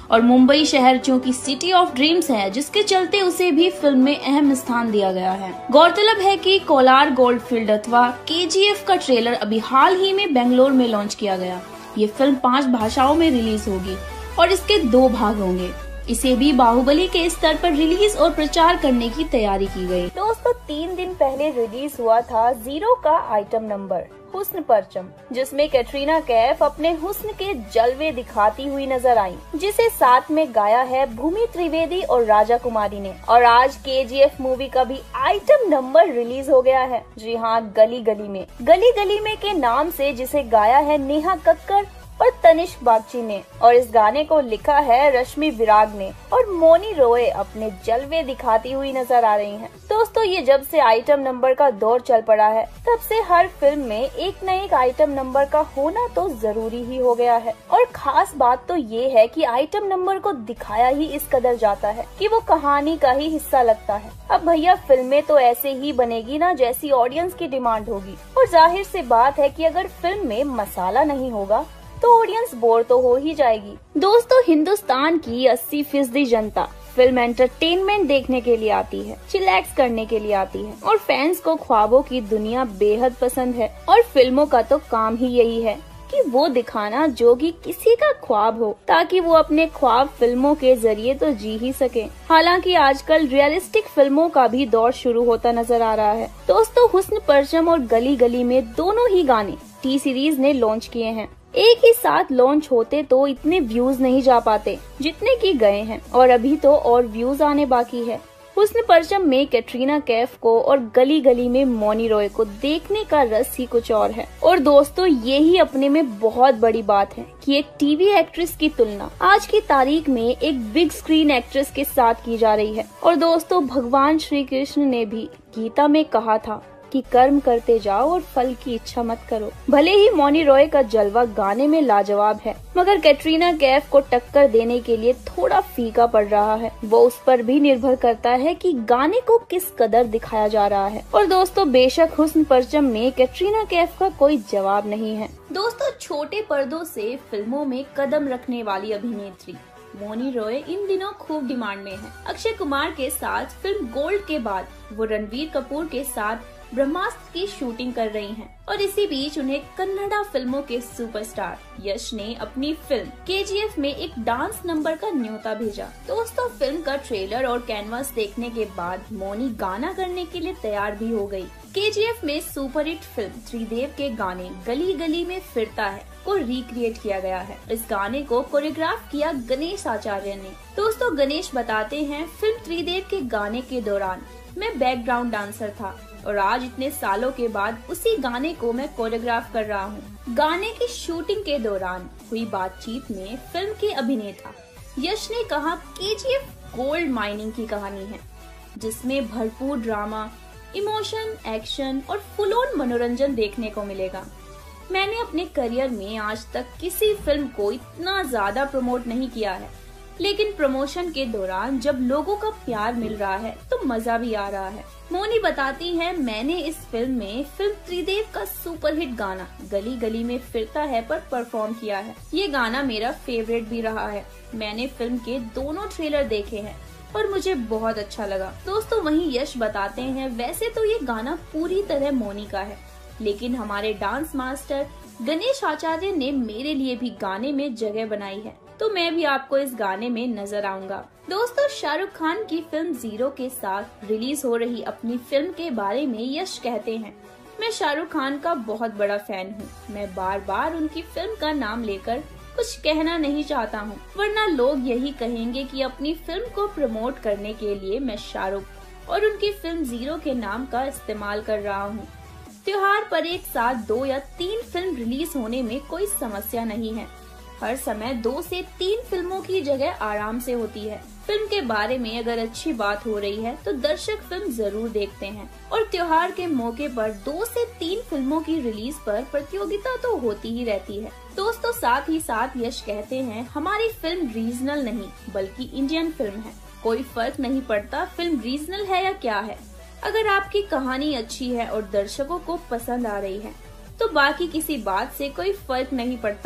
और मुंबई शहर जो कि सिटी ऑफ ड्रीम्स है, जिसके चलते उसे भी फिल्म में अहम स्थान दिया गया है। गौरतलब है कि कोलार गोल्ड फील्ड अथवा केजीएफ का ट्रेलर अभी हाल ही में बेंगलोर में लॉन्च किया गया। ये फिल्म पांच भाषाओं में रिलीज होगी और इसके दो भाग होंगे। इसे भी बाहुबली के स्तर पर रिलीज और प्रचार करने की तैयारी की गई। दोस्तों, तीन दिन पहले रिलीज हुआ था जीरो का आइटम नंबर हुस्न परचम, जिसमें कैटरीना कैफ अपने हुस्न के जलवे दिखाती हुई नजर आई, जिसे साथ में गाया है भूमि त्रिवेदी और राजा कुमारी ने। और आज केजीएफ मूवी का भी आइटम नंबर रिलीज हो गया है। जी हाँ, गली गली में। गली गली में के नाम से जिसे गाया है नेहा कक्कर और तनिष्क बागची ने, और इस गाने को लिखा है रश्मि विराग ने, और मोनी रॉय अपने जलवे दिखाती हुई नजर आ रही हैं। दोस्तों, ये जब से आइटम नंबर का दौर चल पड़ा है, तब से हर फिल्म में एक न एक आइटम नंबर का होना तो जरूरी ही हो गया है। और खास बात तो ये है कि आइटम नंबर को दिखाया ही इस कदर जाता है कि वो कहानी का ही हिस्सा लगता है। अब भैया, फिल्में तो ऐसे ही बनेगी ना जैसी ऑडियंस की डिमांड होगी, और जाहिर सी बात है कि अगर फिल्म में मसाला नहीं होगा तो ऑडियंस बोर तो हो ही जाएगी। दोस्तों, हिंदुस्तान की अस्सी फीसदी जनता फिल्म एंटरटेनमेंट देखने के लिए आती है, चिलैक्स करने के लिए आती है, और फैंस को ख्वाबों की दुनिया बेहद पसंद है। और फिल्मों का तो काम ही यही है कि वो दिखाना जो कि किसी का ख्वाब हो, ताकि वो अपने ख्वाब फिल्मों के जरिए तो जी ही सके। हालांकि आजकल रियलिस्टिक फिल्मों का भी दौर शुरू होता नजर आ रहा है। दोस्तों, हुस्न परचम और गली गली में दोनों ही गाने टी सीरीज ने लॉन्च किए हैं। एक ही साथ लॉन्च होते तो इतने व्यूज नहीं जा पाते जितने की गए हैं, और अभी तो और व्यूज आने बाकी है। हुस्न परचम में कैटरीना कैफ को और गली गली में मोनी रॉय को देखने का रस ही कुछ और है। और दोस्तों, ये ही अपने में बहुत बड़ी बात है कि एक टीवी एक्ट्रेस की तुलना आज की तारीख में एक बिग स्क्रीन एक्ट्रेस के साथ की जा रही है। और दोस्तों, भगवान श्री कृष्ण ने भी गीता में कहा था कि कर्म करते जाओ और फल की इच्छा मत करो। भले ही मोनी रॉय का जलवा गाने में लाजवाब है, मगर कैटरीना कैफ को टक्कर देने के लिए थोड़ा फीका पड़ रहा है। वो उस पर भी निर्भर करता है कि गाने को किस कदर दिखाया जा रहा है। और दोस्तों, बेशक हुस्न परचम में कैटरीना कैफ का कोई जवाब नहीं है। दोस्तों, छोटे पर्दों से फिल्मों में कदम रखने वाली अभिनेत्री मोनी रॉय इन दिनों खूब डिमांड में है। अक्षय कुमार के साथ फिल्म गोल्ड के बाद वो रणवीर कपूर के साथ ब्रह्मास्त्र की शूटिंग कर रही हैं, और इसी बीच उन्हें कन्नड़ा फिल्मों के सुपरस्टार यश ने अपनी फिल्म केजीएफ में एक डांस नंबर का न्योता भेजा। दोस्तों, फिल्म का ट्रेलर और कैनवास देखने के बाद मोनी गाना करने के लिए तैयार भी हो गई। केजीएफ में सुपरहिट फिल्म त्रिदेव के गाने गली गली में फिरता है को रिक्रिएट किया गया है। इस गाने को कोरियोग्राफ किया गणेश आचार्य ने। दोस्तों, गणेश बताते हैं, फिल्म त्रिदेव के गाने के दौरान मैं बैकग्राउंड डांसर था, और आज इतने सालों के बाद उसी गाने को मैं कोरियोग्राफ कर रहा हूँ। गाने की शूटिंग के दौरान हुई बातचीत में फिल्म के अभिनेता यश ने कहा, केजीएफ गोल्ड माइनिंग की कहानी है, जिसमें भरपूर ड्रामा, इमोशन, एक्शन और फुल ऑन मनोरंजन देखने को मिलेगा। मैंने अपने करियर में आज तक किसी फिल्म को इतना ज्यादा प्रमोट नहीं किया है, लेकिन प्रमोशन के दौरान जब लोगों का प्यार मिल रहा है तो मजा भी आ रहा है। मोनी बताती है, मैंने इस फिल्म में फिल्म त्रिदेव का सुपरहिट गाना गली गली में फिरता है पर परफॉर्म किया है। ये गाना मेरा फेवरेट भी रहा है। मैंने फिल्म के दोनों ट्रेलर देखे हैं और मुझे बहुत अच्छा लगा। दोस्तों, वहीं यश बताते हैं, वैसे तो ये गाना पूरी तरह मोनी का है, लेकिन हमारे डांस मास्टर गणेश आचार्य ने मेरे लिए भी गाने में जगह बनाई है, तो मैं भी आपको इस गाने में नजर आऊंगा। दोस्तों, शाहरुख खान की फिल्म जीरो के साथ रिलीज हो रही अपनी फिल्म के बारे में यश कहते हैं, मैं शाहरुख खान का बहुत बड़ा फैन हूँ। मैं बार बार उनकी फिल्म का नाम लेकर कुछ कहना नहीं चाहता हूँ, वरना लोग यही कहेंगे कि अपनी फिल्म को प्रमोट करने के लिए मैं शाहरुख और उनकी फिल्म जीरो के नाम का इस्तेमाल कर रहा हूँ। त्योहार पर एक साथ दो या तीन फिल्म रिलीज होने में कोई समस्या नहीं है। हर समय दो से तीन फिल्मों की जगह आराम से होती है। फिल्म के बारे में अगर अच्छी बात हो रही है तो दर्शक फिल्म जरूर देखते हैं, और त्योहार के मौके पर दो से तीन फिल्मों की रिलीज पर प्रतियोगिता तो होती ही रहती है। दोस्तों, साथ ही साथ यश कहते हैं, हमारी फिल्म रीजनल नहीं बल्कि इंडियन फिल्म है। कोई फर्क नहीं पड़ता फिल्म रीजनल है या क्या है। अगर आपकी कहानी अच्छी है और दर्शकों को पसंद आ रही है तो बाकी किसी बात से कोई फर्क नहीं पड़ता है।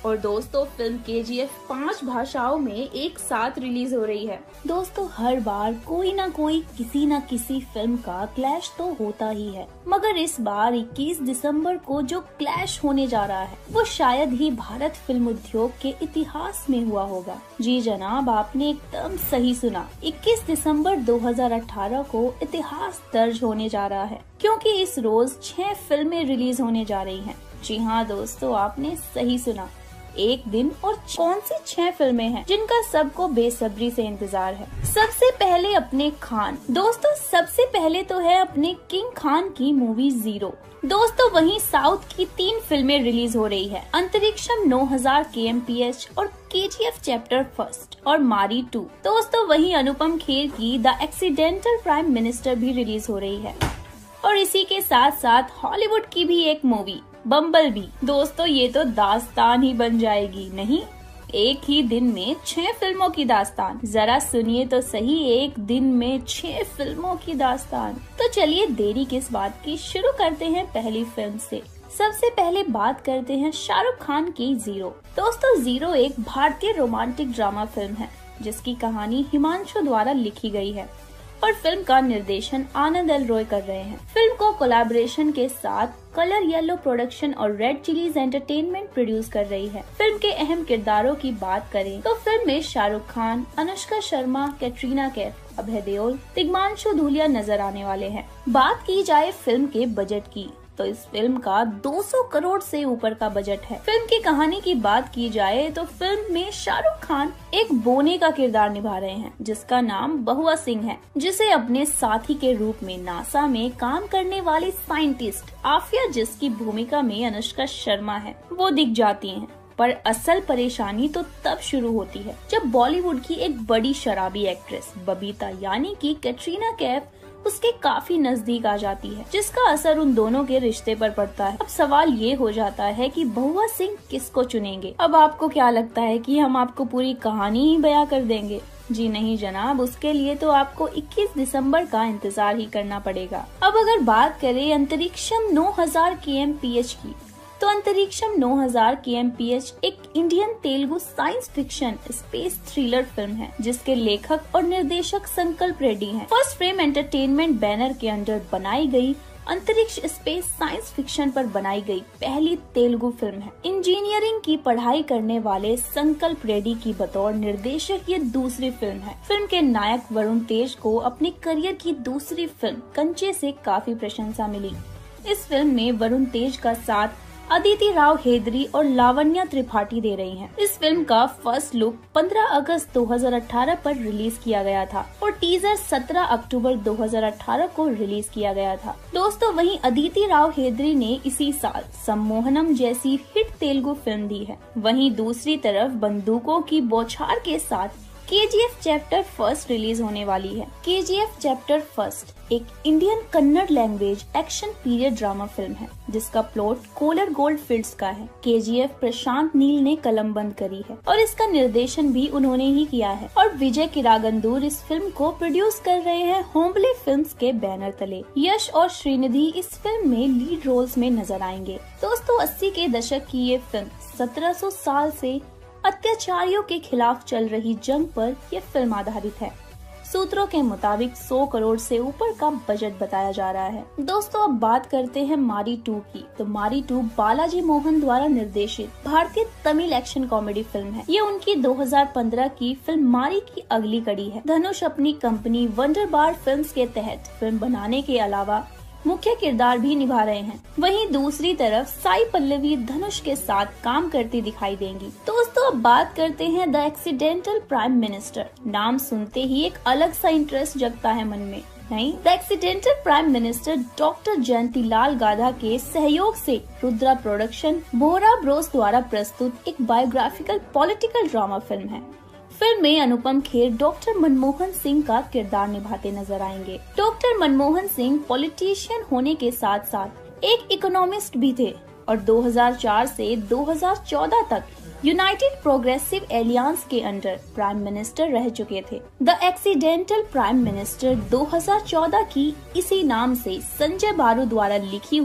और दोस्तों फिल्म के जी एफ पाँच भाषाओं में एक साथ रिलीज हो रही है। दोस्तों हर बार कोई ना कोई किसी न किसी फिल्म का क्लैश तो होता ही है, मगर इस बार इक्कीस दिसंबर को जो क्लैश होने जा रहा है वो शायद ही भारत फिल्म उद्योग के इतिहास में हुआ होगा। जी जनाब, आपने एकदम सही सुना। इक्कीस दिसंबर दो हज़ार अठारह को इतिहास दर्ज होने जा रहा है, क्योंकि इस रोज छह फिल्में रिलीज होने जा रही हैं। जी हाँ दोस्तों, आपने सही सुना, एक दिन। और कौन सी छह फिल्में हैं जिनका सबको बेसब्री से इंतजार है। सबसे पहले अपने खान, दोस्तों सबसे पहले तो है अपने किंग खान की मूवी जीरो। दोस्तों वहीं साउथ की तीन फिल्में रिलीज हो रही है, अंतरिक्षम नौ हज़ार के एम पी एच और के जी एफ चैप्टर फर्स्ट और मारी टू। दोस्तों वहीं अनुपम खेर की द एक्सीडेंटल प्राइम मिनिस्टर भी रिलीज हो रही है। और इसी के साथ साथ हॉलीवुड की भी एक मूवी बम्बल बी। दोस्तों ये तो दास्तान ही बन जाएगी, नहीं एक ही दिन में छह फिल्मों की दास्तान। जरा सुनिए तो सही, एक दिन में छह फिल्मों की दास्तान। तो चलिए देरी किस बात की, शुरू करते हैं पहली फिल्म से। सबसे पहले बात करते हैं शाहरुख खान की जीरो। दोस्तों जीरो एक भारतीय रोमांटिक ड्रामा फिल्म है जिसकी कहानी हिमांशु द्वारा लिखी गई है और फिल्म का निर्देशन आनंद एल रॉय कर रहे हैं। फिल्म को कोलैबोरेशन के साथ कलर येलो प्रोडक्शन और रेड चिलीज एंटरटेनमेंट प्रोड्यूस कर रही है। फिल्म के अहम किरदारों की बात करें तो फिल्म में शाहरुख खान, अनुष्का शर्मा, कैटरीना कैफ, अभय देओल, तिग्मांशु धूलिया नजर आने वाले हैं। बात की जाए फिल्म के बजट की तो इस फिल्म का दो सौ करोड़ से ऊपर का बजट है। फिल्म की कहानी की बात की जाए तो फिल्म में शाहरुख खान एक बोने का किरदार निभा रहे हैं जिसका नाम बहुआ सिंह है, जिसे अपने साथी के रूप में नासा में काम करने वाली साइंटिस्ट आफिया, जिसकी भूमिका में अनुष्का शर्मा है, वो दिख जाती हैं। पर असल परेशानी तो तब शुरू होती है जब बॉलीवुड की एक बड़ी शराबी एक्ट्रेस बबीता यानी कि कैटरीना कैफ उसके काफी नजदीक आ जाती है, जिसका असर उन दोनों के रिश्ते पर पड़ता है। अब सवाल ये हो जाता है कि बहुआ सिंह किसको चुनेंगे। अब आपको क्या लगता है कि हम आपको पूरी कहानी ही बयां कर देंगे? जी नहीं जनाब, उसके लिए तो आपको इक्कीस दिसंबर का इंतजार ही करना पड़ेगा। अब अगर बात करें अंतरिक्षम नौ हज़ार के एम पी एच की, तो अंतरिक्षम नौ हज़ार के एम पी एच एक Indian Telugu science fiction space thriller film है जिसके लेखक और निर्देशक संकल्प रेड्डी हैं। फर्स्ट फ्रेम एंटरटेनमेंट बैनर के अंडर बनाई गई अंतरिक्ष स्पेस साइंस फिक्शन पर बनाई गई पहली तेलुगु फिल्म है। इंजीनियरिंग की पढ़ाई करने वाले संकल्प रेड्डी की बतौर निर्देशक ये दूसरी फिल्म है। फिल्म के नायक वरुण तेज को अपने करियर की दूसरी फिल्म कंचे से काफी प्रशंसा मिली। इस फिल्म में वरुण तेज का साथ अदिति राव हेदरी और लावण्या त्रिपाठी दे रही हैं। इस फिल्म का फर्स्ट लुक पंद्रह अगस्त दो हज़ार अठारह पर रिलीज किया गया था और टीजर सत्रह अक्टूबर दो हज़ार अठारह को रिलीज किया गया था। दोस्तों वहीं अदिति राव हेदरी ने इसी साल सम्मोहनम जैसी हिट तेलुगु फिल्म दी है। वहीं दूसरी तरफ बंदूकों की बौछार के साथ K G F chapter first release होने वाली है। K G F chapter first एक Indian Kannada language action period drama film है जिसका प्लॉट कोलर गोल्ड फील्ड्स का है। K G F Prashanth Neel ने कलमबंद करी है और इसका निर्देशन भी उन्होंने ही किया है। और विजय किरागंदूर इस फिल्म को प्रोड्यूस कर रहे हैं होम्बले फिल्म्स के बैनर तले। यश और श्रीनिधि इस फिल्म में लीड रोल्स में नजर आएंगे। दोस्तों अस्सी के दशक की ये फिल्म सत्रह सौ साल से अत्याचारियों के खिलाफ चल रही जंग पर यह फिल्म आधारित है। सूत्रों के मुताबिक सौ करोड़ से ऊपर का बजट बताया जा रहा है। दोस्तों अब बात करते हैं मारी टू की। तो मारी टू बालाजी मोहन द्वारा निर्देशित भारतीय तमिल एक्शन कॉमेडी फिल्म है। ये उनकी दो हज़ार पंद्रह की फिल्म मारी की अगली कड़ी है। धनुष अपनी कंपनी वंडर बार फिल्म्स के तहत फिल्म बनाने के अलावा मुख्य किरदार भी निभा रहे हैं। वहीं दूसरी तरफ साई पल्लवी धनुष के साथ काम करती दिखाई देंगी। दोस्तों अब बात करते हैं द एक्सीडेंटल प्राइम मिनिस्टर। नाम सुनते ही एक अलग सा इंटरेस्ट जगता है मन में, नहीं? The Accidental Prime Minister doctor Jayantilal Gada के सहयोग से रुद्रा प्रोडक्शन बोरा ब्रोस द्वारा प्रस्तुत एक बायोग्राफिकल पॉलिटिकल ड्रामा फिल्म है। फिल्म में अनुपम खेर डॉक्टर मनमोहन सिंह का किरदार निभाते नजर आएंगे। डॉक्टर मनमोहन सिंह पॉलिटिशियन होने के साथ साथ एक इकोनॉमिस्ट भी थे और दो हज़ार चार से दो हज़ार चौदह तक यूनाइटेड प्रोग्रेसिव एलियंस के अंडर प्राइम मिनिस्टर रह चुके थे। द एक्सीडेंटल प्राइम मिनिस्टर दो हज़ार चौदह की इसी नाम से संजय बारू द्वारा लिखी हुई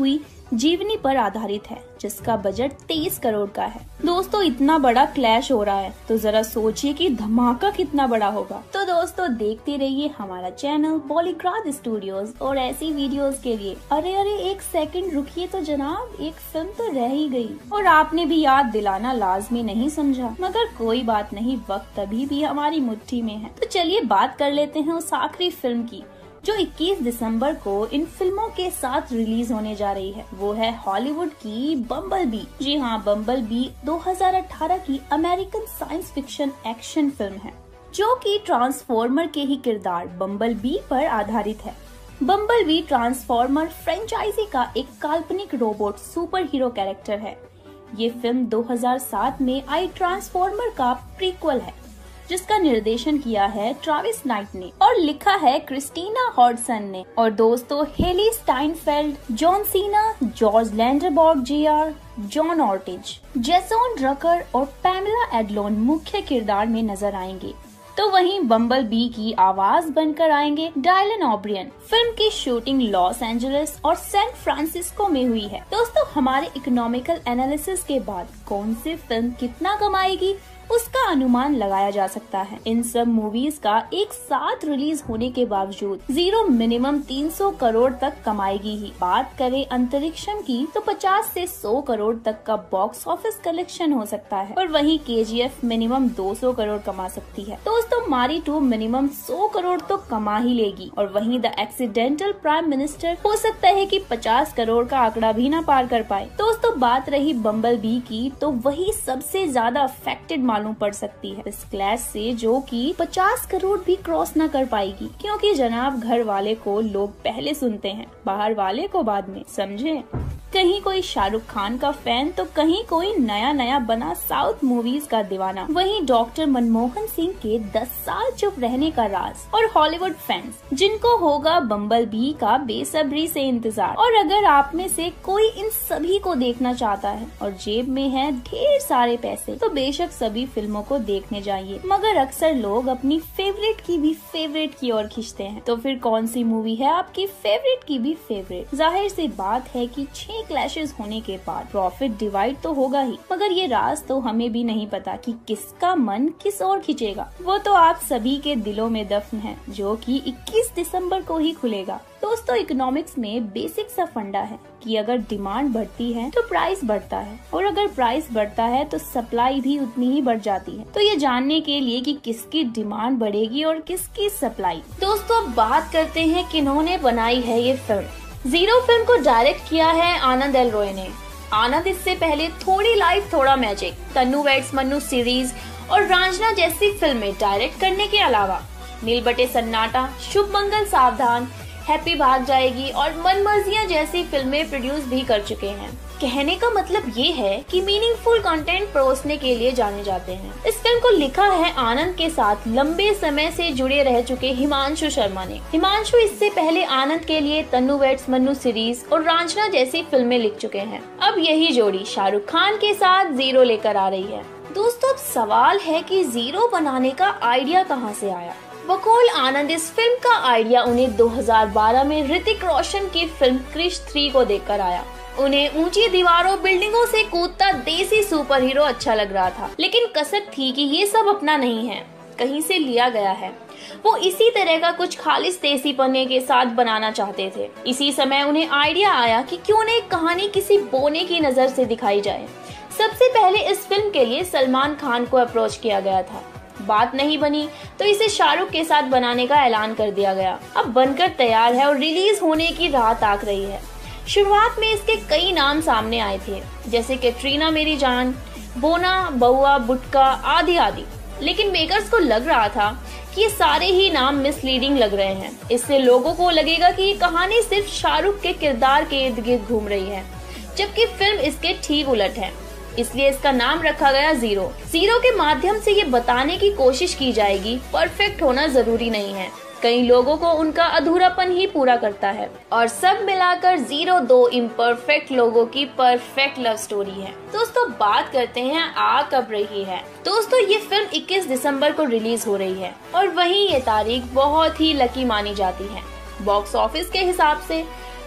जीवनी पर आधारित है, जिसका बजट तेईस करोड़ का है। दोस्तों इतना बड़ा क्लैश हो रहा है तो जरा सोचिए कि धमाका कितना बड़ा होगा। तो दोस्तों देखते रहिए हमारा चैनल बॉलीग्राज स्टूडियोज और ऐसी वीडियोस के लिए। अरे अरे एक सेकंड रुकिए तो जनाब, एक फिल्म तो रह ही गई और आपने भी याद दिलाना लाजमी नहीं समझा, मगर कोई बात नहीं, वक्त अभी भी हमारी मुट्ठी में है। तो चलिए बात कर लेते हैं उस आखिरी फिल्म की जो इक्कीस दिसंबर को इन फिल्मों के साथ रिलीज होने जा रही है। वो है हॉलीवुड की बम्बल बी। जी हाँ, बम्बल बी दो हज़ार अठारह की American science fiction action film है जो कि ट्रांसफॉर्मर के ही किरदार बम्बल बी पर आधारित है। बम्बल बी ट्रांसफॉर्मर फ्रेंचाइजी का एक काल्पनिक रोबोट सुपर हीरो कैरेक्टर है। ये फिल्म दो हज़ार सात में आई ट्रांसफॉर्मर का प्रीक्वल है जिसका निर्देशन किया है ट्रेविस नाइट ने और लिखा है क्रिस्टीना हॉडसन ने। और दोस्तों Hailee Steinfeld, John Cena, Jorge Lendeborg Junior, John Ortiz, Jason Drucker और पैमेला एडलोन मुख्य किरदार में नजर आएंगे। तो वहीं बम्बल बी की आवाज बनकर आएंगे डायलन ओब्रियन। फिल्म की शूटिंग लॉस एंजलिस और सैन फ्रांसिस्को में हुई है। दोस्तों हमारे इकोनॉमिकल एनालिसिस के बाद कौन सी फिल्म कितना कमाएगी उसका अनुमान लगाया जा सकता है। इन सब मूवीज का एक साथ रिलीज होने के बावजूद जीरो मिनिमम तीन सौ करोड़ तक कमाएगी ही। बात करें अंतरिक्षम की तो पचास से सौ करोड़ तक का बॉक्स ऑफिस कलेक्शन हो सकता है और वहीं केजीएफ मिनिमम दो सौ करोड़ कमा सकती है। दोस्तों मारी टू मिनिमम सौ करोड़ तो कमा ही लेगी और वहीं द एक्सीडेंटल प्राइम मिनिस्टर हो सकता है कि पचास करोड़ का आंकड़ा भी न पार कर पाए। दोस्तों बात रही बम्बल बी की तो वही सबसे ज्यादा अफेक्टेड मालूम पड़ सकती है इस क्लैश से, जो कि पचास करोड़ भी क्रॉस न कर पाएगी, क्योंकि जनाब घर वाले को लोग पहले सुनते हैं, बाहर वाले को बाद में, समझे। कहीं कोई शाहरुख खान का फैन तो कहीं कोई नया नया बना साउथ मूवीज का दीवाना। वहीं डॉक्टर मनमोहन सिंह के दस साल चुप रहने का राज और हॉलीवुड फैंस जिनको होगा बम्बल बी का बेसब्री से इंतजार। और अगर आप में से कोई इन सभी को देखना चाहता है और जेब में है ढेर सारे पैसे तो बेशक सभी फिल्मों को देखने जाइए, मगर अक्सर लोग अपनी फेवरेट की भी फेवरेट की ओर खींचते हैं। तो फिर कौन सी मूवी है आपकी फेवरेट की भी फेवरेट? जाहिर सी बात है कि छह क्लैशेस होने के बाद प्रॉफिट डिवाइड तो होगा ही, मगर ये राज तो हमें भी नहीं पता कि किसका मन किस ओर खींचेगा। वो तो आप सभी के दिलों में दफन है जो कि इक्कीस दिसंबर को ही खुलेगा। दोस्तों इकोनॉमिक्स में बेसिक सा फंडा है कि अगर डिमांड बढ़ती है तो प्राइस बढ़ता है और अगर प्राइस बढ़ता है तो सप्लाई भी उतनी ही बढ़ जाती है। तो ये जानने के लिए कि किसकी डिमांड बढ़ेगी और किसकी सप्लाई, दोस्तों अब बात करते हैं किन्होंने बनाई है ये फिल्म। जीरो फिल्म को डायरेक्ट किया है आनंद एल रॉय ने। आनंद इससे पहले थोड़ी लाइफ थोड़ा magic, Tanu weds Manu series और रांझना जैसी फिल्में डायरेक्ट करने के अलावा नील बटे सन्नाटा, शुभ मंगल सावधान, हैप्पी भाग जाएगी और मनमर्जियां जैसी फिल्में प्रोड्यूस भी कर चुके हैं। कहने का मतलब ये है कि मीनिंगफुल कंटेंट परोसने के लिए जाने जाते हैं। इस फिल्म को लिखा है आनंद के साथ लंबे समय से जुड़े रह चुके हिमांशु शर्मा ने। हिमांशु इससे पहले आनंद के लिए तन्नू वेड्स मन्नू सीरीज और रांझना जैसी फिल्में लिख चुके हैं। अब यही जोड़ी शाहरुख खान के साथ जीरो लेकर आ रही है। दोस्तों अब सवाल है कि जीरो बनाने का आइडिया कहाँ से आया। बकौल आनंद इस फिल्म का आइडिया उन्हें दो हज़ार बारह में ऋतिक रोशन की फिल्म क्रिश थ्री को देखकर आया। उन्हें ऊंची दीवारों बिल्डिंगों से कूदता देसी सुपर हीरो अच्छा लग रहा था, लेकिन कसर थी कि ये सब अपना नहीं है, कहीं से लिया गया है। वो इसी तरह का कुछ खालिस देसी पन्ने के साथ बनाना चाहते थे। इसी समय उन्हें आइडिया आया कि क्यों न एक कहानी किसी बोने की नजर से दिखाई जाए। सबसे पहले इस फिल्म के लिए सलमान खान को अप्रोच किया गया था। बात नहीं बनी तो इसे शाहरुख के साथ बनाने का ऐलान कर दिया गया। अब बनकर तैयार है और रिलीज होने की राह ताक रही है। शुरुआत में इसके कई नाम सामने आए थे, जैसे कैटरीना मेरी जान, बोना, बउआ, बुटका आदि आदि, लेकिन मेकर्स को लग रहा था कि ये सारे ही नाम मिसलीडिंग लग रहे हैं। इससे लोगों को लगेगा कि ये कहानी सिर्फ शाहरुख के किरदार के इर्द गिर्द घूम रही है, जबकि फिल्म इसके ठीक उलट है। इसलिए इसका नाम रखा गया जीरो। जीरो के माध्यम से ये बताने की कोशिश की जाएगी परफेक्ट होना जरूरी नहीं है, कई लोगों को उनका अधूरापन ही पूरा करता है, और सब मिलाकर जीरो दो इम्परफेक्ट लोगों की परफेक्ट लव स्टोरी है। दोस्तों बात करते हैं आ कब रही है। दोस्तों ये फिल्म इक्कीस दिसंबर को रिलीज हो रही है और वहीं ये तारीख बहुत ही लकी मानी जाती है। बॉक्स ऑफिस के हिसाब से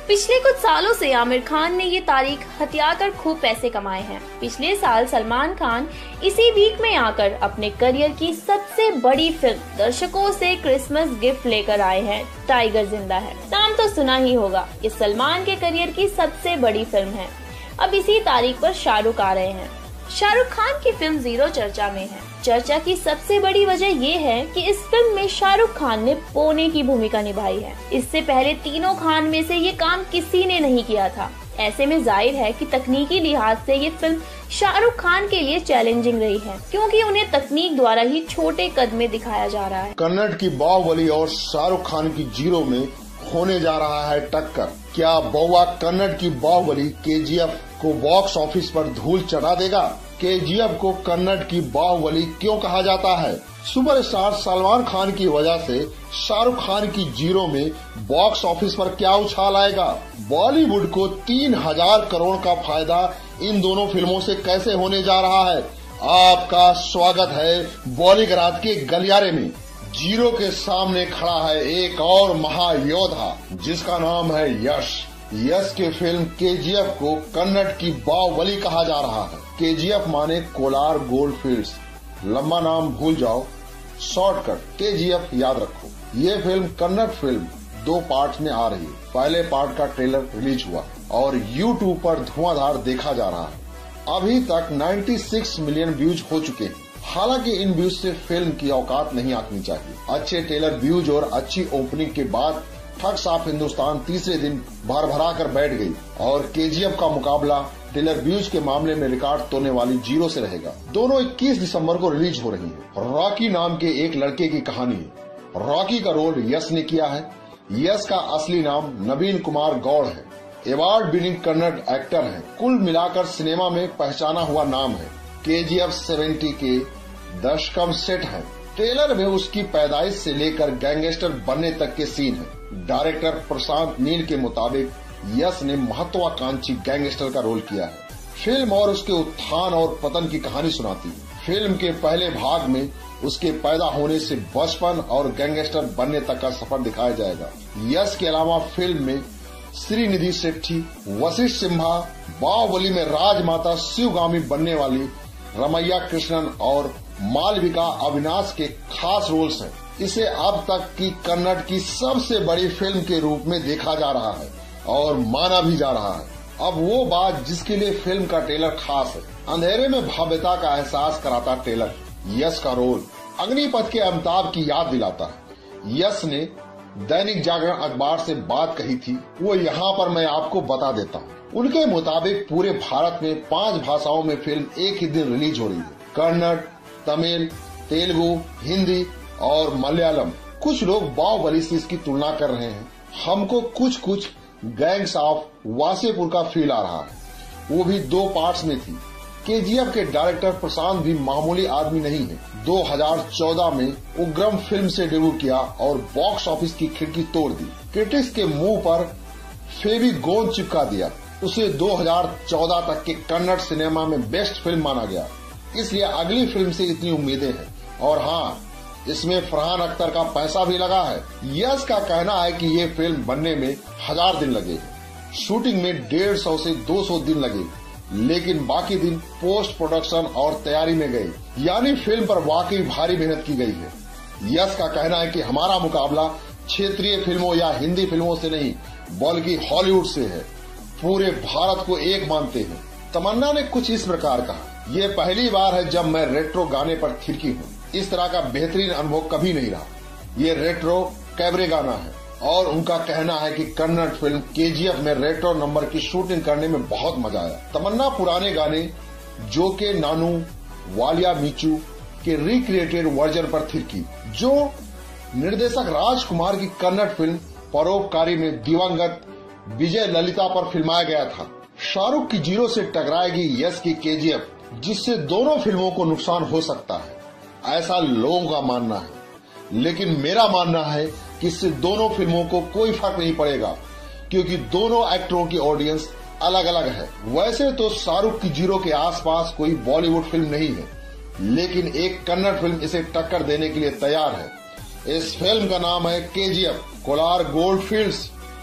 पिछले कुछ सालों से आमिर खान ने ये तारीख हथियाकर खूब पैसे कमाए हैं। पिछले साल सलमान खान इसी वीक में आकर अपने करियर की सबसे बड़ी फिल्म दर्शकों से क्रिसमस गिफ्ट लेकर आए हैं, टाइगर जिंदा है। नाम तो सुना ही होगा, ये सलमान के करियर की सबसे बड़ी फिल्म है। अब इसी तारीख पर शाहरुख आ रहे हैं। शाहरुख खान की फिल्म जीरो चर्चा में है। चर्चा की सबसे बड़ी वजह ये है कि इस फिल्म में शाहरुख खान ने पोने की भूमिका निभाई है। इससे पहले तीनों खान में से ये काम किसी ने नहीं किया था। ऐसे में जाहिर है कि तकनीकी लिहाज से ये फिल्म शाहरुख खान के लिए चैलेंजिंग रही है, क्योंकि उन्हें तकनीक द्वारा ही छोटे कद में दिखाया जा रहा है। कन्नड़ की बाहुबली और शाहरुख खान की जीरो में होने जा रहा है टक्कर। क्या बउआ कन्नड़ की बाहुबली केजीएफ को बॉक्स ऑफिस पर धूल चढ़ा देगा? केजीएफ को कन्नड़ की बाहुबली क्यों कहा जाता है? सुपरस्टार सलमान खान की वजह से शाहरुख खान की जीरो में बॉक्स ऑफिस पर क्या उछाल आएगा? बॉलीवुड को तीन हजार करोड़ का फायदा इन दोनों फिल्मों से कैसे होने जा रहा है? आपका स्वागत है बॉलीवुड के गलियारे में। जीरो के सामने खड़ा है एक और महायोद्धा जिसका नाम है यश। यश के फिल्म केजीएफ को कन्नड़ की बाहुबली कहा जा रहा है। केजीएफ माने कोलार गोल्ड फील्ड्स। लंबा नाम भूल जाओ, शॉर्टकट केजीएफ याद रखो। ये फिल्म कन्नड़ फिल्म दो पार्ट में आ रही है। पहले पार्ट का ट्रेलर रिलीज हुआ और यूट्यूब पर धुआंधार देखा जा रहा है। अभी तक छियानवे मिलियन व्यूज हो चुके हैं। हालांकि इन व्यूज से फिल्म की औकात नहीं आंकनी चाहिए। अच्छे ट्रेलर व्यूज और अच्छी ओपनिंग के बाद ठग साफ हिंदुस्तान तीसरे दिन भर भरा कर बैठ गई और केजीएफ का मुकाबला ट्रेलर व्यूज के मामले में रिकॉर्ड तोड़ने वाली जीरो से रहेगा। दोनों इक्कीस दिसंबर को रिलीज हो रही है। रॉकी नाम के एक लड़के की कहानी है। रॉकी का रोल यश ने किया है। यश का असली नाम नवीन कुमार गौड़ है। अवार्ड विनिंग कन्नड़ एक्टर है। कुल मिलाकर सिनेमा में पहचाना हुआ नाम है। केजीएफ सत्तर के दशकम सेट है। ट्रेलर में उसकी पैदाइश से लेकर गैंगस्टर बनने तक के सीन है। डायरेक्टर प्रशांत नील के मुताबिक यश ने महत्वाकांक्षी गैंगस्टर का रोल किया है। फिल्म और उसके उत्थान और पतन की कहानी सुनाती है। फिल्म के पहले भाग में उसके पैदा होने से बचपन और गैंगस्टर बनने तक का सफर दिखाया जाएगा। यश के अलावा फिल्म में श्रीनिधि शेट्टी, वशिष्ठ सिम्हा, बाहुबली में राजमाता शिवगामी बनने वाली रमैया कृष्णन और मालविका अविनाश के खास रोल्स हैं। इसे अब तक की कन्नड़ की सबसे बड़ी फिल्म के रूप में देखा जा रहा है और माना भी जा रहा है। अब वो बात जिसके लिए फिल्म का ट्रेलर खास है। अंधेरे में भव्यता का एहसास कराता ट्रेलर। यश का रोल अग्निपथ के अमिताभ की याद दिलाता है। यश ने दैनिक जागरण अखबार से बात कही थी, वो यहाँ पर मैं आपको बता देता हूँ। उनके मुताबिक पूरे भारत में पांच भाषाओं में फिल्म एक ही दिन रिलीज हो रही है। कन्नड़, तमिल, तेलुगु, हिंदी और मलयालम। कुछ लोग बाहुबली से इसकी तुलना कर रहे हैं। हमको कुछ कुछ गैंग्स ऑफ वासेपुर का फील आ रहा है। वो भी दो पार्ट्स में थी। केजीएफ के डायरेक्टर प्रशांत भी मामूली आदमी नहीं है। दो हज़ार चौदह में उग्रम फिल्म से डेब्यू किया और बॉक्स ऑफिस की खिड़की तोड़ दी। क्रिटिक्स के मुंह पर फेवी गोंद चिपका दिया। उसे दो हज़ार चौदह तक के कन्नड़ सिनेमा में बेस्ट फिल्म माना गया। इसलिए अगली फिल्म से इतनी उम्मीदें हैं। और हाँ, इसमें फरहान अख्तर का पैसा भी लगा है। यश का कहना है कि ये फिल्म बनने में हजार दिन लगे, शूटिंग में डेढ़ सौ से दो सौ दिन लगे, लेकिन बाकी दिन पोस्ट प्रोडक्शन और तैयारी में गए। यानी फिल्म पर वाकई भारी मेहनत की गई है। यश का कहना है कि हमारा मुकाबला क्षेत्रीय फिल्मों या हिंदी फिल्मों से नहीं बल्कि हॉलीवुड से है। पूरे भारत को एक मानते हैं। तमन्ना ने कुछ इस प्रकार कहा, ये पहली बार है जब मैं रेट्रो गाने पर थिरकी हूँ। इस तरह का बेहतरीन अनुभव कभी नहीं रहा। ये रेट्रो कैबरे गाना है और उनका कहना है कि कन्नड़ फिल्म केजीएफ में रेट्रो नंबर की शूटिंग करने में बहुत मजा आया। तमन्ना पुराने गाने जो के नानू वालिया मीचू के रिक्रिएटेड वर्जन पर थिरकी, जो निर्देशक राजकुमार की कन्नड़ फिल्म परोपकारी में दिवंगत विजय ललिता पर फिल्माया गया था। शाहरुख की जीरो से टकराएगी यश की केजीएफ, जिससे दोनों फिल्मों को नुकसान हो सकता है, ऐसा लोगों का मानना है। लेकिन मेरा मानना है कि इससे दोनों फिल्मों को कोई फर्क नहीं पड़ेगा, क्योंकि दोनों एक्टरों की ऑडियंस अलग अलग है। वैसे तो शाहरुख की जीरो के आसपास कोई बॉलीवुड फिल्म नहीं है, लेकिन एक कन्नड़ फिल्म इसे टक्कर देने के लिए तैयार है। इस फिल्म का नाम है केजीएफ कोलार गोल्ड फील्ड्स।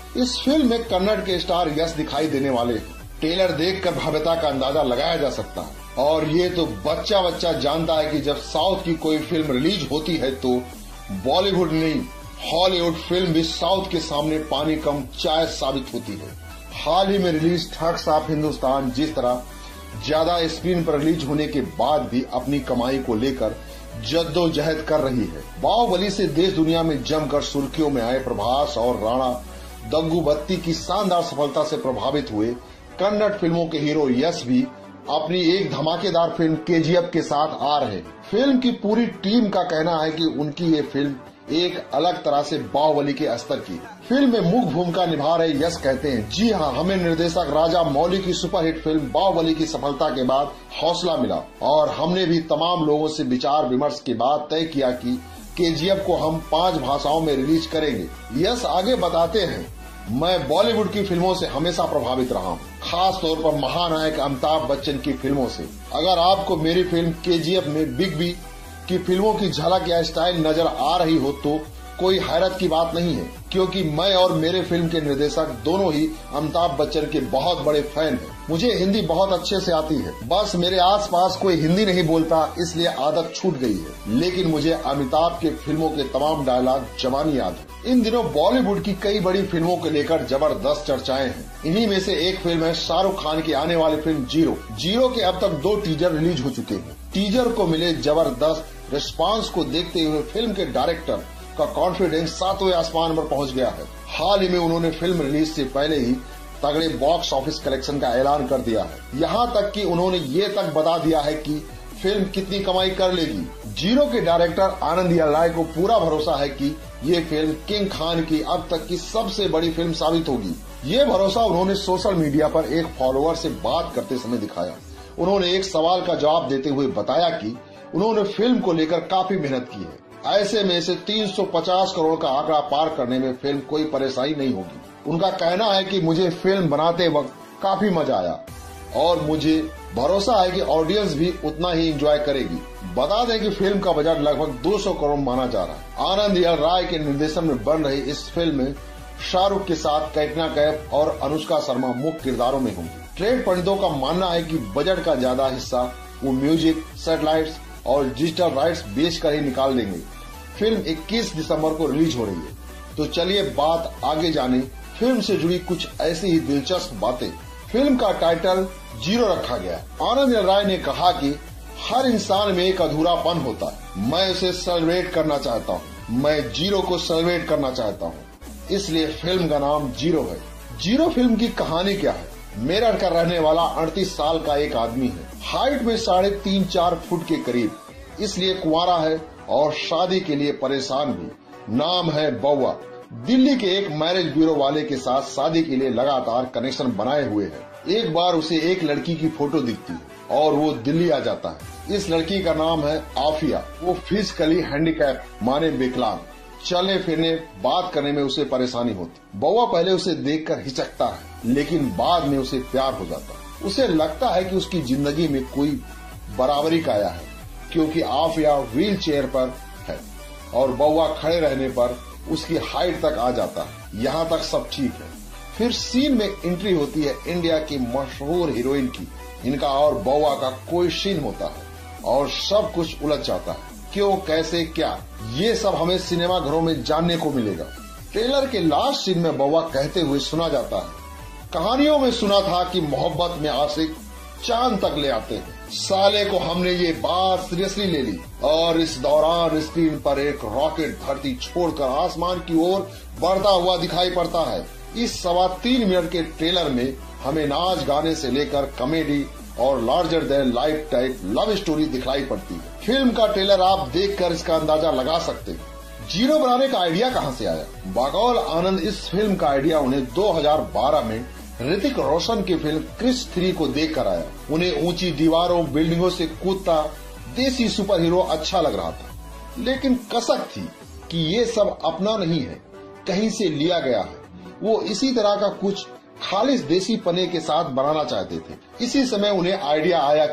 इस फिल्म में कन्नड़ के स्टार यश दिखाई देने वाले हैं। ट्रेलर देखकर भव्यता का अंदाजा लगाया जा सकता है और ये तो बच्चा बच्चा जानता है कि जब साउथ की कोई फिल्म रिलीज होती है तो बॉलीवुड नहीं हॉलीवुड फिल्म भी साउथ के सामने पानी कम चाय साबित होती है। हाल ही में रिलीज ठग्स ऑफ हिंदुस्तान जिस तरह ज्यादा स्क्रीन पर रिलीज होने के बाद भी अपनी कमाई को लेकर जद्दोजहद कर रही है। बाहुबली से देश दुनिया में जमकर सुर्खियों में आए प्रभास और राणा दग्गुबत्ती की शानदार सफलता से प्रभावित हुए कन्नड़ फिल्मों के हीरो यश भी अपनी एक धमाकेदार फिल्म केजीएफ के साथ आ रहे। फिल्म की पूरी टीम का कहना है कि उनकी ये फिल्म एक अलग तरह से बाहुबली के स्तर की। फिल्म में मुख्य भूमिका निभा रहे यश कहते हैं, जी हाँ, हमें निर्देशक राजा मौली की सुपरहिट फिल्म बाहुबली की सफलता के बाद हौसला मिला और हमने भी तमाम लोगों से विचार विमर्श के बाद तय किया कि केजीएफ को हम पांच भाषाओं में रिलीज करेंगे। यश आगे बताते हैं, मैं बॉलीवुड की फिल्मों से हमेशा प्रभावित रहा हूँ, खास तौर पर महानायक अमिताभ बच्चन की फिल्मों से। अगर आपको मेरी फिल्म केजीएफ में बिग बी की फिल्मों की झलक या स्टाइल नजर आ रही हो तो कोई हैरत की बात नहीं है, क्योंकि मैं और मेरे फिल्म के निर्देशक दोनों ही अमिताभ बच्चन के बहुत बड़े फैन हैं। मुझे हिंदी बहुत अच्छे से आती है, बस मेरे आसपास कोई हिंदी नहीं बोलता इसलिए आदत छूट गई है, लेकिन मुझे अमिताभ के फिल्मों के तमाम डायलॉग जबानी याद है। इन दिनों बॉलीवुड की कई बड़ी फिल्मों को लेकर जबरदस्त चर्चाएं हैं। इन्हीं में से एक फिल्म है शाहरुख खान की आने वाली फिल्म जीरो। जीरो के अब तक दो टीजर रिलीज हो चुके हैं। टीजर को मिले जबरदस्त रिस्पांस को देखते हुए फिल्म के डायरेक्टर का कॉन्फिडेंस सातवें आसमान पर पहुंच गया है। हाल ही में उन्होंने फिल्म रिलीज से पहले ही तगड़े बॉक्स ऑफिस कलेक्शन का ऐलान कर दिया है। यहाँ तक कि उन्होंने ये तक बता दिया है कि फिल्म कितनी कमाई कर लेगी। जीरो के डायरेक्टर आनंद एल राय को पूरा भरोसा है कि ये फिल्म किंग खान की अब तक की सबसे बड़ी फिल्म साबित होगी। ये भरोसा उन्होंने सोशल मीडिया पर एक फॉलोअर से बात करते समय दिखाया। उन्होंने एक सवाल का जवाब देते हुए बताया कि उन्होंने फिल्म को लेकर काफी मेहनत की है। ऐसे में से तीन सौ पचास करोड़ का आंकड़ा पार करने में फिल्म कोई परेशानी नहीं होगी। उनका कहना है कि मुझे फिल्म बनाते वक्त काफी मजा आया और मुझे भरोसा है कि ऑडियंस भी उतना ही एंजॉय करेगी। बता दें कि फिल्म का बजट लगभग दो सौ करोड़ माना जा रहा है। आनंद एल राय के निर्देशन में बन रही इस फिल्म में शाहरुख के साथ कैटरीना कैफ और अनुष्का शर्मा मुख्य किरदारों में होंगी। ट्रेड पंडितों का मानना है कि बजट का ज्यादा हिस्सा वो म्यूजिक, सैटेलाइट्स और डिजिटल राइट्स बेचकर ही निकाल देंगे। फिल्म इक्कीस दिसंबर को रिलीज हो रही है। तो चलिए बात आगे जाने फिल्म से जुड़ी कुछ ऐसी ही दिलचस्प बातें। फिल्म का टाइटल जीरो रखा गया। आनंद एल राय ने कहा कि हर इंसान में एक अधूरापन होता है, मैं उसे सेलिब्रेट करना चाहता हूँ, मैं जीरो को सेलिब्रेट करना चाहता हूँ, इसलिए फिल्म का नाम जीरो है। जीरो फिल्म की कहानी क्या है? मेरठ का रहने वाला अड़तीस साल का एक आदमी है, हाइट में साढ़े तीन चार फुट के करीब, इसलिए कुंवारा है और शादी के लिए परेशान भी। नाम है बउआ। दिल्ली के एक मैरिज ब्यूरो वाले के साथ शादी के लिए लगातार कनेक्शन बनाए हुए है। एक बार उसे एक लड़की की फोटो दिखती है और वो दिल्ली आ जाता है। इस लड़की का नाम है आफिया। वो फिजिकली हैंडीकैप माने विकलांग, चलने फिरने बात करने में उसे परेशानी होती। बउआ पहले उसे देखकर हिचकता है, लेकिन बाद में उसे प्यार हो जाता है। उसे लगता है कि उसकी जिंदगी में कोई बराबरी का आया है, क्योंकि आफिया व्हील चेयर पर है और बउआ खड़े रहने पर उसकी हाइट तक आ जाता है। यहाँ तक सब ठीक है। फिर सीन में एंट्री होती है इंडिया की मशहूर हीरोइन की। इनका और बउआ का कोई सीन होता है और सब कुछ उलझ जाता है। क्यों, कैसे, क्या, ये सब हमें सिनेमा घरों में जानने को मिलेगा। ट्रेलर के लास्ट सीन में बउआ कहते हुए सुना जाता है, कहानियों में सुना था कि मोहब्बत में आशिक चांद तक ले आते हैं। साले को हमने ये बात सीरियसली ले ली और इस दौरान स्क्रीन पर एक रॉकेट धरती छोड़कर आसमान की ओर बढ़ता हुआ दिखाई पड़ता है। इस सवा तीन मिनट के ट्रेलर में हमें नाच गाने से लेकर कॉमेडी और larger than life type love story दिखाई पड़ती है। फिल्म का ट्रेलर आप देखकर इसका अंदाजा लगा सकते हैं। जीरो बनाने का आइडिया कहां से आया? बकौल आनंद इस फिल्म का आइडिया उन्हें दो हज़ार बारह में ऋतिक रोशन की फिल्म क्रिश थ्री को देख कर आया। उन्हें ऊंची दीवारों, बिल्डिंगों से कूदता देसी सुपर हीरो अच्छा लग रहा था, लेकिन कसक थी कि ये सब अपना नहीं है, कहीं से लिया गया है। वो इसी तरह का कुछ खालिस देसी पने के साथ बनाना चाहते थे। इसी समय उन्हें आइडिया आया कि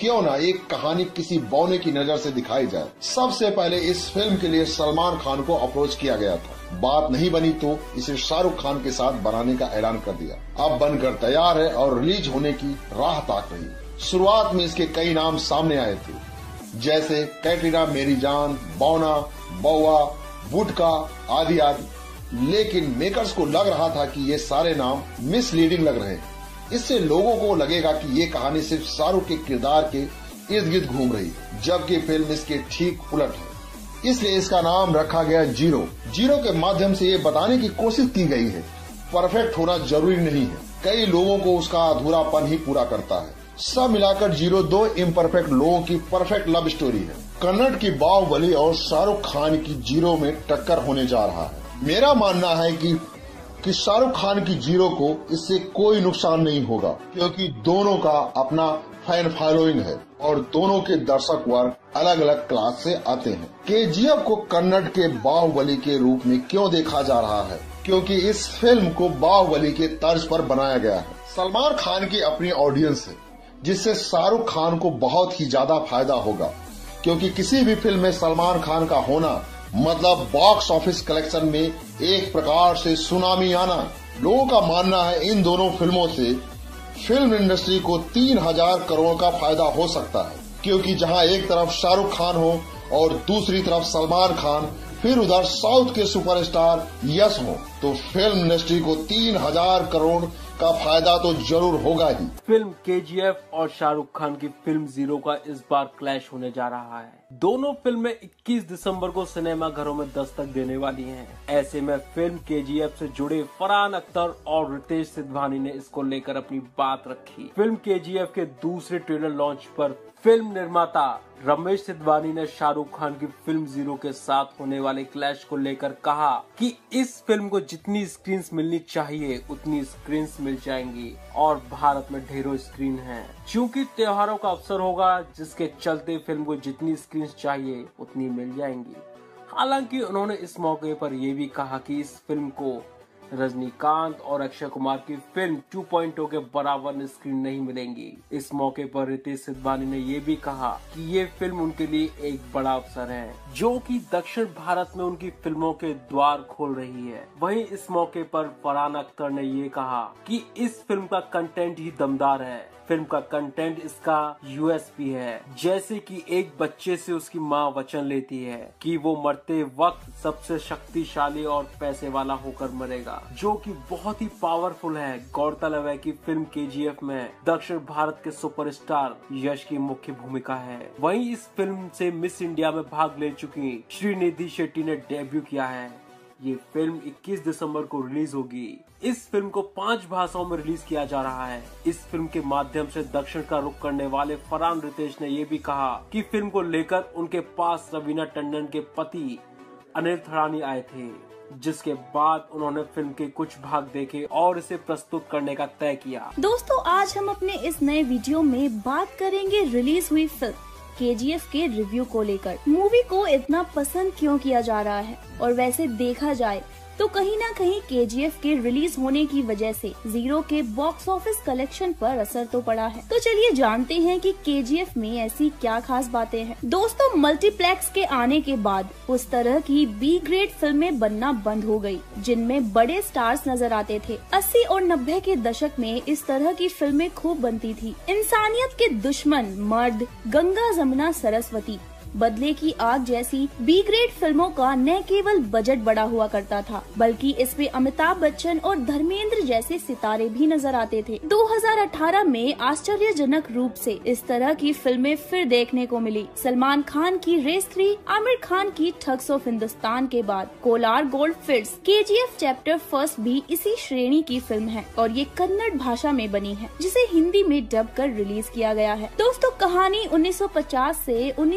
क्यों ना एक कहानी किसी बौने की नजर से दिखाई जाए। सबसे पहले इस फिल्म के लिए सलमान खान को अप्रोच किया गया था। बात नहीं बनी तो इसे शाहरुख खान के साथ बनाने का ऐलान कर दिया। अब बनकर तैयार है और रिलीज होने की राह ताक रही। शुरुआत में इसके कई नाम सामने आए थे, जैसे कैटरीना, मेरी जान, बौना, बौआ, वुडका आदि आदि, लेकिन मेकर्स को लग रहा था कि ये सारे नाम मिसलीडिंग लग रहे हैं। इससे लोगों को लगेगा कि ये कहानी सिर्फ शाहरुख के किरदार के इर्द गिर्द घूम रही, जबकि फिल्म इसके ठीक उलट है। इसलिए इसका नाम रखा गया जीरो। जीरो के माध्यम से ये बताने की कोशिश की गई है परफेक्ट होना जरूरी नहीं है, कई लोगों को उसका अधूरापन ही पूरा करता है। सब मिलाकर जीरो दो इम्परफेक्ट लोगों की परफेक्ट लव स्टोरी है। कन्नड़ की बाहुबली और शाहरुख खान की जीरो में टक्कर होने जा रहा है। मेरा मानना है कि कि शाहरुख खान की जीरो को इससे कोई नुकसान नहीं होगा, क्योंकि दोनों का अपना फैन फॉलोइंग है और दोनों के दर्शक वर्ग अलग अलग क्लास से आते हैं। केजीएफ को कन्नड़ के बाहुबली के रूप में क्यों देखा जा रहा है? क्योंकि इस फिल्म को बाहुबली के तर्ज पर बनाया गया है। सलमान खान की अपनी ऑडियंस है, जिससे शाहरुख खान को बहुत ही ज्यादा फायदा होगा, क्योंकि किसी भी फिल्म में सलमान खान का होना मतलब बॉक्स ऑफिस कलेक्शन में एक प्रकार से सुनामी आना। लोगों का मानना है इन दोनों फिल्मों से फिल्म इंडस्ट्री को तीन हजार करोड़ का फायदा हो सकता है, क्योंकि जहां एक तरफ शाहरुख खान हो और दूसरी तरफ सलमान खान, फिर उधर साउथ के सुपरस्टार यश हो, तो फिल्म इंडस्ट्री को तीन हजार करोड़ का फायदा तो जरूर होगा ही। फिल्म केजीएफ और शाहरुख खान की फिल्म जीरो का इस बार क्लैश होने जा रहा है। दोनों फिल्में इक्कीस दिसंबर को सिनेमा घरों में दस्तक देने वाली हैं। ऐसे में फिल्म केजीएफ से जुड़े फरहान अख्तर और रितेश सिधवानी ने इसको लेकर अपनी बात रखी। फिल्म केजीएफ के दूसरे ट्रेलर लॉन्च पर फिल्म निर्माता रमेश सिधवानी ने शाहरुख खान की फिल्म जीरो के साथ होने वाले क्लैश को लेकर कहा कि इस फिल्म को जितनी स्क्रीन्स मिलनी चाहिए उतनी स्क्रीन्स मिल जाएंगी और भारत में ढेरों स्क्रीन हैं, क्योंकि त्योहारों का अवसर होगा, जिसके चलते फिल्म को जितनी स्क्रीन्स चाहिए उतनी मिल जाएंगी। हालांकि उन्होंने इस मौके पर यह भी कहा कि इस फिल्म को रजनीकांत और अक्षय कुमार की फिल्म टू पॉइंट ओ के बराबर स्क्रीन नहीं मिलेंगी। इस मौके पर रितेश सिधवानी ने ये भी कहा कि ये फिल्म उनके लिए एक बड़ा अवसर है, जो कि दक्षिण भारत में उनकी फिल्मों के द्वार खोल रही है। वहीं इस मौके पर फरहान अख्तर ने ये कहा कि इस फिल्म का कंटेंट ही दमदार है। फिल्म का कंटेंट इसका यूएसपी है, जैसे कि एक बच्चे से उसकी माँ वचन लेती है कि वो मरते वक्त सबसे शक्तिशाली और पैसे वाला होकर मरेगा, जो कि बहुत ही पावरफुल है। गौरतलब है कि फिल्म केजीएफ में दक्षिण भारत के सुपरस्टार यश की मुख्य भूमिका है। वहीं इस फिल्म से मिस इंडिया में भाग ले चुकी श्रीनिधि शेट्टी ने डेब्यू किया है। ये फिल्म इक्कीस दिसंबर को रिलीज होगी। इस फिल्म को पांच भाषाओं में रिलीज किया जा रहा है। इस फिल्म के माध्यम से दक्षिण का रुख करने वाले फरहान रितेश ने ये भी कहा कि फिल्म को लेकर उनके पास रवीना टंडन के पति अनिल थरानी आए थे, जिसके बाद उन्होंने फिल्म के कुछ भाग देखे और इसे प्रस्तुत करने का तय किया। दोस्तों, आज हम अपने इस नए वीडियो में बात करेंगे रिलीज हुई फिल्म केजीएफ के रिव्यू को लेकर। मूवी को इतना पसंद क्यों किया जा रहा है, और वैसे देखा जाए तो कहीं ना कहीं केजीएफ के रिलीज होने की वजह से जीरो के बॉक्स ऑफिस कलेक्शन पर असर तो पड़ा है। तो चलिए जानते हैं कि केजीएफ में ऐसी क्या खास बातें हैं। दोस्तों, मल्टीप्लेक्स के आने के बाद उस तरह की बी ग्रेड फिल्में बनना बंद हो गई, जिनमें बड़े स्टार्स नजर आते थे। अस्सी और नब्बे के दशक में इस तरह की फिल्में खूब बनती थी। इंसानियत के दुश्मन, मर्द, गंगा जमुना सरस्वती, बदले की आग जैसी बी ग्रेड फिल्मों का न केवल बजट बड़ा हुआ करता था, बल्कि इसमें अमिताभ बच्चन और धर्मेंद्र जैसे सितारे भी नजर आते थे। दो हज़ार अठारह में आश्चर्यजनक रूप से इस तरह की फिल्में फिर देखने को मिली। सलमान खान की रेस थ्री, आमिर खान की ठग्स ऑफ हिंदुस्तान के बाद Kolar Gold Fields, KGF chapter first भी इसी श्रेणी की फिल्म है और ये कन्नड़ भाषा में बनी है, जिसे हिंदी में डब कर रिलीज किया गया है। दोस्तों, कहानी उन्नीस सौ पचास से उन्नीस सौ इक्यावन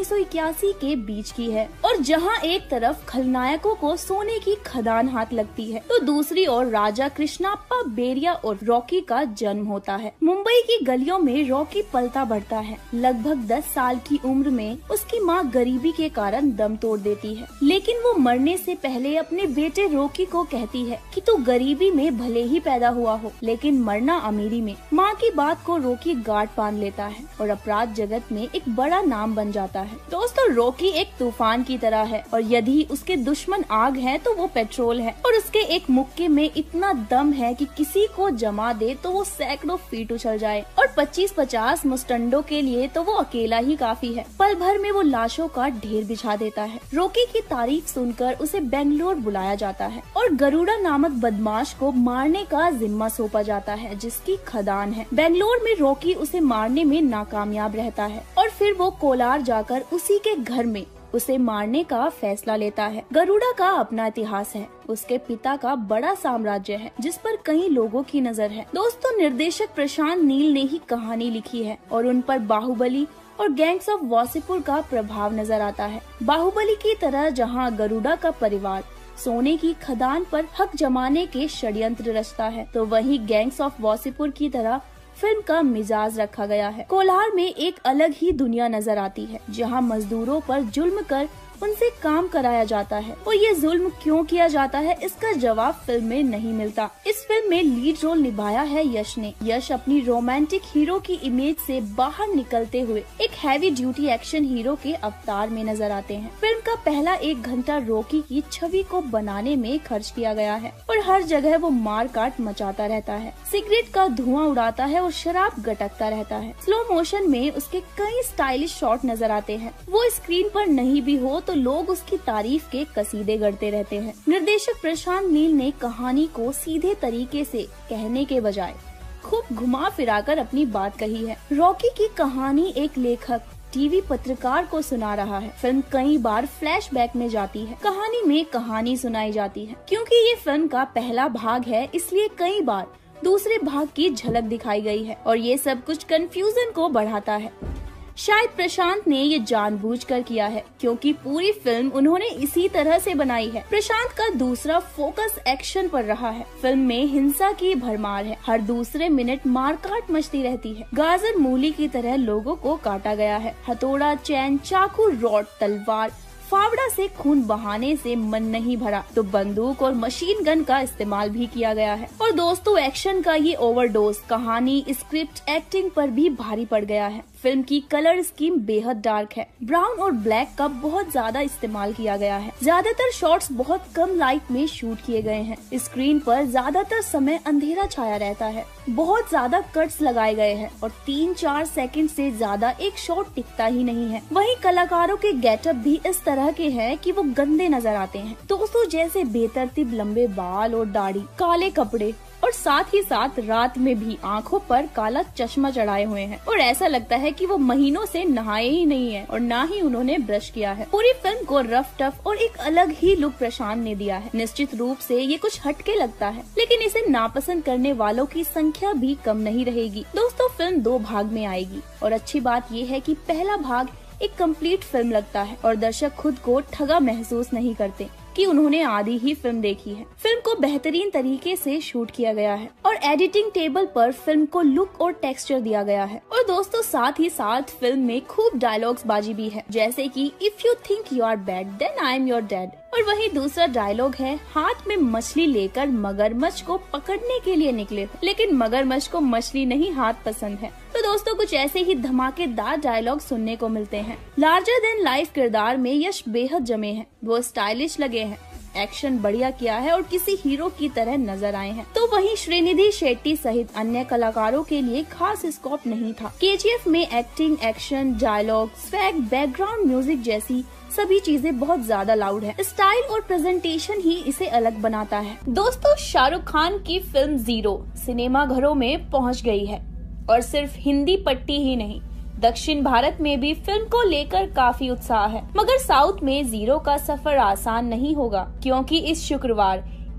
अयासी के बीच की है और जहां एक तरफ खलनायकों को सोने की खदान हाथ लगती है तो दूसरी ओर राजा कृष्णाप्पा बेरिया और रॉकी का जन्म होता है। मुंबई की गलियों में रॉकी पलता बढ़ता है। लगभग दस साल की उम्र में उसकी माँ गरीबी के कारण दम तोड़ देती है, लेकिन वो मरने से पहले अपने बेटे रॉकी को कहती है कि तू गरीबी में भले ही पैदा हुआ हो लेकिन मरना अमीरी में। माँ की बात को रॉकी गांठ बांध लेता है और अपराध जगत में एक बड़ा नाम बन जाता है। दोस्तों, रॉकी एक तूफान की तरह है और यदि उसके दुश्मन आग है तो वो पेट्रोल है और उसके एक मुक्के में इतना दम है कि किसी को जमा दे तो वो सैकड़ों फीट उछल जाए और पच्चीस पचास मुस्टंडों के लिए तो वो अकेला ही काफी है। पल भर में वो लाशों का ढेर बिछा देता है। रॉकी की तारीफ सुनकर उसे बेंगलोर बुलाया जाता है और गरुड़ा नामक बदमाश को मारने का जिम्मा सौंपा जाता है जिसकी खदान है। बेंगलोर में रॉकी उसे मारने में नाकामयाब रहता है और फिर वो कोलार जाकर उसी के घर में उसे मारने का फैसला लेता है। गरुड़ा का अपना इतिहास है। उसके पिता का बड़ा साम्राज्य है जिस पर कई लोगों की नजर है। दोस्तों, निर्देशक प्रशांत नील ने ही कहानी लिखी है और उन पर बाहुबली और गैंग्स ऑफ वासेपुर का प्रभाव नजर आता है। बाहुबली की तरह जहां गरुड़ा का परिवार सोने की खदान पर हक जमाने के षड्यंत्र रचता है, तो वहीं गैंग्स ऑफ वासेपुर की तरह फिल्म का मिजाज रखा गया है। कोलार में एक अलग ही दुनिया नजर आती है जहां मजदूरों पर जुल्म कर उनसे काम कराया जाता है और ये जुल्म क्यों किया जाता है इसका जवाब फिल्म में नहीं मिलता। इस फिल्म में लीड रोल निभाया है यश ने। यश अपनी रोमांटिक हीरो की इमेज से बाहर निकलते हुए एक हैवी ड्यूटी एक्शन हीरो के अवतार में नजर आते हैं। फिल्म का पहला एक घंटा रॉकी की छवि को बनाने में खर्च किया गया है और हर जगह वो मार काट मचाता रहता है, सिगरेट का धुआं उड़ाता है और शराब गटकता रहता है। स्लो मोशन में उसके कई स्टाइलिश शॉट नजर आते हैं। वो स्क्रीन पर नहीं भी हो तो लोग उसकी तारीफ के कसीदे गढ़ते रहते हैं। निर्देशक प्रशांत नील ने कहानी को सीधे तरीके से कहने के बजाय खूब घुमा फिराकर अपनी बात कही है। रॉकी की कहानी एक लेखक टीवी पत्रकार को सुना रहा है। फिल्म कई बार फ्लैशबैक में जाती है, कहानी में कहानी सुनाई जाती है। क्योंकि ये फिल्म का पहला भाग है इसलिए कई बार दूसरे भाग की झलक दिखाई गई है और ये सब कुछ कंफ्यूजन को बढ़ाता है। शायद प्रशांत ने ये जानबूझकर किया है क्योंकि पूरी फिल्म उन्होंने इसी तरह से बनाई है। प्रशांत का दूसरा फोकस एक्शन पर रहा है। फिल्म में हिंसा की भरमार है। हर दूसरे मिनट मारकाट मचती रहती है। गाजर मूली की तरह लोगों को काटा गया है। हथौड़ा, चैन, चाकू, रॉड, तलवार, फावड़ा से खून बहाने से मन नहीं भरा तो बंदूक और मशीन गन का इस्तेमाल भी किया गया है। और दोस्तों, एक्शन का ये ओवरडोज कहानी, स्क्रिप्ट, एक्टिंग पर भी भारी पड़ गया है। फिल्म की कलर स्कीम बेहद डार्क है। ब्राउन और ब्लैक का बहुत ज्यादा इस्तेमाल किया गया है। ज्यादातर शॉट्स बहुत कम लाइट में शूट किए गए हैं। स्क्रीन पर ज्यादातर समय अंधेरा छाया रहता है। बहुत ज्यादा कट्स लगाए गए हैं और तीन चार सेकंड से ज्यादा एक शॉट टिकता ही नहीं है। वहीं कलाकारों के गेटअप भी इस तरह के हैं कि वो गंदे नजर आते हैं। दोस्तों, जैसे बेतरतीब लंबे बाल और दाढ़ी, काले कपड़े और साथ ही साथ रात में भी आंखों पर काला चश्मा चढ़ाए हुए हैं और ऐसा लगता है कि वो महीनों से नहाए ही नहीं है और ना ही उन्होंने ब्रश किया है। पूरी फिल्म को रफ टफ और एक अलग ही लुक प्रशांत ने दिया है। निश्चित रूप से ये कुछ हटके लगता है लेकिन इसे नापसंद करने वालों की संख्या भी कम नहीं रहेगी। दोस्तों, फिल्म दो भाग में आएगी और अच्छी बात ये है कि पहला भाग एक कंप्लीट फिल्म लगता है और दर्शक खुद को ठगा महसूस नहीं करते कि उन्होंने आधी ही फिल्म देखी है। फिल्म को बेहतरीन तरीके से शूट किया गया है और एडिटिंग टेबल पर फिल्म को लुक और टेक्सचर दिया गया है। और दोस्तों, साथ ही साथ फिल्म में खूब डायलॉग्स बाजी भी है, जैसे कि if you think you are bad then I am your dad. और वही दूसरा डायलॉग है, हाथ में मछली लेकर मगरमच्छ को पकड़ने के लिए निकले, लेकिन मगरमच्छ को मछली नहीं हाथ पसंद है। तो दोस्तों, कुछ ऐसे ही धमाकेदार डायलॉग सुनने को मिलते हैं। लार्जर देन लाइफ किरदार में यश बेहद जमे हैं। वो स्टाइलिश लगे हैं, एक्शन बढ़िया किया है और किसी हीरो की तरह नजर आए हैं। तो वहीं श्रीनिधि शेट्टी सहित अन्य कलाकारों के लिए खास स्कोप नहीं था। केजीएफ में acting, action, dialogue, swag, background music जैसी सभी चीजें बहुत ज्यादा लाउड है। स्टाइल और प्रेजेंटेशन ही इसे अलग बनाता है। दोस्तों, शाहरुख खान की फिल्म जीरो सिनेमा घरों में पहुंच गई है और सिर्फ हिंदी पट्टी ही नहीं, दक्षिण भारत में भी फिल्म को लेकर काफी उत्साह है। मगर साउथ में जीरो का सफर आसान नहीं होगा क्योंकि इस शुक्रवार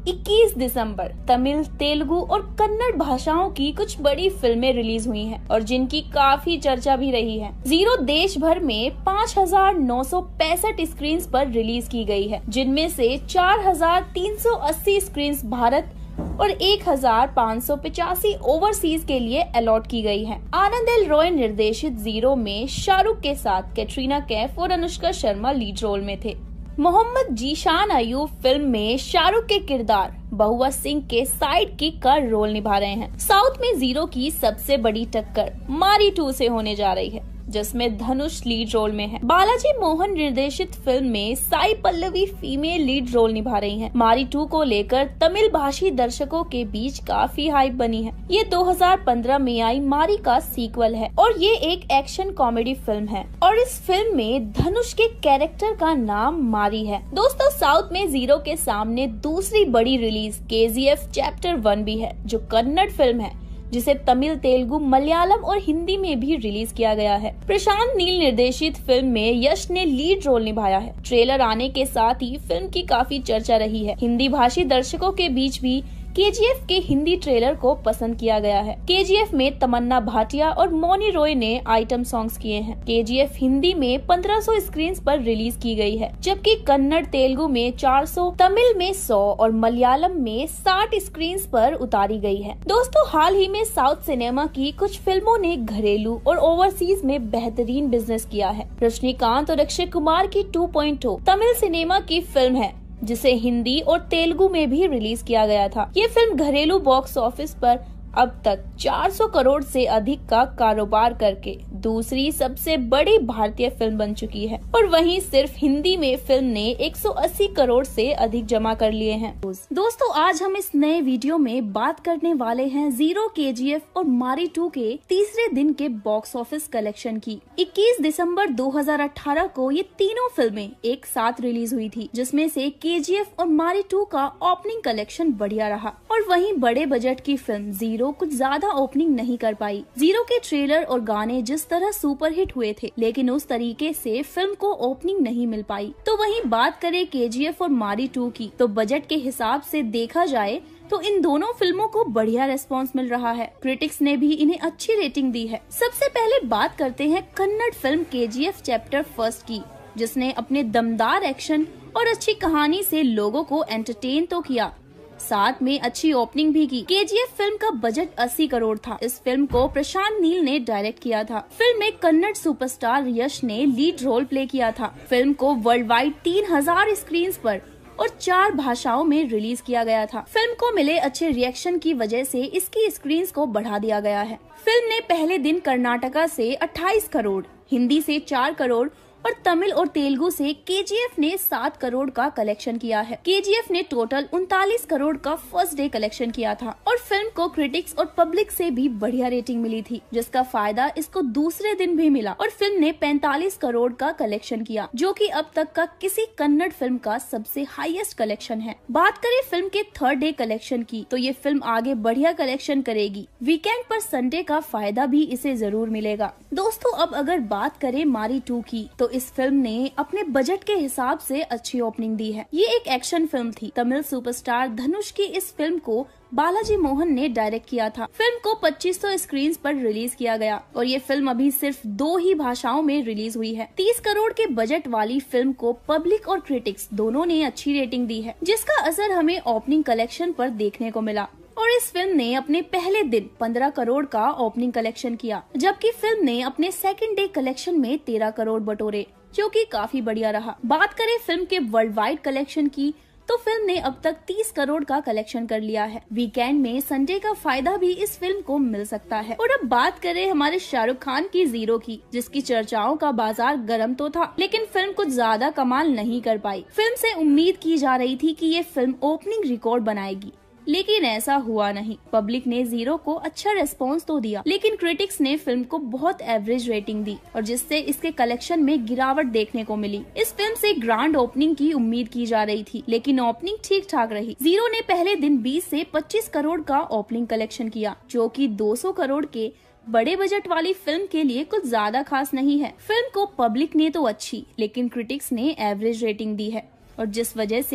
इक्कीस दिसंबर तमिल, तेलुगु और कन्नड़ भाषाओं की कुछ बड़ी फिल्में रिलीज हुई हैं और जिनकी काफी चर्चा भी रही है। जीरो देश भर में पाँच हजार नौ सौ पैंसठ स्क्रीन पर रिलीज की गई है, जिनमें से चार हजार तीन सौ अस्सी स्क्रीन भारत और एक हजार पाँच सौ पचासी ओवरसीज के लिए अलॉट की गई है। आनंद एल रॉय निर्देशित जीरो में शाहरुख के साथ कैटरीना कैफ और अनुष्का शर्मा लीड रोल में थे। मोहम्मद जीशान अयूब फिल्म में शाहरुख के किरदार बहुआ सिंह के साइड किक का रोल निभा रहे हैं। साउथ में जीरो की सबसे बड़ी टक्कर मारी टू से होने जा रही है, जिसमें धनुष लीड रोल में है। बालाजी मोहन निर्देशित फिल्म में Sai Pallavi female lead role निभा रही हैं। मारी टू को लेकर तमिल भाषी दर्शकों के बीच काफी हाइप बनी है। ये दो हज़ार पंद्रह में आई मारी का सीक्वल है और ये एक एक्शन कॉमेडी फिल्म है और इस फिल्म में धनुष के कैरेक्टर का नाम मारी है। दोस्तों, साउथ में जीरो के सामने दूसरी बड़ी रिलीज के जी एफ चैप्टर वन भी है, जो कन्नड़ फिल्म है जिसे तमिल, तेलुगु, मलयालम और हिंदी में भी रिलीज किया गया है। प्रशांत नील निर्देशित फिल्म में यश ने लीड रोल निभाया है। ट्रेलर आने के साथ ही फिल्म की काफी चर्चा रही है। हिंदी भाषी दर्शकों के बीच भी के जी एफ के हिंदी ट्रेलर को पसंद किया गया है। के जी एफ में तमन्ना भाटिया और मौनी रॉय ने आइटम सॉन्ग्स किए हैं। के जी एफ हिंदी में पंद्रह सौ स्क्रीन पर रिलीज की गई है, जबकि कन्नड़, तेलुगु में चार सौ, तमिल में सौ और मलयालम में साठ स्क्रीन पर उतारी गई है। दोस्तों, हाल ही में साउथ सिनेमा की कुछ फिल्मों ने घरेलू और ओवरसीज में बेहतरीन बिजनेस किया है। रजनीकांत और अक्षय कुमार की two point O Tamil cinema की फिल्म है, जिसे हिंदी और तेलुगु में भी रिलीज किया गया था। ये फिल्म घरेलू बॉक्स ऑफिस पर अब तक चार सौ करोड़ से अधिक का कारोबार करके दूसरी सबसे बड़ी भारतीय फिल्म बन चुकी है और वहीं सिर्फ हिंदी में फिल्म ने एक सौ अस्सी करोड़ से अधिक जमा कर लिए हैं। दोस्तों, आज हम इस नए वीडियो में बात करने वाले हैं जीरो, के जी एफ और मारी टू के तीसरे दिन के बॉक्स ऑफिस कलेक्शन की। इक्कीस दिसंबर दो हज़ार अठारह को ये तीनों फिल्में एक साथ रिलीज हुई थी, जिसमें से के जी एफ और मारी टू का ओपनिंग कलेक्शन बढ़िया रहा और वहीं बड़े बजट की फिल्म जीरो कुछ ज्यादा ओपनिंग नहीं कर पाई। जीरो के ट्रेलर और गाने जिस तरह सुपरहिट हुए थे, लेकिन उस तरीके से फिल्म को ओपनिंग नहीं मिल पाई। तो वहीं बात करें के जी एफ और मारी टू की, तो बजट के हिसाब से देखा जाए तो इन दोनों फिल्मों को बढ़िया रेस्पॉन्स मिल रहा है। क्रिटिक्स ने भी इन्हें अच्छी रेटिंग दी है। सबसे पहले बात करते हैं कन्नड़ फिल्म के जी एफ चैप्टर फर्स्ट की, जिसने अपने दमदार एक्शन और अच्छी कहानी से लोगों को एंटरटेन तो किया, साथ में अच्छी ओपनिंग भी की। के जी एफ फिल्म का बजट अस्सी करोड़ था। इस फिल्म को प्रशांत नील ने डायरेक्ट किया था। फिल्म में कन्नड़ सुपरस्टार यश ने लीड रोल प्ले किया था। फिल्म को वर्ल्ड वाइड तीन हजार स्क्रीन पर और चार भाषाओं में रिलीज किया गया था। फिल्म को मिले अच्छे रिएक्शन की वजह से इसकी स्क्रीन्स को बढ़ा दिया गया है। फिल्म ने पहले दिन कर्नाटका से अट्ठाईस करोड़, हिंदी से चार करोड़ और तमिल और तेलुगु से के जी एफ ने सात करोड़ का कलेक्शन किया है। के जी एफ ने टोटल उनतालीस करोड़ का फर्स्ट डे कलेक्शन किया था और फिल्म को क्रिटिक्स और पब्लिक से भी बढ़िया रेटिंग मिली थी, जिसका फायदा इसको दूसरे दिन भी मिला और फिल्म ने पैंतालीस करोड़ का कलेक्शन किया, जो कि अब तक का किसी कन्नड़ फिल्म का सबसे हाईएस्ट कलेक्शन है। बात करें फिल्म के थर्ड डे कलेक्शन की, तो ये फिल्म आगे बढ़िया कलेक्शन करेगी। वीकेंड पर संडे का फायदा भी इसे जरूर मिलेगा। दोस्तों, अब अगर बात करें मारी टू की, तो इस फिल्म ने अपने बजट के हिसाब से अच्छी ओपनिंग दी है। ये एक एक्शन फिल्म थी। तमिल सुपरस्टार धनुष की इस फिल्म को बालाजी मोहन ने डायरेक्ट किया था। फिल्म को पच्चीस सौ स्क्रीन पर रिलीज किया गया और ये फिल्म अभी सिर्फ दो ही भाषाओं में रिलीज हुई है। तीस करोड़ के बजट वाली फिल्म को पब्लिक और क्रिटिक्स दोनों ने अच्छी रेटिंग दी है, जिसका असर हमें ओपनिंग कलेक्शन पर देखने को मिला और इस फिल्म ने अपने पहले दिन पंद्रह करोड़ का ओपनिंग कलेक्शन किया, जबकि फिल्म ने अपने सेकंड डे कलेक्शन में तेरह करोड़ बटोरे, जो कि काफी बढ़िया रहा। बात करें फिल्म के वर्ल्ड वाइड कलेक्शन की, तो फिल्म ने अब तक तीस करोड़ का कलेक्शन कर लिया है। वीकेंड में संडे का फायदा भी इस फिल्म को मिल सकता है। और अब बात करें हमारे शाहरुख खान की जीरो की, जिसकी चर्चाओं का बाजार गर्म तो था, लेकिन फिल्म कुछ ज्यादा कमाल नहीं कर पाई। फिल्म से उम्मीद की जा रही थी कि ये फिल्म ओपनिंग रिकॉर्ड बनाएगी, लेकिन ऐसा हुआ नहीं। पब्लिक ने जीरो को अच्छा रेस्पॉन्स तो दिया, लेकिन क्रिटिक्स ने फिल्म को बहुत एवरेज रेटिंग दी और जिससे इसके कलेक्शन में गिरावट देखने को मिली। इस फिल्म से ग्रैंड ओपनिंग की उम्मीद की जा रही थी, लेकिन ओपनिंग ठीक ठाक रही। जीरो ने पहले दिन बीस से पच्चीस करोड़ का ओपनिंग कलेक्शन किया, जो कि दो सौ करोड़ के बड़े बजट वाली फिल्म के लिए कुछ ज्यादा खास नहीं है। फिल्म को पब्लिक ने तो अच्छी, लेकिन क्रिटिक्स ने एवरेज रेटिंग दी है और जिस वजह से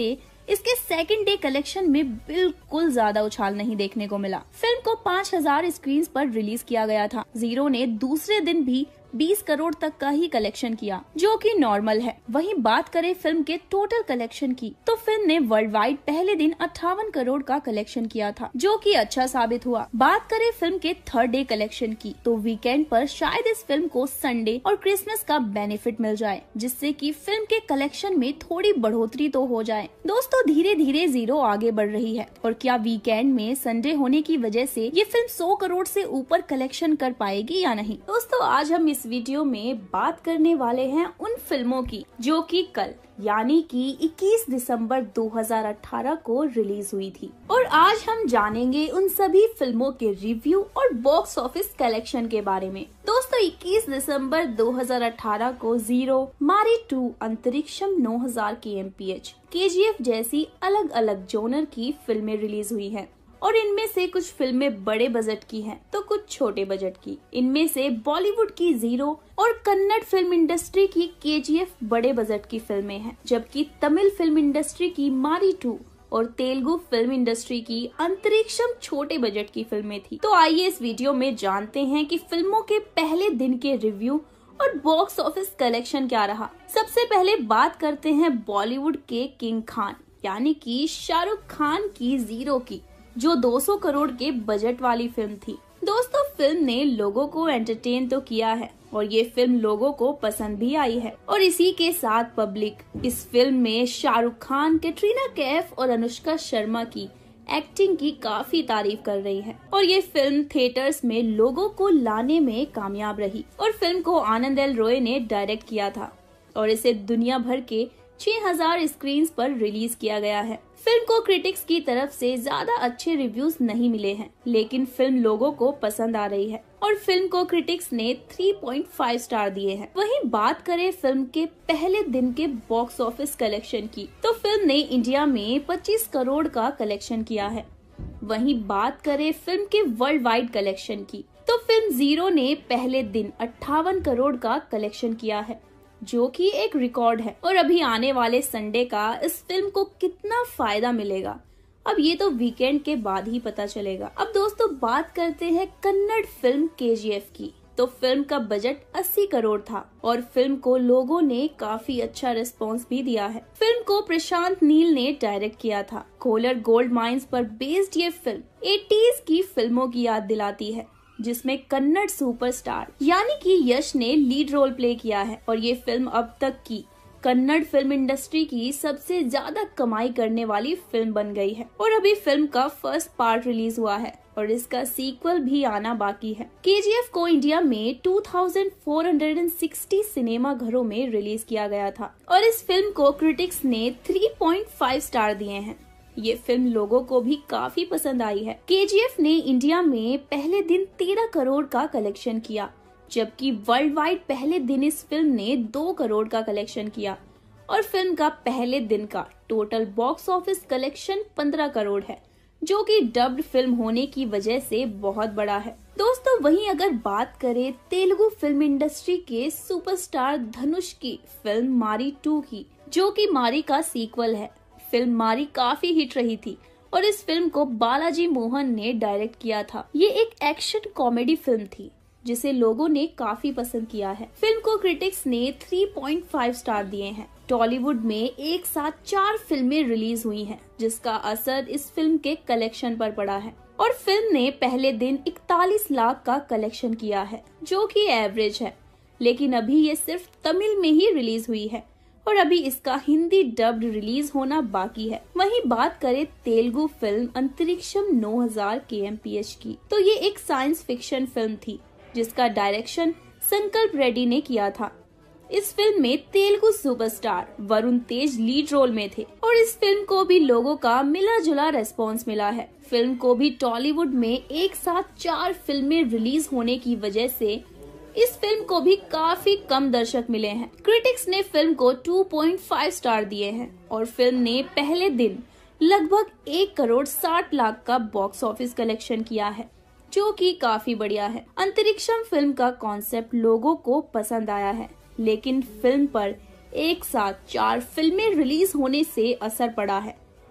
इसके सेकंड डे कलेक्शन में बिल्कुल ज्यादा उछाल नहीं देखने को मिला। फिल्म को पाँच हज़ार स्क्रीन पर रिलीज किया गया था। जीरो ने दूसरे दिन भी बीस करोड़ तक का ही कलेक्शन किया, जो कि नॉर्मल है। वहीं बात करें फिल्म के टोटल कलेक्शन की, तो फिल्म ने वर्ल्ड वाइड पहले दिन अट्ठावन करोड़ का कलेक्शन किया था, जो कि अच्छा साबित हुआ। बात करें फिल्म के थर्ड डे कलेक्शन की, तो वीकेंड पर शायद इस फिल्म को संडे और क्रिसमस का बेनिफिट मिल जाए, जिससे कि फिल्म के कलेक्शन में थोड़ी बढ़ोतरी तो हो जाए। दोस्तों, धीरे धीरे जीरो आगे बढ़ रही है, और क्या वीकेंड में संडे होने की वजह से ये फिल्म सौ करोड़ से ऊपर कलेक्शन कर पाएगी या नहीं। दोस्तों, आज हम इस वीडियो में बात करने वाले हैं उन फिल्मों की जो कि कल यानी कि इक्कीस दिसंबर दो हज़ार अठारह को रिलीज हुई थी, और आज हम जानेंगे उन सभी फिल्मों के रिव्यू और बॉक्स ऑफिस कलेक्शन के बारे में। दोस्तों, इक्कीस दिसंबर दो हज़ार अठारह को जीरो, मारी टू, अंतरिक्षम नौ हज़ार के एम पी एच, के जी एफ जैसी अलग अलग जोनर की फिल्में रिलीज हुई हैं। और इनमें से कुछ फिल्में बड़े बजट की हैं, तो कुछ छोटे बजट की। इनमें से बॉलीवुड की जीरो और कन्नड़ फिल्म इंडस्ट्री की के जी एफ बड़े बजट की फिल्में हैं, जबकि तमिल फिल्म इंडस्ट्री की मारी टू और तेलुगु फिल्म इंडस्ट्री की अंतरिक्षम छोटे बजट की फिल्में थी। तो आइए इस वीडियो में जानते हैं कि फिल्मों के पहले दिन के रिव्यू और बॉक्स ऑफिस कलेक्शन क्या रहा। सबसे पहले बात करते हैं बॉलीवुड के किंग खान यानी कि शाहरुख खान की जीरो की, जो दो सौ करोड़ के बजट वाली फिल्म थी। दोस्तों, फिल्म ने लोगों को एंटरटेन तो किया है और ये फिल्म लोगों को पसंद भी आई है, और इसी के साथ पब्लिक इस फिल्म में शाहरुख खान, कैटरीना कैफ और अनुष्का शर्मा की एक्टिंग की काफी तारीफ कर रही है। और ये फिल्म थिएटर्स में लोगों को लाने में कामयाब रही, और फिल्म को आनंद एल रॉय ने डायरेक्ट किया था, और इसे दुनिया भर के छह हज़ार स्क्रीन पर रिलीज किया गया है। फिल्म को क्रिटिक्स की तरफ से ज्यादा अच्छे रिव्यूज नहीं मिले हैं, लेकिन फिल्म लोगों को पसंद आ रही है, और फिल्म को क्रिटिक्स ने तीन पॉइंट पाँच स्टार दिए हैं। वहीं बात करें फिल्म के पहले दिन के बॉक्स ऑफिस कलेक्शन की, तो फिल्म ने इंडिया में पच्चीस करोड़ का कलेक्शन किया है। वहीं बात करें फिल्म के वर्ल्ड वाइड कलेक्शन की, तो फिल्म जीरो ने पहले दिन अट्ठावन करोड़ का कलेक्शन किया है, जो कि एक रिकॉर्ड है। और अभी आने वाले संडे का इस फिल्म को कितना फायदा मिलेगा, अब ये तो वीकेंड के बाद ही पता चलेगा। अब दोस्तों, बात करते हैं कन्नड़ फिल्म के जी एफ की, तो फिल्म का बजट अस्सी करोड़ था, और फिल्म को लोगों ने काफी अच्छा रिस्पांस भी दिया है। फिल्म को प्रशांत नील ने डायरेक्ट किया था। कोलर गोल्ड माइंस पर बेस्ड ये फिल्म एटीज़ की फिल्मों की याद दिलाती है, जिसमें कन्नड़ सुपरस्टार यानी कि यश ने लीड रोल प्ले किया है, और ये फिल्म अब तक की कन्नड़ फिल्म इंडस्ट्री की सबसे ज्यादा कमाई करने वाली फिल्म बन गई है। और अभी फिल्म का फर्स्ट पार्ट रिलीज हुआ है, और इसका सीक्वल भी आना बाकी है। के जी एफ को इंडिया में two thousand four hundred sixty cinema घरों में रिलीज किया गया था, और इस फिल्म को क्रिटिक्स ने तीन पॉइंट पाँच स्टार दिए हैं। ये फिल्म लोगों को भी काफी पसंद आई है। के जी एफ ने इंडिया में पहले दिन तेरह करोड़ का कलेक्शन किया, जबकि वर्ल्ड वाइड पहले दिन इस फिल्म ने दो करोड़ का कलेक्शन किया, और फिल्म का पहले दिन का टोटल बॉक्स ऑफिस कलेक्शन पंद्रह करोड़ है, जो कि डब्ड फिल्म होने की वजह से बहुत बड़ा है। दोस्तों, वहीं अगर बात करें तेलुगु फिल्म इंडस्ट्री के सुपरस्टार धनुष की फिल्म मारी टू की, जो कि मारी का सीक्वल है। फिल्म मारी काफी हिट रही थी, और इस फिल्म को बालाजी मोहन ने डायरेक्ट किया था। ये एक एक्शन कॉमेडी फिल्म थी, जिसे लोगों ने काफी पसंद किया है। फिल्म को क्रिटिक्स ने तीन पॉइंट पाँच स्टार दिए हैं। टॉलीवुड में एक साथ चार फिल्में रिलीज हुई हैं, जिसका असर इस फिल्म के कलेक्शन पर पड़ा है, और फिल्म ने पहले दिन इकतालीस लाख का कलेक्शन किया है, जो कि एवरेज है। लेकिन अभी ये सिर्फ तमिल में ही रिलीज हुई है, और अभी इसका हिंदी डब्ड रिलीज होना बाकी है। वहीं बात करें तेलुगु फिल्म अंतरिक्षम नौ हज़ार के एम पी एच की, तो ये एक साइंस फिक्शन फिल्म थी, जिसका डायरेक्शन संकल्प रेड्डी ने किया था। इस फिल्म में Telugu superstar Varun Tej lead role में थे, और इस फिल्म को भी लोगों का मिला जुला रेस्पॉन्स मिला है। फिल्म को भी टॉलीवुड में एक साथ चार फिल्में रिलीज होने की वजह से इस फिल्म को भी काफी कम दर्शक मिले हैं। क्रिटिक्स ने फिल्म को दो पॉइंट पाँच स्टार दिए हैं, और फिल्म ने पहले दिन लगभग एक करोड़ साठ लाख का बॉक्स ऑफिस कलेक्शन किया है, जो कि काफी बढ़िया है। अंतरिक्षम फिल्म का कॉन्सेप्ट लोगों को पसंद आया है, लेकिन फिल्म पर एक साथ चार फिल्में रिलीज होने से असर पड़ा है,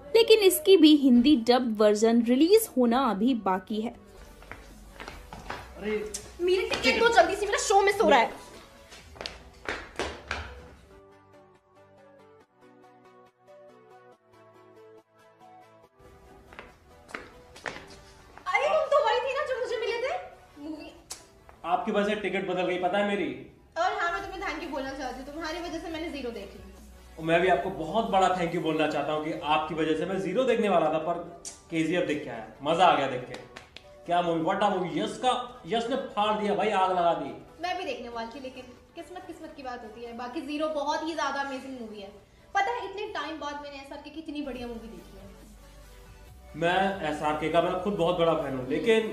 लेकिन इसकी भी हिंदी डब्ड वर्जन रिलीज होना अभी बाकी है। मेरी टिकट दो जल्दी से, मेरा शो मिस हो रहा है। अरे तुम तो वही थी ना जो मुझे मिले थे मूवी। आपकी वजह से टिकट बदल गई, पता है मेरी। और हाँ, मैं तुम्हें थैंक यू बोलना चाहती हूँ, तुम्हारी वजह से मैंने जीरो देख ली। और मैं भी आपको बहुत बड़ा थैंक यू बोलना चाहता हूँ कि आपकी वजह से मैं जीरो देखने वाला था, पर केजीएफ देख के आया, मजा आ गया देख के। क्या movie, what a movie. Yash का यश ने फाड़ दिया भाई, आग लगा दी। मैं भी देखने वाली थी, लेकिन किस्मत किस्मत की बात होती है। बाकी जीरो बहुत ही ज्यादा अमेजिंग मूवी है। पता है इतने टाइम बाद मैंने एसआरके की इतनी बढ़िया मूवी देखी है। मैं एसआरके का मैं खुद बहुत बड़ा फैन हूँ, लेकिन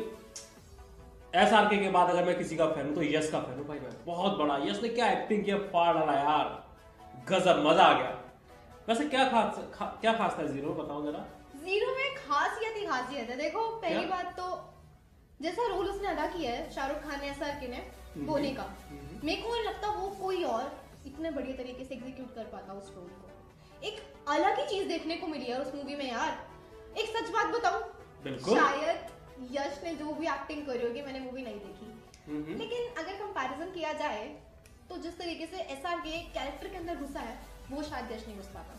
एसआरके के बाद अगर मैं किसी का फैन हूँ तो यश का फैन हूँ भाई। मैं बहुत बड़ा, यश ने क्या एक्टिंग किया, फाड़ डाला यार, गजब, मजा आ गया। वैसे क्या खास खा, क्या खास था जीरो, बताओ जरा। जीरो में खासियत ही खासियत है। देखो पहली क्या? बात तो जैसा रोल उसने अदा किया है शाहरुख खान ने एसआरके ने बोने का, मेरे को नहीं लगता वो कोई और इतने बढ़िया तरीके से एग्जीक्यूट कर पाता उस रोल को। एक अलग ही चीज देखने को मिली है उस मूवी में यार। एक सच बात बताऊं, शायद यश ने जो भी एक्टिंग करी होगी, मैंने मूवी नहीं देखी, लेकिन अगर कंपैरिजन किया जाए तो जिस तरीके से एसआरके कैरेक्टर के अंदर घुसा है वो शायद यश नहीं घुस पाता।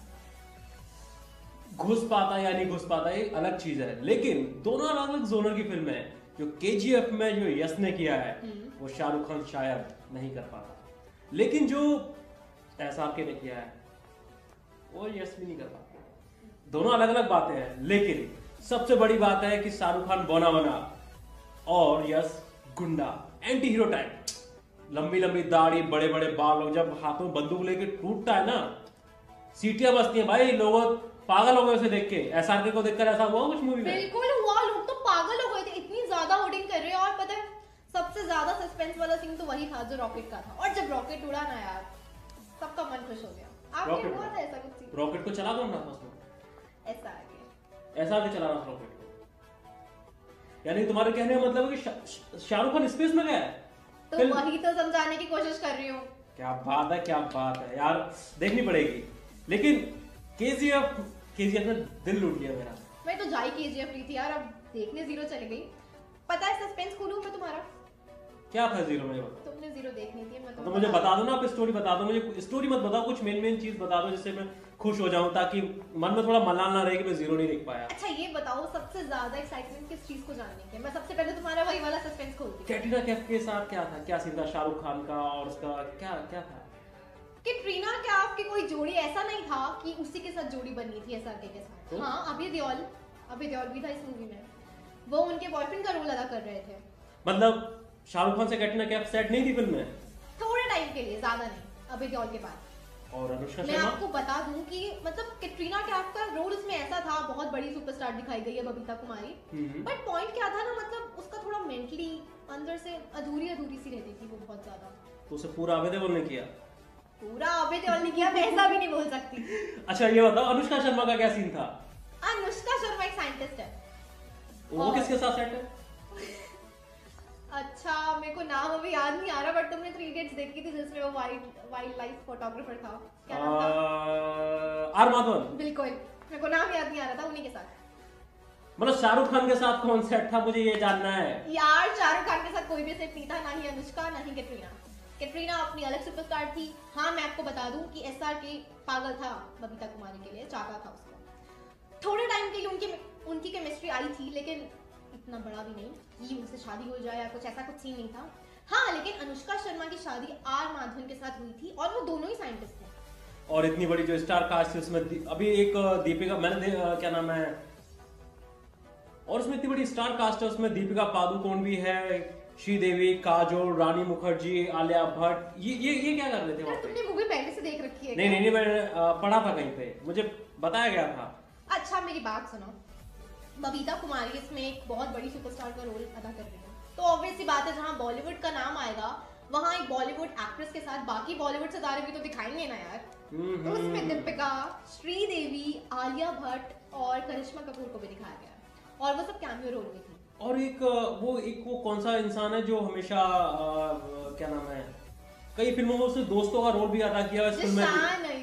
घुस पाता या नहीं घुस पाता ये अलग चीज है, लेकिन दोनों अलग अलग जोनर की फिल्म है। जो केजीएफ में जो यश ने किया है वो शाहरुख खान शायद नहीं कर पाता, लेकिन जो एसआरके ने किया है वो यश भी नहीं कर पाता। दोनों अलग अलग बातें हैं, लेकिन सबसे बड़ी बात है कि शाहरुख खान बना बना और यश गुंडा, एंटी हीरो टाइप, लंबी लंबी दाढ़ी, बड़े बड़े बाल, और जब हाथों में बंदूक लेके टूटता है ना, सीटियां बजती हैं भाई, लोग पागल हो गए उसे देख के। एसआरके को देखकर ऐसा हुआ कुछ मूवी में? बिल्कुल हुआ, लोग तो पागल हो गए थे, इतनी ज्यादा होर्डिंग कर रहे हैं। और पता है सबसे ज्यादा सस्पेंस वाला सीन तो वही था जो रॉकेट का था, और जब रॉकेट उड़ा ना यार, सबका मन खुश हो गया। आपने हुआ था ऐसा कुछ सीन? रॉकेट को चला कौन रहा था उसमें? एसआरके एसआरके चला रहा था रॉकेट को। यानी तुम्हारे कहने का मतलब है कि शाहरुख खान स्पेस में गया है? तो वही तो समझाने की कोशिश कर रही हूँ। क्या बात है, क्या बात है यार, देखनी पड़ेगी। लेकिन केजीएफ केजीएफ ने दिल लूट लिया मेरा। मैं तो जाई केजीएफ रही थी यार, अब देखने जीरो चली गई। पता है सस्पेंस खोलूं मैं तुम्हारा? क्या था जीरो में? तुमने जीरो देखनी थी, मैं तो मुझे बता दो ना, आप स्टोरी बता दो मुझे। स्टोरी मत बताओ, कुछ मेन मेन चीज बता दो जिससे मैं खुश हो जाऊं, ताकि मन में थोड़ा मलाल ना रहे कि मैं जीरो नहीं देख पाया। अच्छा ये बताओ, सबसे ज्यादा एक्साइटमेंट किस चीज को जानने की? मैं सबसे पहले तुम्हारा वही वाला सस्पेंस खोलती हूं। कैटरीना कैफ के साथ क्या था, क्या सीन था शाहरुख खान का, और उसका क्या क्या था? कैटरीना कैफ की कोई जोड़ी ऐसा नहीं था कि उसी के साथ जोड़ी बननी थी एसआरके के साथ। तो? हाँ, अभय देओल अभय देओल भी था इस मूवी में, वो उनके बॉयफ्रेंड का रोल अदा कर रहे थे। मतलब शाहरुख खान से कैटरीना कैफ सेट नहीं थी फिल्म में? थोड़े टाइम के लिए, ज्यादा नहीं, अभय देओल के बाद। और अनुष्का मैं शर्मा? आपको बता दूं कि मतलब कैटरीना कैफ का रोल उसमें ऐसा था, बहुत बड़ी सुपरस्टार दिखाई गई है बबीता कुमारी, बट पॉइंट क्या था ना, मतलब उसका थोड़ा मेंटली अंदर से अधूरी अधूरी सी रहती थी वो बहुत ज्यादा। तो उसे पूरा अभय देओल ने किया? पूरा अभय देओल ने किया, मैं ऐसा भी नहीं बोल सकती। अच्छा ये बताओ, अनुष्का शर्मा का क्या सीन था? अनुष्का शर्मा एक साइंटिस्ट है। वो किसके साथ सेट है? अच्छा मेरे को नाम अभी याद नहीं आ रहा, बट तुमने थ्री इडियट्स देखी थी जिसमें वो वाइल्ड वाइल्ड लाइफ फोटोग्राफर था, क्या नाम था? आर माधवन। बिल्कुल, मेरे को नाम याद नहीं आ रहा था, उन्हीं के साथ। मतलब शाहरुख खान के साथ कौन सेट था, मुझे ये जानना है यार। शाहरुख खान के साथ कोई भी सेट नहीं था, ना ही अनुष्का ना ही कैटरीना। कैटरीना अपनी अलग सुपरस्टार थी। हाँ मैं आपको बता दूं कि एसआरके पागल था बबीता कुमारी के लिए, चाहता था उसको। थोड़े टाइम के लिए उनकी उनकी केमिस्ट्री आई थी, लेकिन इतना बड़ा भी नहीं कि उनसे शादी हो जाए या कुछ ऐसा कुछ सीन नहीं था। हाँ लेकिन अनुष्का शर्मा की शादी आर माधवन के साथ हुई थी, और वो दोनों ही साइंटिस्ट थे। और इतनी बड़ी जो स्टार कास्ट है उसमें अभी एक दीपिका, मैंने क्या नाम है, और उसमें इतनी बड़ी स्टार कास्ट है, उसमें दीपिका पादुकोण भी है, श्रीदेवी, काजोल, रानी मुखर्जी, आलिया भट्ट। ये ये ये क्या कर रहे थे वहाँ पे? तुमने मूवी पहले से देख रखी है? नहीं नहीं नहीं, मैंने पढ़ा था कहीं पे, मुझे बताया गया था। अच्छा मेरी बात सुनो, बबीता कुमारी इसमें एक बहुत बड़ी सुपरस्टार का रोल अदा कर रही है, तो ऑब्वियस सी बात है जहाँ बॉलीवुड का नाम आएगा वहाँ एक बॉलीवुड एक्ट्रेस के साथ बाकी बॉलीवुड सितारे भी तो दिखाएंगे ना यार। तो उसमें दीपिका, श्रीदेवी, आलिया भट्ट और करिश्मा कपूर को भी दिखाया गया, और वो सब कैमियो रोल में थी। और एक वो एक वो कौन सा इंसान है जो हमेशा आ, क्या नाम है, कई फिल्मों में उसने दोस्तों का रोल भी अदा किया इस फिल्म में।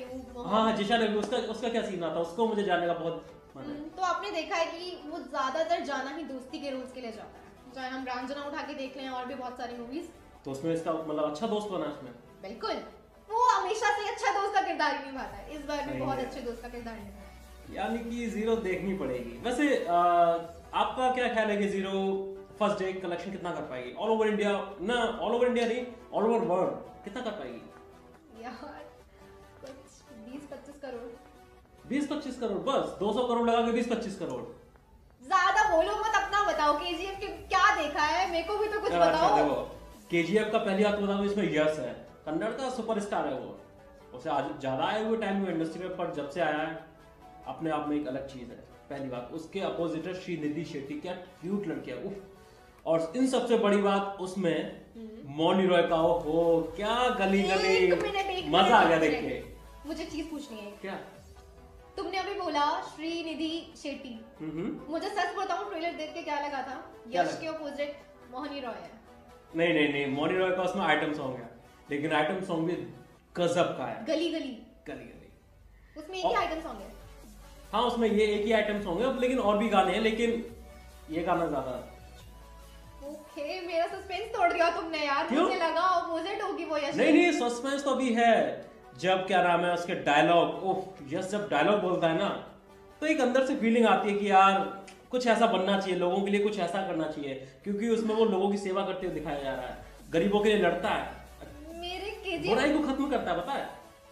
हाँ हाँ जिशा ने भी, उसका उसका क्या सीन आता, उसको मुझे जानने का बहुत मन है। तो आपने देखा है कि वो ज्यादातर जाना ही दोस्ती के रोल्स के लिए जाता है, चाहे हम रांझना उठा के देख लें और भी बहुत सारी मूवीज। तो उसमें इसका मतलब अच्छा दोस्त बना इसमें। बिल्कुल, वो हमेशा से अच्छा दोस्त का किरदार ही निभाता है, इस बार भी बहुत अच्छे दोस्त का किरदार निभाया। यानी कि जीरो देखनी पड़ेगी। वैसे आ, आपका क्या ख्याल है कि जीरो फर्स्ट डे कलेक्शन कितना कर पाएगी ऑल ओवर इंडिया? ना ऑल ओवर इंडिया नहीं, ऑल ओवर वर्ल्ड कितना कर पाएगी? यार कुछ बीस पच्चीस करोड़। बीस पच्चीस करोड़ बस? दो सौ करोड़ लगा के बीस पच्चीस करोड़? ज्यादा बोलो मत, अपना बताओ केजीएफ के क्या देखा है, मेरे को भी तो कुछ अच्छा, बताओ। देखो केजीएफ का पहली बात बता दो, इसमें यश है, कन्नड़ का सुपरस्टार है वो, उसे आज ज्यादा आए हुए टाइम में इंडस्ट्री में, पर जब से आया है अपने आप में एक अलग चीज है। पहली बात, उसके अपोजिट है श्रीनिधि शेट्टी, क्या क्यूट लड़की है उफ। और इन सबसे बड़ी बात उसमें मौनी रॉय का, हो क्या गली गली मजा आ गया देख के। मुझे चीज पूछनी है। क्या? तुमने अभी बोला श्रीनिधि शेट्टी, मुझे सच बताऊं ट्रेलर देख के क्या लगा था, यश के अपोजिट मोहनी रॉय है। नहीं नहीं नहीं, मौनी रॉय का उसमें आइटम सॉन्ग है, लेकिन आइटम सॉन्ग भी गजब का है। गली गली गली गली उसमें एक ही आइटम सॉन्ग है। हाँ उसमें ये एक ही आइटम सॉन्ग है, लेकिन और भी गाने हैं, लेकिन ये गाना ज्यादा। ओके, मेरा सस्पेंस तोड़ दिया तुमने यार। क्यों? मुझे लगा ऑपोजिट होगी वो यश। नहीं नहीं, सस्पेंस तो अभी है। जब क्या नाम है उसके डायलॉग, उफ यस जब डायलॉग बोलता है ना, तो एक अंदर से फीलिंग आती है कि यार कुछ ऐसा बनना चाहिए, लोगों के लिए कुछ ऐसा करना चाहिए, क्योंकि उसमें वो लोगों की सेवा करते हुए दिखाया जा रहा है, गरीबों के लिए लड़ता है, मेरे केजीएफ बुराई को खत्म करता है, पता है?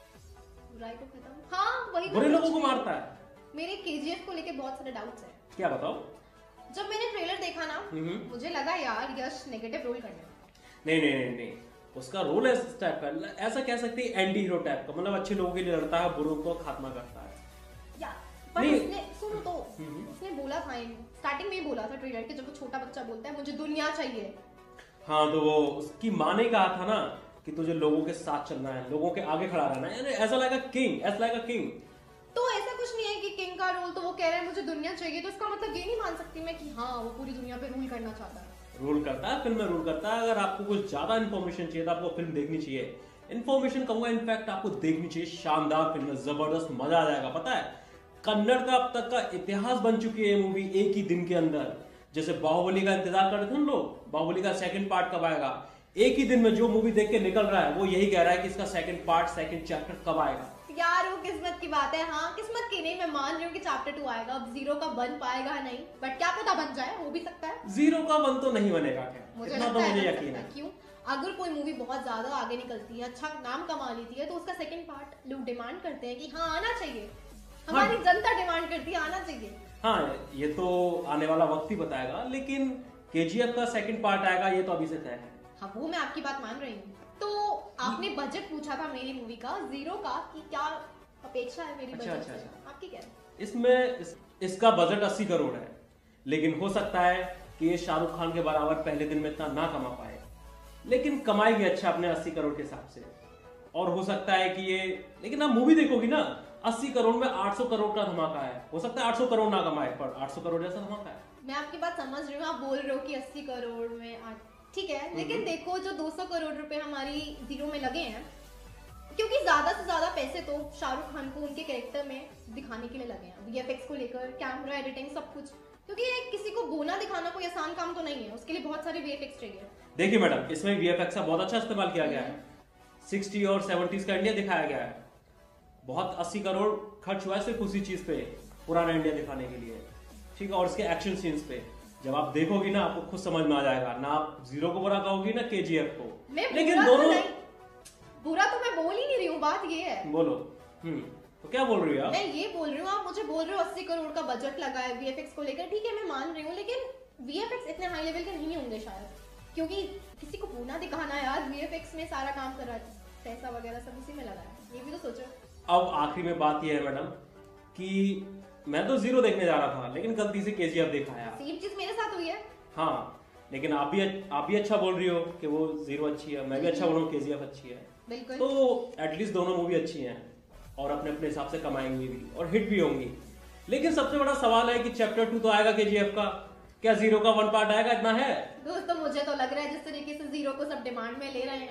बुराई को खत्म, हाँ वही बुरे लोगों को मारता है। मेरे केजीएफ को लेके बहुत सारे डाउट्स हैं। क्या बताओ? जब मैंने ट्रेलर देखा ना, मुझे लगा यार यश नेगेटिव रोल करने वाला। नहीं नहीं नहीं नहीं, उसका रोल है इस टाइप का, ऐसा कह सकते हैं एंटी हीरो टाइप का, मतलब अच्छे लोगों के लिए लड़ता है, बुरों को खात्मा करता है। यार पर उसने सुनो तो उसने बोला था, स्टार्टिंग में ही बोला था ट्रेलर के, जब वो छोटा बच्चा बोलता है मुझे दुनिया चाहिए। हाँ तो वो उसकी माँ ने कहा था ना कि तुझे लोगों के साथ चलना है, लोगों के आगे खड़ा रहना है, ऐसा लाइक अ किंग, ऐसा लाइक अ किंग। तो ऐसा कुछ नहीं है कि किंग का रोल, तो वो कह रहा है मुझे दुनिया चाहिए, तो इसका मतलब ये नहीं मान सकती मैं कि हाँ वो पूरी दुनिया पे रूल करना चाहता है। रूल करता है, फिल्म में रूल करता है। अगर आपको कुछ ज्यादा इन्फॉर्मेशन चाहिए तो आपको फिल्म देखनी चाहिए। इन्फॉर्मेशन कहूंगा, इनफैक्ट आपको देखनी चाहिए। शानदार फिल्म है, जबरदस्त मजा आ जाएगा। पता है कन्नड़ का अब तक का इतिहास बन चुकी है मूवी एक ही दिन के अंदर। जैसे बाहुबली का इंतजार कर रहे थे हम लोग, बाहुबली का सेकंड पार्ट कब आएगा, एक ही दिन में जो मूवी देख के निकल रहा है वो यही कह रहा है कि इसका सेकंड पार्ट, सेकंड चैप्टर कब आएगा। यार वो किस्मत की बात है। हाँ किस्मत की नहीं, मैं मान रही हूँ कि चैप्टर टू आएगा, अब जीरो का बन पाएगा नहीं, बट क्या पता बन जाए, वो भी सकता है। जीरो का वन तो नहीं बनेगा, मुझे इतना तो मुझे यकीन है। क्यों? अगर कोई मूवी बहुत ज्यादा आगे निकलती है, अच्छा नाम कमा लेती है, तो उसका सेकंड पार्ट लोग डिमांड करते हैं कि हाँ आना चाहिए, हमारी हाँ। जनता डिमांड करती है आना चाहिए। हाँ ये तो आने वाला वक्त ही बताएगा, लेकिन केजीएफ का सेकंड पार्ट आएगा ये तो अभी से तय है। हाँ वो मैं आपकी बात मान रही हूँ। तो आपने बजट पूछा था मेरी मूवी का, जीरो का, कि क्या अपेक्षा है मेरी अच्छा, बजट अच्छा, से? अच्छा। आपकी क्या है? इसमें इस, इसका बजट अस्सी करोड़ है, लेकिन हो सकता है कि ये शाहरुख खान के बराबर पहले दिन में इतना ना कमा पाए, लेकिन कमाएगी अच्छा अपने अस्सी करोड़ के हिसाब से। और हो सकता है कि ये, लेकिन आप मूवी देखोगी ना, अस्सी करोड़ में आठ सौ करोड़ का धमाका है। हो सकता है आठ सौ करोड़ ना कमाए, पर आठ सौ करोड़ जैसा धमाका है। मैं आपकी बात समझ रही हूँ, आप बोल रहे हो कि अस्सी करोड़ में आठ, ठीक है, लेकिन देखो जो दो सौ करोड़ रुपए हमारी जीरो में लगे हैं, क्योंकि ज्यादा से ज्यादा पैसे तो शाहरुख खान को उनके कैरेक्टर में दिखाने के लिए लगे हैं, वीएफएक्स को लेकर, कैमरा, एडिटिंग, सब कुछ, क्योंकि किसी को बोना दिखाना कोई आसान काम तो नहीं है, उसके लिए बहुत सारे वीएफएक्स चाहिए। देखिए मैडम, इसमें वीएफएक्स का बहुत अच्छा इस्तेमाल किया गया है, सिक्सटी और सेवेंटीज का इंडिया दिखाया गया है। बहुत अस्सी करोड़ खर्च हुआ है सिर्फ उसी चीज पे, पुराना इंडिया दिखाने के लिए, ठीक है। और इसके एक्शन सीन्स पे जब आप देखोगी ना, आपको खुद समझ में आ जाएगा, ना आप जीरो को बुरा कहोगी ना केजीएफ को, लेकिन दोनों तो बुरा तो मैं बोल ही नहीं रही हूँ, बात ये है। बोलो। हम्म तो क्या बोल रही हो आप? मैं ये बोल रही हूँ, आप मुझे बोल रहे हो अस्सी करोड़ का बजट लगा है वीएफएक्स को लेकर, ठीक है मैं मान रही हूँ, लेकिन वीएफएक्स इतने हाई लेवल के नहीं होंगे शायद, क्योंकि किसी को बोना दिखाना यार, वीएफएक्स में सारा काम कर रहा है, पैसा वगैरह सब उसी में लगा है, ये भी तो सोचो। अब आखिरी में बात यह है मैडम कि मैं तो जीरो देखने जा रहा था, लेकिन गलती से केजीएफ देखा है। सेम चीज मेरे साथ हुई है। हाँ लेकिन आप भी आप भी अच्छा बोल रही हो कि वो जीरो अच्छी है, मैं भी अच्छा बोल रहा हूँ केजीएफ अच्छी है, बिल्कुल। तो एटलीस्ट दोनों मूवी अच्छी हैं और अपने अपने हिसाब से कमाएंगी भी और हिट भी होंगी। लेकिन सबसे बड़ा सवाल है कि चैप्टर टू तो आएगा केजीएफ का, क्या जीरो का वन पार्ट आएगा? इतना है दोस्तों, मुझे तो लग रहा है जिस तरीके से जीरो को सब डिमांड में ले रहे हैं,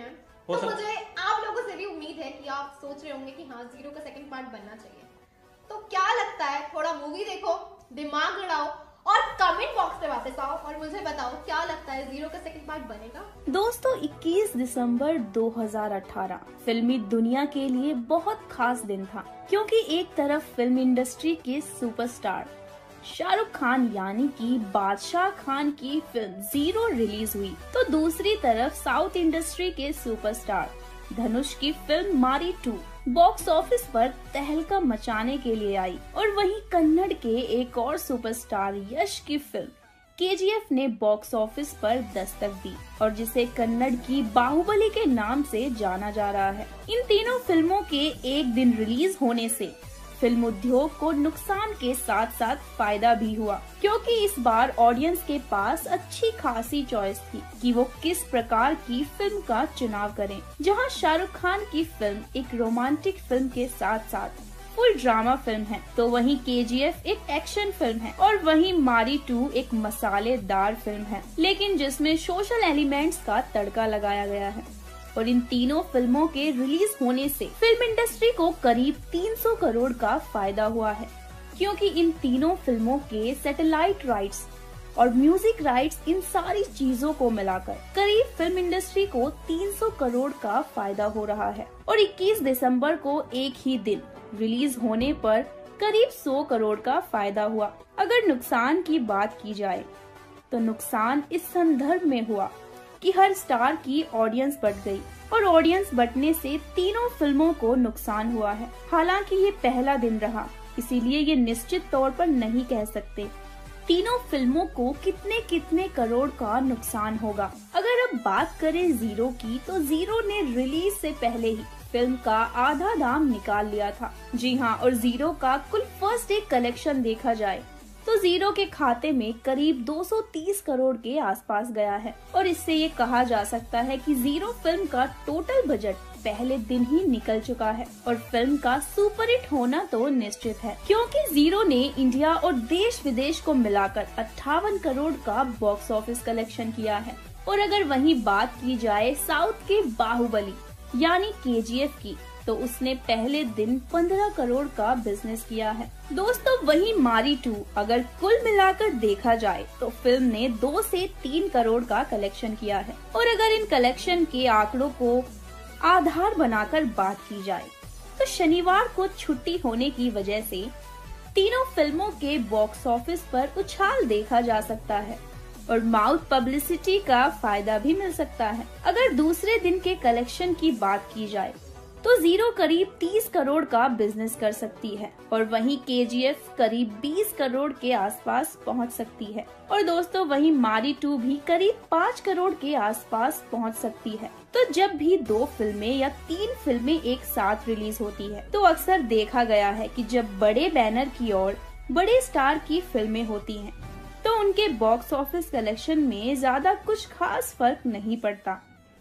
हो तो सकता मुझे आप लोगों से भी उम्मीद है कि आप सोच रहे होंगे कि हाँ जीरो का सेकंड पार्ट बनना चाहिए। तो क्या लगता है, थोड़ा मूवी देखो, दिमाग लड़ाओ और कमेंट बॉक्स में वापस आओ और मुझे बताओ क्या लगता है जीरो का सेकंड पार्ट बनेगा। दोस्तों, इक्कीस दिसंबर दो हज़ार अठारह फिल्मी दुनिया के लिए बहुत खास दिन था, क्योंकि एक तरफ फिल्म इंडस्ट्री के सुपरस्टार शाहरुख खान यानी कि बादशाह खान की फिल्म जीरो रिलीज हुई, तो दूसरी तरफ साउथ इंडस्ट्री के सुपरस्टार धनुष की फिल्म मारी टू बॉक्स ऑफिस पर तहलका मचाने के लिए आई। और वहीं कन्नड़ के एक और सुपरस्टार यश की फिल्म केजीएफ ने बॉक्स ऑफिस पर दस्तक दी और जिसे कन्नड़ की बाहुबली के नाम से जाना जा रहा है। इन तीनों फिल्मों के एक दिन रिलीज होने से फिल्म उद्योग को नुकसान के साथ साथ फायदा भी हुआ, क्योंकि इस बार ऑडियंस के पास अच्छी खासी चॉइस थी कि वो किस प्रकार की फिल्म का चुनाव करें। जहां शाहरुख खान की फिल्म एक रोमांटिक फिल्म के साथ साथ फुल ड्रामा फिल्म है, तो वहीं केजीएफ एक एक्शन फिल्म है और वहीं मारी टू एक मसालेदार फिल्म है, लेकिन जिसमें सोशल एलिमेंट्स का तड़का लगाया गया है। और इन तीनों फिल्मों के रिलीज होने से फिल्म इंडस्ट्री को करीब तीन सौ करोड़ का फायदा हुआ है, क्योंकि इन तीनों फिल्मों के सैटेलाइट राइट्स और म्यूजिक राइट्स, इन सारी चीजों को मिलाकर करीब फिल्म इंडस्ट्री को तीन सौ करोड़ का फायदा हो रहा है। और इक्कीस दिसंबर को एक ही दिन रिलीज होने पर करीब सौ करोड़ का फायदा हुआ। अगर नुकसान की बात की जाए तो नुकसान इस संदर्भ में हुआ कि हर स्टार की ऑडियंस बढ़ गई और ऑडियंस बढ़ने से तीनों फिल्मों को नुकसान हुआ है। हालांकि ये पहला दिन रहा, इसीलिए ये निश्चित तौर पर नहीं कह सकते तीनों फिल्मों को कितने कितने करोड़ का नुकसान होगा। अगर अब बात करें जीरो की, तो जीरो ने रिलीज से पहले ही फिल्म का आधा दाम निकाल लिया था। जी हाँ, और जीरो का कुल फर्स्ट डे कलेक्शन देखा जाए तो जीरो के खाते में करीब दो सौ तीस करोड़ के आसपास गया है। और इससे ये कहा जा सकता है कि जीरो फिल्म का टोटल बजट पहले दिन ही निकल चुका है और फिल्म का सुपरहिट होना तो निश्चित है, क्योंकि जीरो ने इंडिया और देश विदेश को मिलाकर अट्ठावन करोड़ का बॉक्स ऑफिस कलेक्शन किया है। और अगर वहीं बात की जाए साउथ के बाहुबली यानी केजीएफ की, तो उसने पहले दिन पंद्रह करोड़ का बिजनेस किया है। दोस्तों, वहीं मारी टू अगर कुल मिलाकर देखा जाए तो फिल्म ने दो से तीन करोड़ का कलेक्शन किया है। और अगर इन कलेक्शन के आंकड़ों को आधार बनाकर बात की जाए तो शनिवार को छुट्टी होने की वजह से तीनों फिल्मों के बॉक्स ऑफिस पर उछाल देखा जा सकता है और माउथ पब्लिसिटी का फायदा भी मिल सकता है। अगर दूसरे दिन के कलेक्शन की बात की जाए तो जीरो करीब तीस करोड़ का बिजनेस कर सकती है और वहीं केजीएफ करीब बीस करोड़ के आसपास पहुंच सकती है। और दोस्तों, वहीं मारी टू भी करीब पाँच करोड़ के आसपास पहुंच सकती है। तो जब भी दो फिल्में या तीन फिल्में एक साथ रिलीज होती है तो अक्सर देखा गया है कि जब बड़े बैनर की और बड़े स्टार की फिल्में होती हैं तो उनके बॉक्स ऑफिस कलेक्शन में ज्यादा कुछ खास फर्क नहीं पड़ता।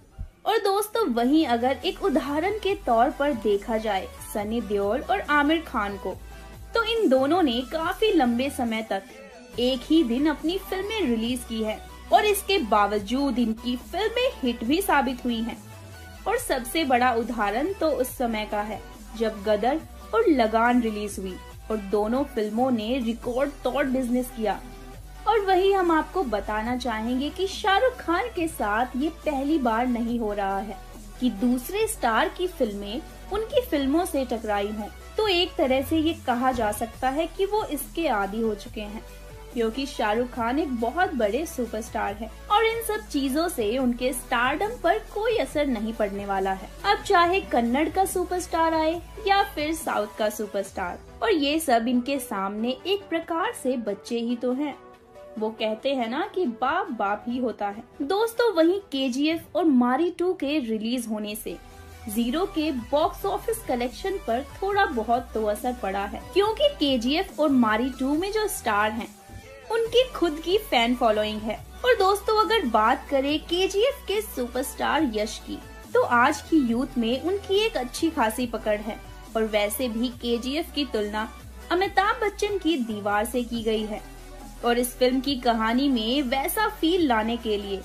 और दोस्तों, वहीं अगर एक उदाहरण के तौर पर देखा जाए सनी देओल और आमिर खान को, तो इन दोनों ने काफी लंबे समय तक एक ही दिन अपनी फिल्में रिलीज की है और इसके बावजूद इनकी फिल्में हिट भी साबित हुई हैं। और सबसे बड़ा उदाहरण तो उस समय का है जब गदर और लगान रिलीज हुई और दोनों फिल्मों ने रिकॉर्ड तोड़ बिजनेस किया। और वही हम आपको बताना चाहेंगे कि शाहरुख खान के साथ ये पहली बार नहीं हो रहा है कि दूसरे स्टार की फिल्में उनकी फिल्मों से टकराई हों। तो एक तरह से ये कहा जा सकता है कि वो इसके आदी हो चुके हैं, क्योंकि शाहरुख खान एक बहुत बड़े सुपरस्टार है और इन सब चीजों से उनके स्टारडम पर कोई असर नहीं पड़ने वाला है। अब चाहे कन्नड़ का सुपरस्टार आए या फिर साउथ का सुपरस्टार, और ये सब इनके सामने एक प्रकार से बच्चे ही तो हैं। वो कहते हैं ना कि बाप बाप ही होता है। दोस्तों, वहीं केजीएफ और मारी टू के रिलीज होने से जीरो के बॉक्स ऑफिस कलेक्शन पर थोड़ा बहुत तो असर पड़ा है, क्योंकि केजीएफ और मारी टू में जो स्टार हैं उनकी खुद की फैन फॉलोइंग है। और दोस्तों, अगर बात करें केजीएफ के सुपरस्टार यश की, तो आज की यूथ में उनकी एक अच्छी खासी पकड़ है। और वैसे भी केजीएफ की तुलना अमिताभ बच्चन की दीवार से की गई है और इस फिल्म की कहानी में वैसा फील लाने के लिए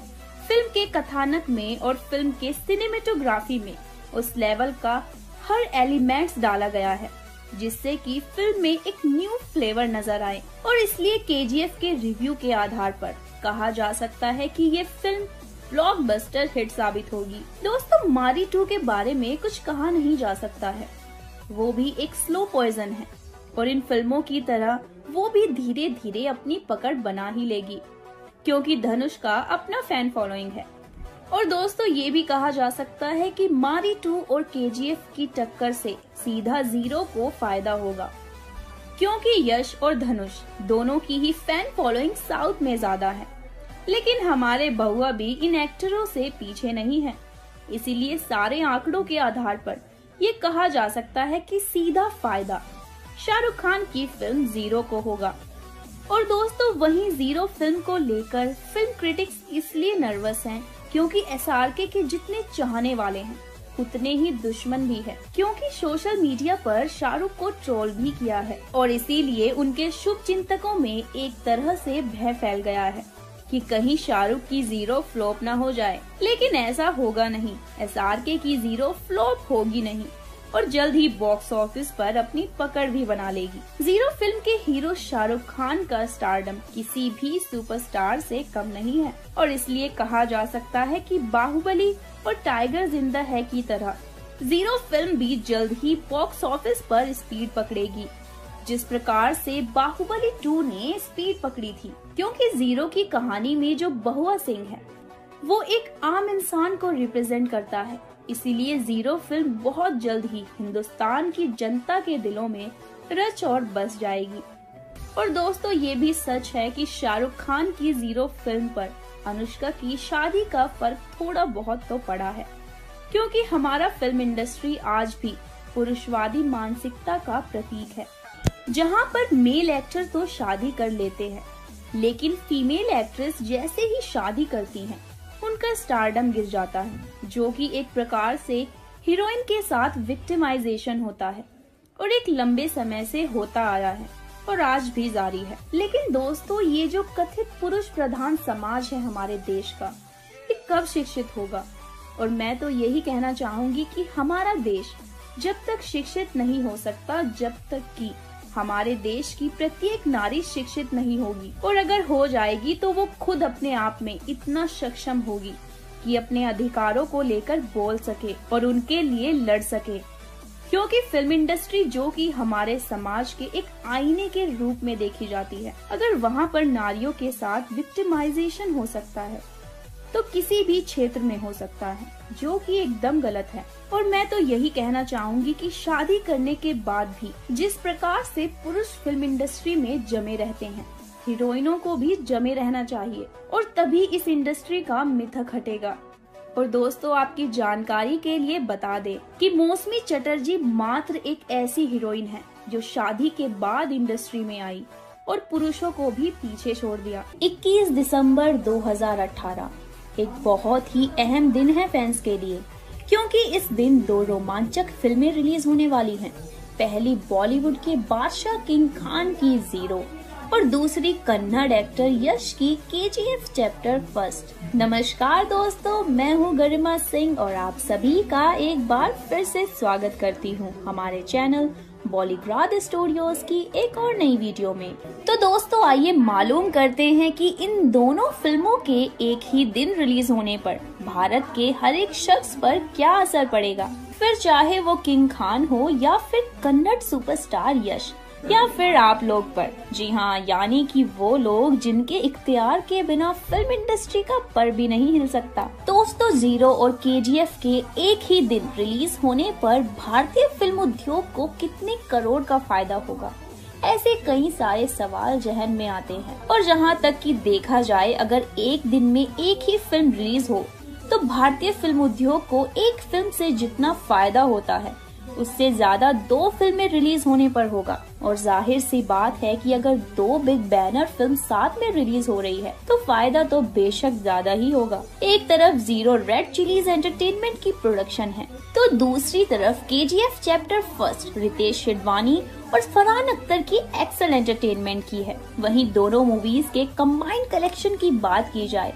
फिल्म के कथानक में और फिल्म के सिनेमेटोग्राफी में उस लेवल का हर एलिमेंट्स डाला गया है जिससे कि फिल्म में एक न्यू फ्लेवर नजर आए, और इसलिए केजीएफ के रिव्यू के आधार पर कहा जा सकता है कि ये फिल्म ब्लॉकबस्टर हिट साबित होगी। दोस्तों, मारी टू के बारे में कुछ कहा नहीं जा सकता है। वो भी एक स्लो पॉइजन है और इन फिल्मों की तरह वो भी धीरे धीरे अपनी पकड़ बना ही लेगी क्योंकि धनुष का अपना फैन फॉलोइंग है। और दोस्तों, ये भी कहा जा सकता है कि मारी टू और केजीएफ की टक्कर से सीधा जीरो को फायदा होगा क्योंकि यश और धनुष दोनों की ही फैन फॉलोइंग साउथ में ज्यादा है, लेकिन हमारे बहुआ भी इन एक्टरों से पीछे नहीं है। इसीलिए सारे आंकड़ों के आधार पर ये कहा जा सकता है कि सीधा फायदा शाहरुख खान की फिल्म जीरो को होगा। और दोस्तों, वहीं जीरो फिल्म को लेकर फिल्म क्रिटिक्स इसलिए नर्वस हैं क्योंकि एसआरके के जितने चाहने वाले हैं उतने ही दुश्मन भी है, क्योंकि सोशल मीडिया पर शाहरुख को ट्रोल भी किया है और इसीलिए उनके शुभ चिंतकों में एक तरह से भय फैल गया है कि कहीं शाहरुख की जीरो फ्लॉप ना हो जाए। लेकिन ऐसा होगा नहीं, एसआरके की जीरो फ्लॉप होगी नहीं और जल्द ही बॉक्स ऑफिस पर अपनी पकड़ भी बना लेगी। जीरो फिल्म के हीरो शाहरुख खान का स्टारडम किसी भी सुपरस्टार से कम नहीं है और इसलिए कहा जा सकता है कि बाहुबली और टाइगर जिंदा है की तरह जीरो फिल्म भी जल्द ही बॉक्स ऑफिस पर स्पीड पकड़ेगी, जिस प्रकार से बाहुबली टू ने स्पीड पकड़ी थी। क्योंकि जीरो की कहानी में जो बहुआ सिंह है वो एक आम इंसान को रिप्रेजेंट करता है, इसीलिए जीरो फिल्म बहुत जल्द ही हिंदुस्तान की जनता के दिलों में रच और बस जाएगी। और दोस्तों, ये भी सच है कि शाहरुख खान की जीरो फिल्म पर अनुष्का की शादी का फर्क थोड़ा बहुत तो पड़ा है, क्योंकि हमारा फिल्म इंडस्ट्री आज भी पुरुषवादी मानसिकता का प्रतीक है, जहां पर मेल एक्टर तो शादी कर लेते हैं लेकिन फीमेल एक्ट्रेस जैसे ही शादी करती हैं उनका स्टारडम गिर जाता है, जो कि एक प्रकार से हीरोइन के साथ विक्टिमाइजेशन होता है और एक लंबे समय से होता आया है और आज भी जारी है। लेकिन दोस्तों, ये जो कथित पुरुष प्रधान समाज है हमारे देश का, ये कब शिक्षित होगा? और मैं तो यही कहना चाहूंगी कि हमारा देश जब तक शिक्षित नहीं हो सकता जब तक कि हमारे देश की प्रत्येक नारी शिक्षित नहीं होगी, और अगर हो जाएगी तो वो खुद अपने आप में इतना सक्षम होगी कि अपने अधिकारों को लेकर बोल सके और उनके लिए लड़ सके। क्योंकि फिल्म इंडस्ट्री, जो कि हमारे समाज के एक आईने के रूप में देखी जाती है, अगर वहाँ पर नारियों के साथ विक्टिमाइजेशन हो सकता है तो किसी भी क्षेत्र में हो सकता है, जो कि एकदम गलत है। और मैं तो यही कहना चाहूंगी कि शादी करने के बाद भी जिस प्रकार से पुरुष फिल्म इंडस्ट्री में जमे रहते हैं, हीरोइनों को भी जमे रहना चाहिए और तभी इस इंडस्ट्री का मिथक हटेगा। और दोस्तों, आपकी जानकारी के लिए बता दें कि मौसमी चटर्जी मात्र एक ऐसी हीरोइन है जो शादी के बाद इंडस्ट्री में आई और पुरुषों को भी पीछे छोड़ दिया। इक्कीस दिसंबर दो हज़ार अठारह एक बहुत ही अहम दिन है फैंस के लिए, क्योंकि इस दिन दो रोमांचक फिल्में रिलीज होने वाली हैं। पहली बॉलीवुड के बादशाह किंग खान की जीरो और दूसरी कन्नड़ एक्टर यश की केजीएफ चैप्टर फर्स्ट। नमस्कार दोस्तों, मैं हूँ गरिमा सिंह और आप सभी का एक बार फिर से स्वागत करती हूँ हमारे चैनल बॉलीग्राद स्टूडियोज की एक और नई वीडियो में। तो दोस्तों, आइए मालूम करते हैं कि इन दोनों फिल्मों के एक ही दिन रिलीज होने पर भारत के हर एक शख्स पर क्या असर पड़ेगा, फिर चाहे वो किंग खान हो या फिर कन्नड़ सुपरस्टार यश या फिर आप लोग पर। जी हाँ, यानी कि वो लोग जिनके इख्तियार के बिना फिल्म इंडस्ट्री का पर भी नहीं हिल सकता। दोस्तों, जीरो और केजीएफ के एक ही दिन रिलीज होने पर भारतीय फिल्म उद्योग को कितने करोड़ का फायदा होगा, ऐसे कई सारे सवाल जहन में आते हैं। और जहाँ तक कि देखा जाए, अगर एक दिन में एक ही फिल्म रिलीज हो तो भारतीय फिल्म उद्योग को एक फिल्म से जितना फायदा होता है उससे ज्यादा दो फिल्में रिलीज होने पर होगा। और जाहिर सी बात है कि अगर दो बिग बैनर फिल्म साथ में रिलीज हो रही है तो फायदा तो बेशक ज्यादा ही होगा। एक तरफ जीरो रेड चिलीज एंटरटेनमेंट की प्रोडक्शन है तो दूसरी तरफ KGF chapter first Ritesh Sidhwani और फरहान अख्तर की एक्सेल एंटरटेनमेंट की है। वहीं दोनों मूवीज के कंबाइंड कलेक्शन की बात की जाए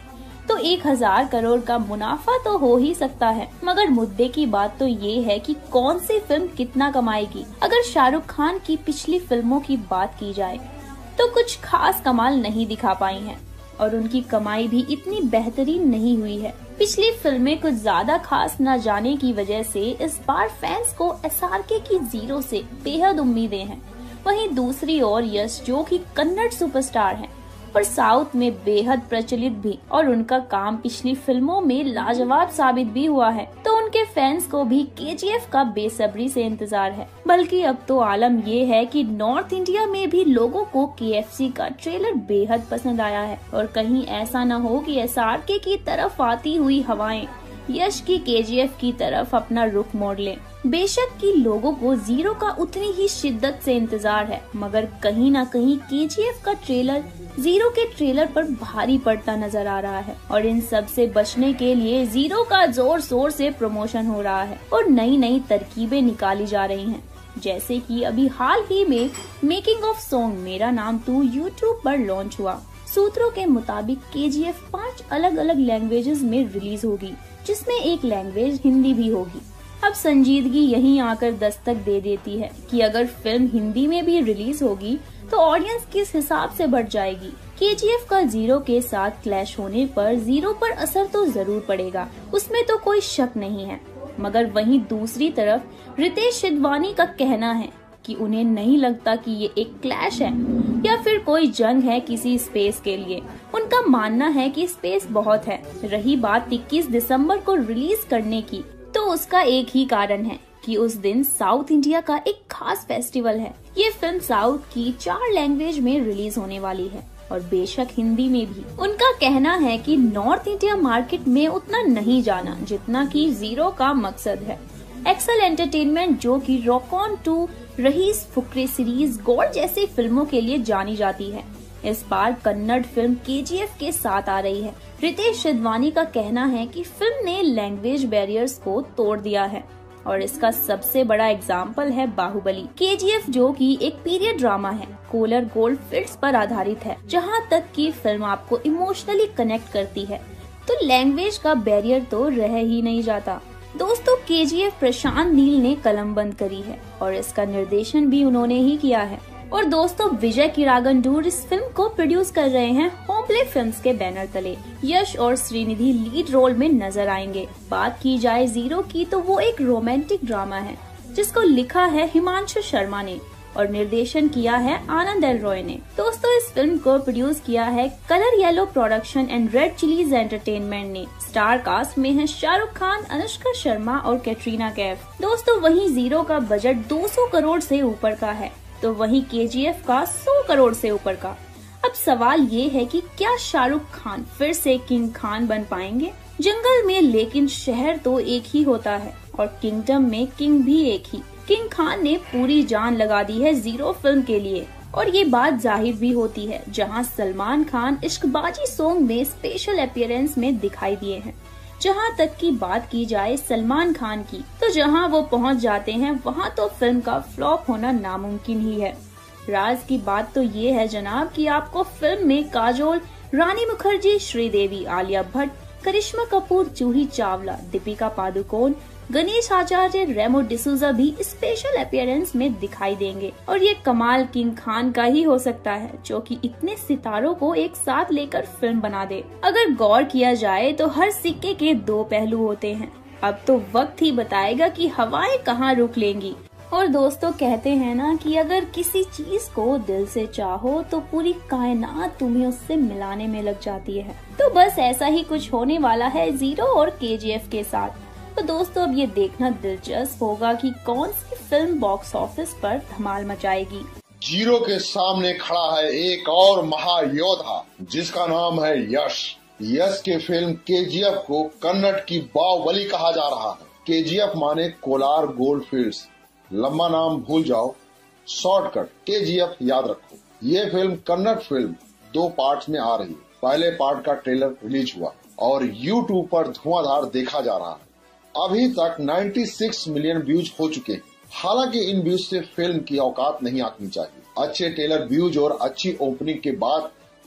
तो एक हजार करोड़ का मुनाफा तो हो ही सकता है। मगर मुद्दे की बात तो ये है कि कौन सी फिल्म कितना कमाएगी। अगर शाहरुख खान की पिछली फिल्मों की बात की जाए तो कुछ खास कमाल नहीं दिखा पाई हैं और उनकी कमाई भी इतनी बेहतरीन नहीं हुई है। पिछली फिल्में कुछ ज्यादा खास न जाने की वजह से इस बार फैंस को एस आर के की जीरो से बेहद उम्मीदें हैं। वहीं दूसरी ओर यश, जो कि कन्नड़ सुपरस्टार हैं और साउथ में बेहद प्रचलित भी, और उनका काम पिछली फिल्मों में लाजवाब साबित भी हुआ है, तो उनके फैंस को भी के जी एफ का बेसब्री से इंतजार है। बल्कि अब तो आलम ये है कि नॉर्थ इंडिया में भी लोगों को के एफ सी का ट्रेलर बेहद पसंद आया है और कहीं ऐसा न हो कि एस आर के की तरफ आती हुई हवाएं यश की के जी एफ की तरफ अपना रुख मोड़ लें। बेशक कि लोगों को जीरो का उतनी ही शिद्दत से इंतजार है, मगर कहीं ना कहीं के जी एफ का ट्रेलर जीरो के ट्रेलर पर भारी पड़ता नजर आ रहा है और इन सब से बचने के लिए जीरो का जोर शोर से प्रमोशन हो रहा है और नई नई तरकीबें निकाली जा रही हैं। जैसे कि अभी हाल ही में मेकिंग ऑफ सॉन्ग मेरा नाम तू यूट्यूब पर लॉन्च हुआ। सूत्रों के मुताबिक के जी एफ पाँच अलग अलग लैंग्वेजेस में रिलीज होगी, जिसमें एक लैंग्वेज हिंदी भी होगी। अब संजीदगी यहीं आकर दस्तक दे देती है कि अगर फिल्म हिंदी में भी रिलीज होगी तो ऑडियंस किस हिसाब से बढ़ जाएगी। के जी एफ का जीरो के साथ क्लैश होने पर जीरो पर असर तो जरूर पड़ेगा, उसमें तो कोई शक नहीं है। मगर वहीं दूसरी तरफ रितेश सिधवानी का कहना है कि उन्हें नहीं लगता कि ये एक क्लैश है या फिर कोई जंग है किसी स्पेस के लिए। उनका मानना है कि स्पेस बहुत है। रही बात इक्कीस दिसंबर को रिलीज करने की, तो उसका एक ही कारण है कि उस दिन साउथ इंडिया का एक खास फेस्टिवल है। ये फिल्म साउथ की चार लैंग्वेज में रिलीज होने वाली है और बेशक हिंदी में भी। उनका कहना है कि नॉर्थ इंडिया मार्केट में उतना नहीं जाना जितना कि जीरो का मकसद है। एक्सेल एंटरटेनमेंट, जो कि Rock On two, Raees, Fukrey series, Gold जैसी फिल्मों के लिए जानी जाती है, इस बार कन्नड़ फिल्म के जी एफ के साथ आ रही है। रितेश सिधवानी का कहना है कि फिल्म ने लैंग्वेज बैरियर्स को तोड़ दिया है और इसका सबसे बड़ा एग्जाम्पल है बाहुबली। के जी एफ, जो कि एक पीरियड ड्रामा है, कोलर गोल्ड फील्ड्स पर आधारित है। जहां तक की फिल्म आपको इमोशनली कनेक्ट करती है तो लैंग्वेज का बैरियर तो रह ही नहीं जाता। दोस्तों, के जी एफ प्रशांत नील ने कलम बंद करी है और इसका निर्देशन भी उन्होंने ही किया है। और दोस्तों, विजय किरागंडूर इस फिल्म को प्रोड्यूस कर रहे हैं होमप्ले फिल्म्स के बैनर तले। यश और श्रीनिधि लीड रोल में नजर आएंगे। बात की जाए जीरो की तो वो एक रोमांटिक ड्रामा है जिसको लिखा है हिमांशु शर्मा ने और निर्देशन किया है आनंद एल रॉय ने। दोस्तों, इस फिल्म को प्रोड्यूस किया है Colour Yellow production and Red Chillies Entertainment ने। स्टार कास्ट में है शाहरुख खान, अनुष्का शर्मा और कैटरीना कैफ। दोस्तों, वहीं जीरो का बजट दो सौ करोड़ से ऊपर का है तो वहीं के जी एफ का सौ करोड़ से ऊपर का। अब सवाल ये है कि क्या शाहरुख खान फिर से किंग खान बन पाएंगे? जंगल में लेकिन शहर तो एक ही होता है और किंगडम में किंग भी एक ही। किंग खान ने पूरी जान लगा दी है जीरो फिल्म के लिए और ये बात जाहिर भी होती है, जहां सलमान खान इश्कबाजी सॉन्ग में स्पेशल अपीयरेंस में दिखाई दिए हैं। जहां तक की बात की जाए सलमान खान की, तो जहां वो पहुंच जाते हैं वहां तो फिल्म का फ्लॉप होना नामुमकिन ही है। राज की बात तो ये है जनाब कि आपको फिल्म में काजोल, रानी मुखर्जी, श्रीदेवी, आलिया भट्ट, करिश्मा कपूर, जूही चावला, दीपिका पादुकोण, गणेश आचार्य, रेमो डिसूजा भी स्पेशल अपीयरेंस में दिखाई देंगे और ये कमाल किंग खान का ही हो सकता है, जो कि इतने सितारों को एक साथ लेकर फिल्म बना दे। अगर गौर किया जाए तो हर सिक्के के दो पहलू होते हैं। अब तो वक्त ही बताएगा कि हवाएं कहाँ रुक लेंगी। और दोस्तों, कहते हैं ना कि अगर किसी चीज को दिल से चाहो तो पूरी कायनात तुम्हें उससे मिलाने में लग जाती है। तो बस ऐसा ही कुछ होने वाला है जीरो और के जी एफ के साथ। तो दोस्तों, अब ये देखना दिलचस्प होगा कि कौन सी फिल्म बॉक्स ऑफिस पर धमाल मचाएगी। जीरो के सामने खड़ा है एक और महायोद्धा जिसका नाम है यश। यश के फिल्म के जी एफ को कन्नड़ की बाहुबली कहा जा रहा है। के जी एफ माने कोलार गोल्ड फील्ड्स। लंबा नाम भूल जाओ, शॉर्टकट के जी एफ याद रखो। ये फिल्म कन्नड़ फिल्म दो पार्ट्स में आ रही है। पहले पार्ट का ट्रेलर रिलीज हुआ और यूट्यूब पर धुआंधार देखा जा रहा है। अभी तक छियानवे मिलियन व्यूज हो चुके हैं। हालांकि इन व्यूज से फिल्म की औकात नहीं आंकनी चाहिए। अच्छे ट्रेलर व्यूज और अच्छी ओपनिंग के बाद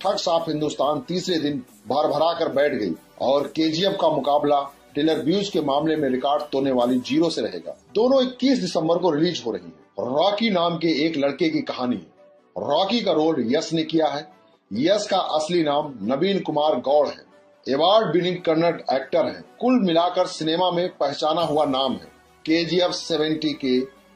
ठग साफ हिंदुस्तान तीसरे दिन भर भरा कर बैठ गई और केजीएफ का मुकाबला टेलर व्यूज के मामले में रिकॉर्ड तोड़ने वाली जीरो से रहेगा। दोनों इक्कीस दिसंबर को रिलीज हो रही है। रॉकी नाम के एक लड़के की कहानी है। रॉकी का रोल यश ने किया है। यश का असली नाम नवीन कुमार गौड़ है। अवार्ड विनिंग कन्नड़ एक्टर है। कुल मिलाकर सिनेमा में पहचाना हुआ नाम है। केजीएफ सेवेंटी के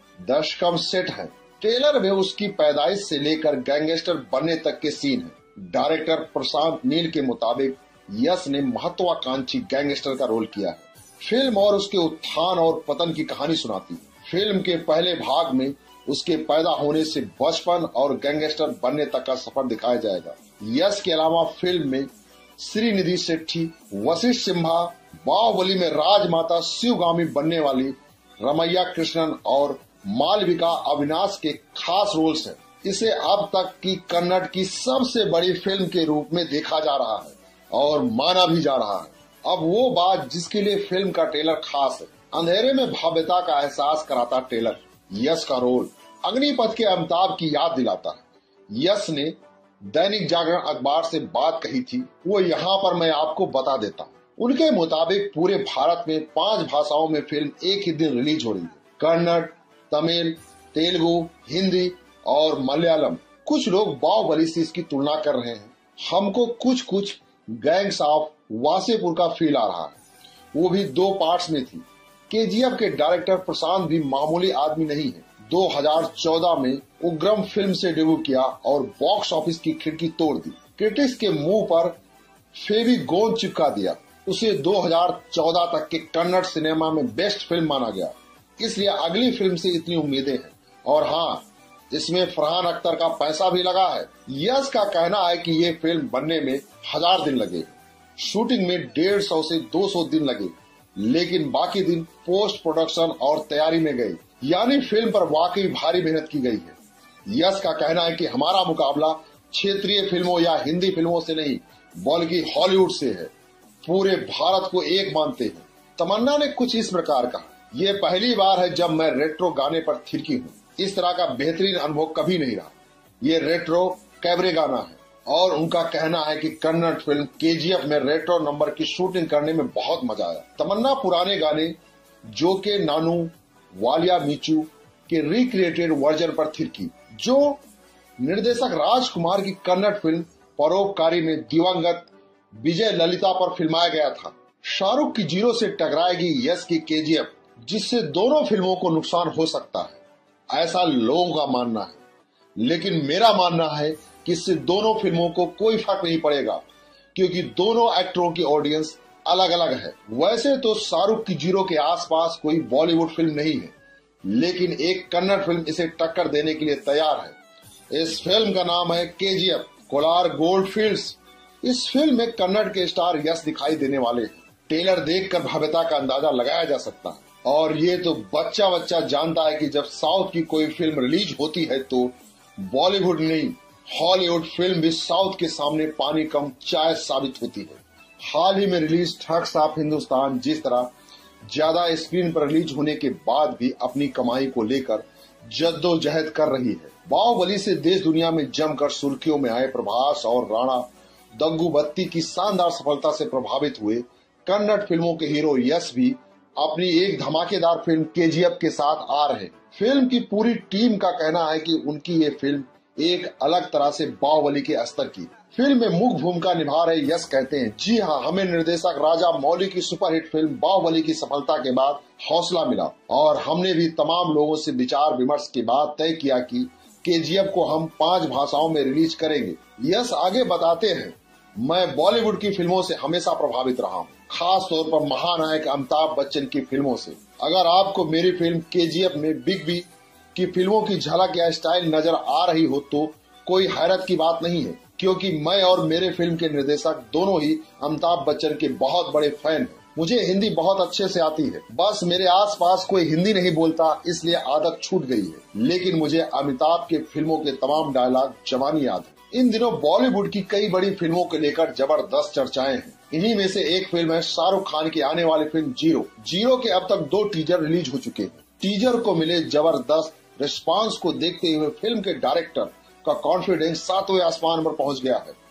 दशकम सेट है। ट्रेलर में उसकी पैदाइश से लेकर गैंगस्टर बनने तक के सीन है। डायरेक्टर प्रशांत नील के मुताबिक यश ने महत्वाकांक्षी गैंगस्टर का रोल किया है। फिल्म और उसके उत्थान और पतन की कहानी सुनाती है। फिल्म के पहले भाग में उसके पैदा होने से बचपन और गैंगस्टर बनने तक का सफर दिखाया जाएगा। यश के अलावा फिल्म में श्रीनिधि शेट्टी, वशिष्ठ सिम्हा, बाहुबली में राजमाता शिवगामी बनने वाली रमैया कृष्णन और मालविका अविनाश के खास रोल्स हैं। इसे अब तक की कन्नड़ की सबसे बड़ी फिल्म के रूप में देखा जा रहा है और माना भी जा रहा है। अब वो बात जिसके लिए फिल्म का ट्रेलर खास है। अंधेरे में भव्यता का एहसास कराता ट्रेलर। यश का रोल अग्निपथ के अमिताभ की याद दिलाता है। यश ने दैनिक जागरण अखबार से बात कही थी, वो यहाँ पर मैं आपको बता देता हूँ। उनके मुताबिक पूरे भारत में पांच भाषाओं में फिल्म एक ही दिन रिलीज हो रही है। कन्नड़, तमिल, तेलुगु, हिंदी और मलयालम। कुछ लोग बाहुबली से इसकी तुलना कर रहे हैं। हमको कुछ कुछ गैंग्स ऑफ वासेपुर का फील आ रहा है। वो भी दो पार्ट्स में थी। केजीएफ के डायरेक्टर प्रशांत भी मामूली आदमी नहीं है। दो हज़ार चौदह में उग्रम फिल्म से डेब्यू किया और बॉक्स ऑफिस की खिड़की तोड़ दी। क्रिटिक्स के मुंह पर फेवी गोंद चिपका दिया। उसे दो हज़ार चौदह तक के कन्नड़ सिनेमा में बेस्ट फिल्म माना गया, इसलिए अगली फिल्म से इतनी उम्मीदें हैं। और हाँ, इसमें फरहान अख्तर का पैसा भी लगा है। यश का कहना है कि ये फिल्म बनने में हजार दिन लगे, शूटिंग में डेढ़ सौ से दो सौ दिन लगे, लेकिन बाकी दिन पोस्ट प्रोडक्शन और तैयारी में गए, यानी फिल्म पर वाकई भारी मेहनत की गई है। यश का कहना है कि हमारा मुकाबला क्षेत्रीय फिल्मों या हिंदी फिल्मों से नहीं बल्कि हॉलीवुड से है। पूरे भारत को एक मानते हैं। तमन्ना ने कुछ इस प्रकार कहा, ये पहली बार है जब मैं रेट्रो गाने पर थिरकी हूँ। इस तरह का बेहतरीन अनुभव कभी नहीं रहा। ये रेट्रो कैबरे गाना है और उनका कहना है कि कन्नड़ फिल्म केजीएफ में रेट्रो नंबर की शूटिंग करने में बहुत मजा आया। तमन्ना पुराने गाने जो के नानू वालिया मीचू के रिक्रिएटेड वर्जन पर थिरकी, जो निर्देशक राजकुमार की कन्नड़ फिल्म परोपकारी में दिवंगत विजय ललिता पर फिल्माया गया था। शाहरुख की जीरो से टकराएगी यश की केजीएफ, जिससे दोनों फिल्मों को नुकसान हो सकता है, ऐसा लोगों का मानना है। लेकिन मेरा मानना है कि इससे दोनों फिल्मों को कोई फर्क नहीं पड़ेगा, क्योंकि दोनों एक्टरों की ऑडियंस अलग अलग है। वैसे तो शाहरुख की जीरो के आसपास कोई बॉलीवुड फिल्म नहीं है, लेकिन एक कन्नड़ फिल्म इसे टक्कर देने के लिए तैयार है। इस फिल्म का नाम है केजीएफ कोलार गोल्ड फील्ड्स। इस फिल्म में कन्नड़ के स्टार यश दिखाई देने वाले हैं। ट्रेलर देखकर भव्यता का अंदाजा लगाया जा सकता है। और ये तो बच्चा बच्चा जानता है कि जब साउथ की कोई फिल्म रिलीज होती है तो बॉलीवुड नहीं हॉलीवुड फिल्म भी साउथ के सामने पानी कम चाय साबित होती है। हाल ही में रिलीज ठग साफ हिंदुस्तान जिस तरह ज्यादा स्क्रीन पर रिलीज होने के बाद भी अपनी कमाई को लेकर जद्दोजहद कर रही है। बाहुबली से देश दुनिया में जमकर सुर्खियों में आए प्रभास और राणा दग्गुबत्ती की शानदार सफलता से प्रभावित हुए कन्नड़ फिल्मों के हीरो यश भी अपनी एक धमाकेदार फिल्म केजीएफ के साथ आ रहे। फिल्म की पूरी टीम का कहना है कि उनकी ये फिल्म एक अलग तरह से बाहुबली के स्तर की। फिल्म में मुख्य भूमिका निभा रहे यश कहते हैं, जी हाँ, हमें निर्देशक राजा मौली की सुपरहिट फिल्म बाहुबली की सफलता के बाद हौसला मिला और हमने भी तमाम लोगों से विचार विमर्श के बाद तय किया कि केजीएफ को हम पांच भाषाओं में रिलीज करेंगे। यश आगे बताते हैं, मैं बॉलीवुड की फिल्मों से हमेशा प्रभावित रहा हूँ, खास तौर पर महानायक अमिताभ बच्चन की फिल्मों से। अगर आपको मेरी फिल्म केजीएफ में बिग बी की फिल्मों की झलक या स्टाइल नजर आ रही हो तो कोई हैरत की बात नहीं है, क्योंकि मैं और मेरे फिल्म के निर्देशक दोनों ही अमिताभ बच्चन के बहुत बड़े फैन हैं। मुझे हिंदी बहुत अच्छे से आती है, बस मेरे आसपास कोई हिंदी नहीं बोलता इसलिए आदत छूट गई है, लेकिन मुझे अमिताभ के फिल्मों के तमाम डायलॉग जवानी याद है। इन दिनों बॉलीवुड की कई बड़ी फिल्मों को लेकर जबरदस्त चर्चाएं हैं। इन्हीं में से एक फिल्म है शाहरुख खान की आने वाली फिल्म जीरो। जीरो के अब तक दो टीजर रिलीज हो चुके हैं। टीजर को मिले जबरदस्त रिस्पांस को देखते हुए फिल्म के डायरेक्टर का कॉन्फिडेंस सातवें आसमान पर पहुंच गया है।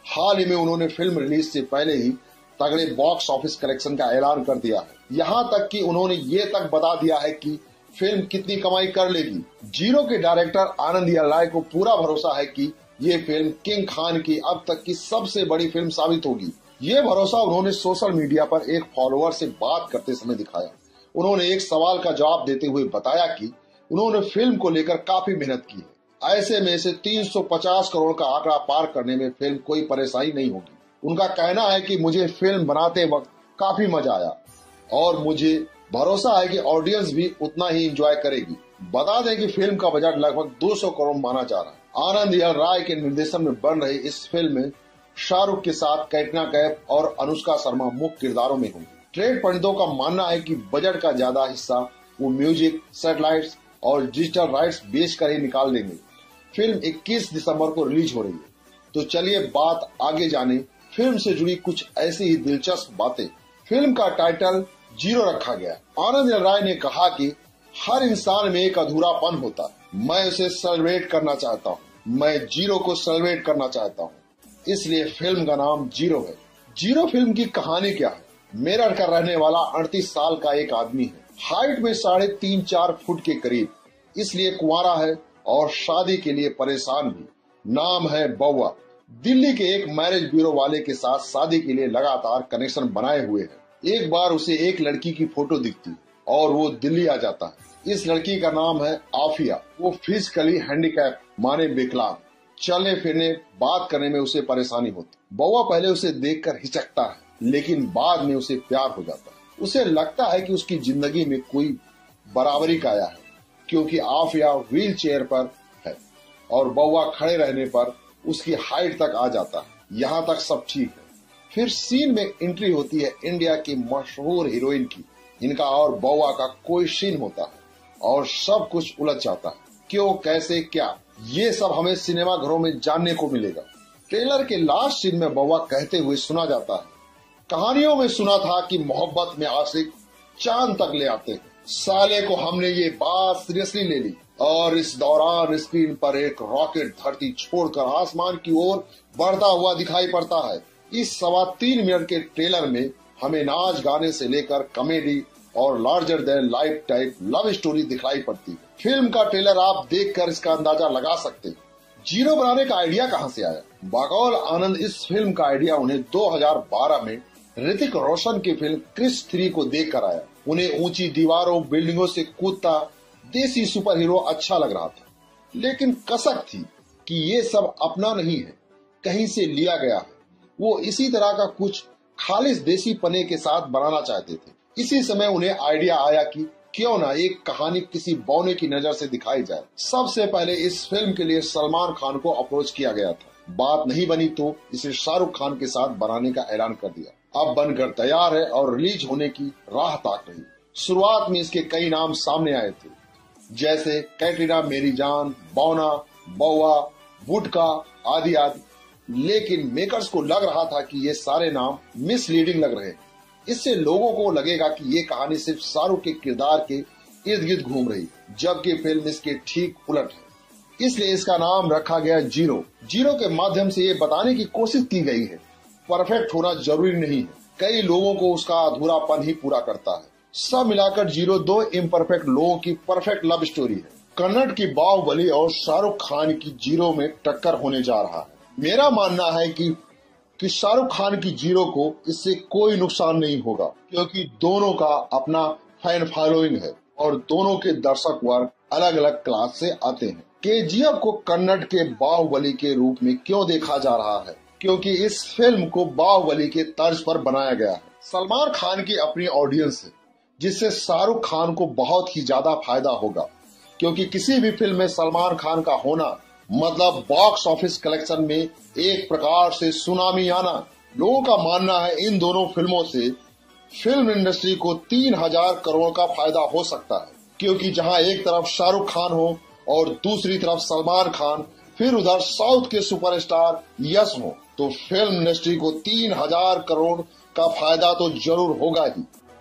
हाल ही में उन्होंने फिल्म रिलीज से पहले ही तगड़े बॉक्स ऑफिस कलेक्शन का ऐलान कर दिया है। यहाँ तक कि उन्होंने ये तक बता दिया है कि फिल्म कितनी कमाई कर लेगी। जीरो के डायरेक्टर आनंद एल राय को पूरा भरोसा है कि ये फिल्म किंग खान की अब तक की सबसे बड़ी फिल्म साबित होगी। ये भरोसा उन्होंने सोशल मीडिया पर एक फॉलोअर से बात करते समय दिखाया। उन्होंने एक सवाल का जवाब देते हुए बताया कि उन्होंने फिल्म को लेकर काफी मेहनत की है। ऐसे में से तीन सौ पचास करोड़ का आंकड़ा पार करने में फिल्म कोई परेशानी नहीं होगी। उनका कहना है कि मुझे फिल्म बनाते वक्त काफी मजा आया और मुझे भरोसा है कि ऑडियंस भी उतना ही एंजॉय करेगी। बता दें कि फिल्म का बजट लगभग दो सौ करोड़ माना जा रहा है। आनंद एल राय के निर्देशन में बन रही इस फिल्म में शाहरुख के साथ कैटरीना कैफ और अनुष्का शर्मा मुख्य किरदारों में होंगी। ट्रेड पंडितों का मानना है कि बजट का ज्यादा हिस्सा वो म्यूजिक, सैटेलाइट्स और डिजिटल राइट्स बेच कर ही निकाल देंगे। फिल्म इक्कीस दिसंबर को रिलीज हो रही है। तो चलिए बात आगे जाने फिल्म से जुड़ी कुछ ऐसी ही दिलचस्प बातें। फिल्म का टाइटल जीरो रखा गया। आनंद एल राय ने कहा कि हर इंसान में एक अधूरापन होता है, मैं उसे सेलिब्रेट करना चाहता हूँ, मैं जीरो को सेलिब्रेट करना चाहता हूँ, इसलिए फिल्म का नाम जीरो है। जीरो फिल्म की कहानी क्या है? मेरठ का रहने वाला अड़तीस साल का एक आदमी है, हाइट में साढ़े तीन चार फुट के करीब, इसलिए कुंवारा है और शादी के लिए परेशान भी। नाम है बउआ। दिल्ली के एक मैरिज ब्यूरो वाले के साथ शादी के लिए लगातार कनेक्शन बनाए हुए है। एक बार उसे एक लड़की की फोटो दिखती और वो दिल्ली आ जाता है। इस लड़की का नाम है आफिया। वो फिजिकली हैंडीकैप माने विकलांग, चलने फिरने बात करने में उसे परेशानी होती। बउआ पहले उसे देखकर हिचकता है, लेकिन बाद में उसे प्यार हो जाता है। उसे लगता है कि उसकी जिंदगी में कोई बराबरी का आया है, क्योंकि आफिया व्हील चेयर पर है और बउआ खड़े रहने पर उसकी हाइट तक आ जाता है। यहाँ तक सब ठीक है। फिर सीन में एंट्री होती है इंडिया की मशहूर हीरोइन की। इनका और बउआ का कोई सीन होता है और सब कुछ उलझ जाता है। क्यों, कैसे, क्या, ये सब हमें सिनेमा घरों में जानने को मिलेगा। ट्रेलर के लास्ट सीन में बउआ कहते हुए सुना जाता है, कहानियों में सुना था कि मोहब्बत में आशिक चांद तक ले आते हैं। साले को हमने ये बात सीरियसली ले ली और इस दौरान स्क्रीन पर एक रॉकेट धरती छोड़कर आसमान की ओर बढ़ता हुआ दिखाई पड़ता है। इस सवा तीन मिनट के ट्रेलर में हमें नाच गाने से लेकर कॉमेडी और larger than life type love story दिखाई पड़ती है। फिल्म का ट्रेलर आप देखकर इसका अंदाजा लगा सकते हैं। जीरो बनाने का आइडिया कहां से आया? बकौल आनंद इस फिल्म का आइडिया उन्हें दो हज़ार बारह में ऋतिक रोशन की फिल्म क्रिश थ्री को देख कर आया। उन्हें ऊंची दीवारों, बिल्डिंगों से कूदता देसी सुपर हीरो अच्छा लग रहा था, लेकिन कसक थी कि ये सब अपना नहीं है, कहीं से लिया गया है। वो इसी तरह का कुछ खालिस देसी पने के साथ बनाना चाहते थे। इसी समय उन्हें आइडिया आया कि क्यों ना एक कहानी किसी बौने की नजर से दिखाई जाए। सबसे पहले इस फिल्म के लिए सलमान खान को अप्रोच किया गया था। बात नहीं बनी तो इसे शाहरुख खान के साथ बनाने का ऐलान कर दिया। अब बनकर तैयार है और रिलीज होने की राह ताक रही। शुरुआत में इसके कई नाम सामने आए थे, जैसे कैटरीना, मेरी जान, बौना, बउआ, वुडका आदि आदि, लेकिन मेकर्स को लग रहा था कि ये सारे नाम मिसलीडिंग लग रहे हैं। इससे लोगों को लगेगा कि ये कहानी सिर्फ शाहरुख के किरदार के इर्द गिर्द घूम रही, जबकि फिल्म इसके ठीक उलट है। इसलिए इसका नाम रखा गया जीरो। जीरो के माध्यम से ये बताने की कोशिश की गई है परफेक्ट होना जरूरी नहीं है, कई लोगों को उसका अधूरापन ही पूरा करता है। सब मिलाकर जीरो दो इम्परफेक्ट लोगों की परफेक्ट लव स्टोरी है। कन्नड़ की बाहुबली और शाहरुख खान की जीरो में टक्कर होने जा रहा है। मेरा मानना है कि कि शाहरुख खान की जीरो को इससे कोई नुकसान नहीं होगा, क्योंकि दोनों का अपना फैन फॉलोइंग है और दोनों के दर्शक वर्ग अलग अलग क्लास से आते हैं। केजीएफ को कन्नड़ के बाहुबली के रूप में क्यों देखा जा रहा है? क्योंकि इस फिल्म को बाहुबली के तर्ज पर बनाया गया है। सलमान खान की अपनी ऑडियंस है, जिससे शाहरुख खान को बहुत ही ज्यादा फायदा होगा, क्योंकि किसी भी फिल्म में सलमान खान का होना मतलब बॉक्स ऑफिस कलेक्शन में एक प्रकार से सुनामी आना। लोगों का मानना है इन दोनों फिल्मों से फिल्म इंडस्ट्री को तीन हजार करोड़ का फायदा हो सकता है, क्योंकि जहां एक तरफ शाहरुख खान हो और दूसरी तरफ सलमान खान, फिर उधर साउथ के सुपरस्टार यश हो, तो फिल्म इंडस्ट्री को तीन हजार करोड़ का फायदा तो जरूर होगा ही।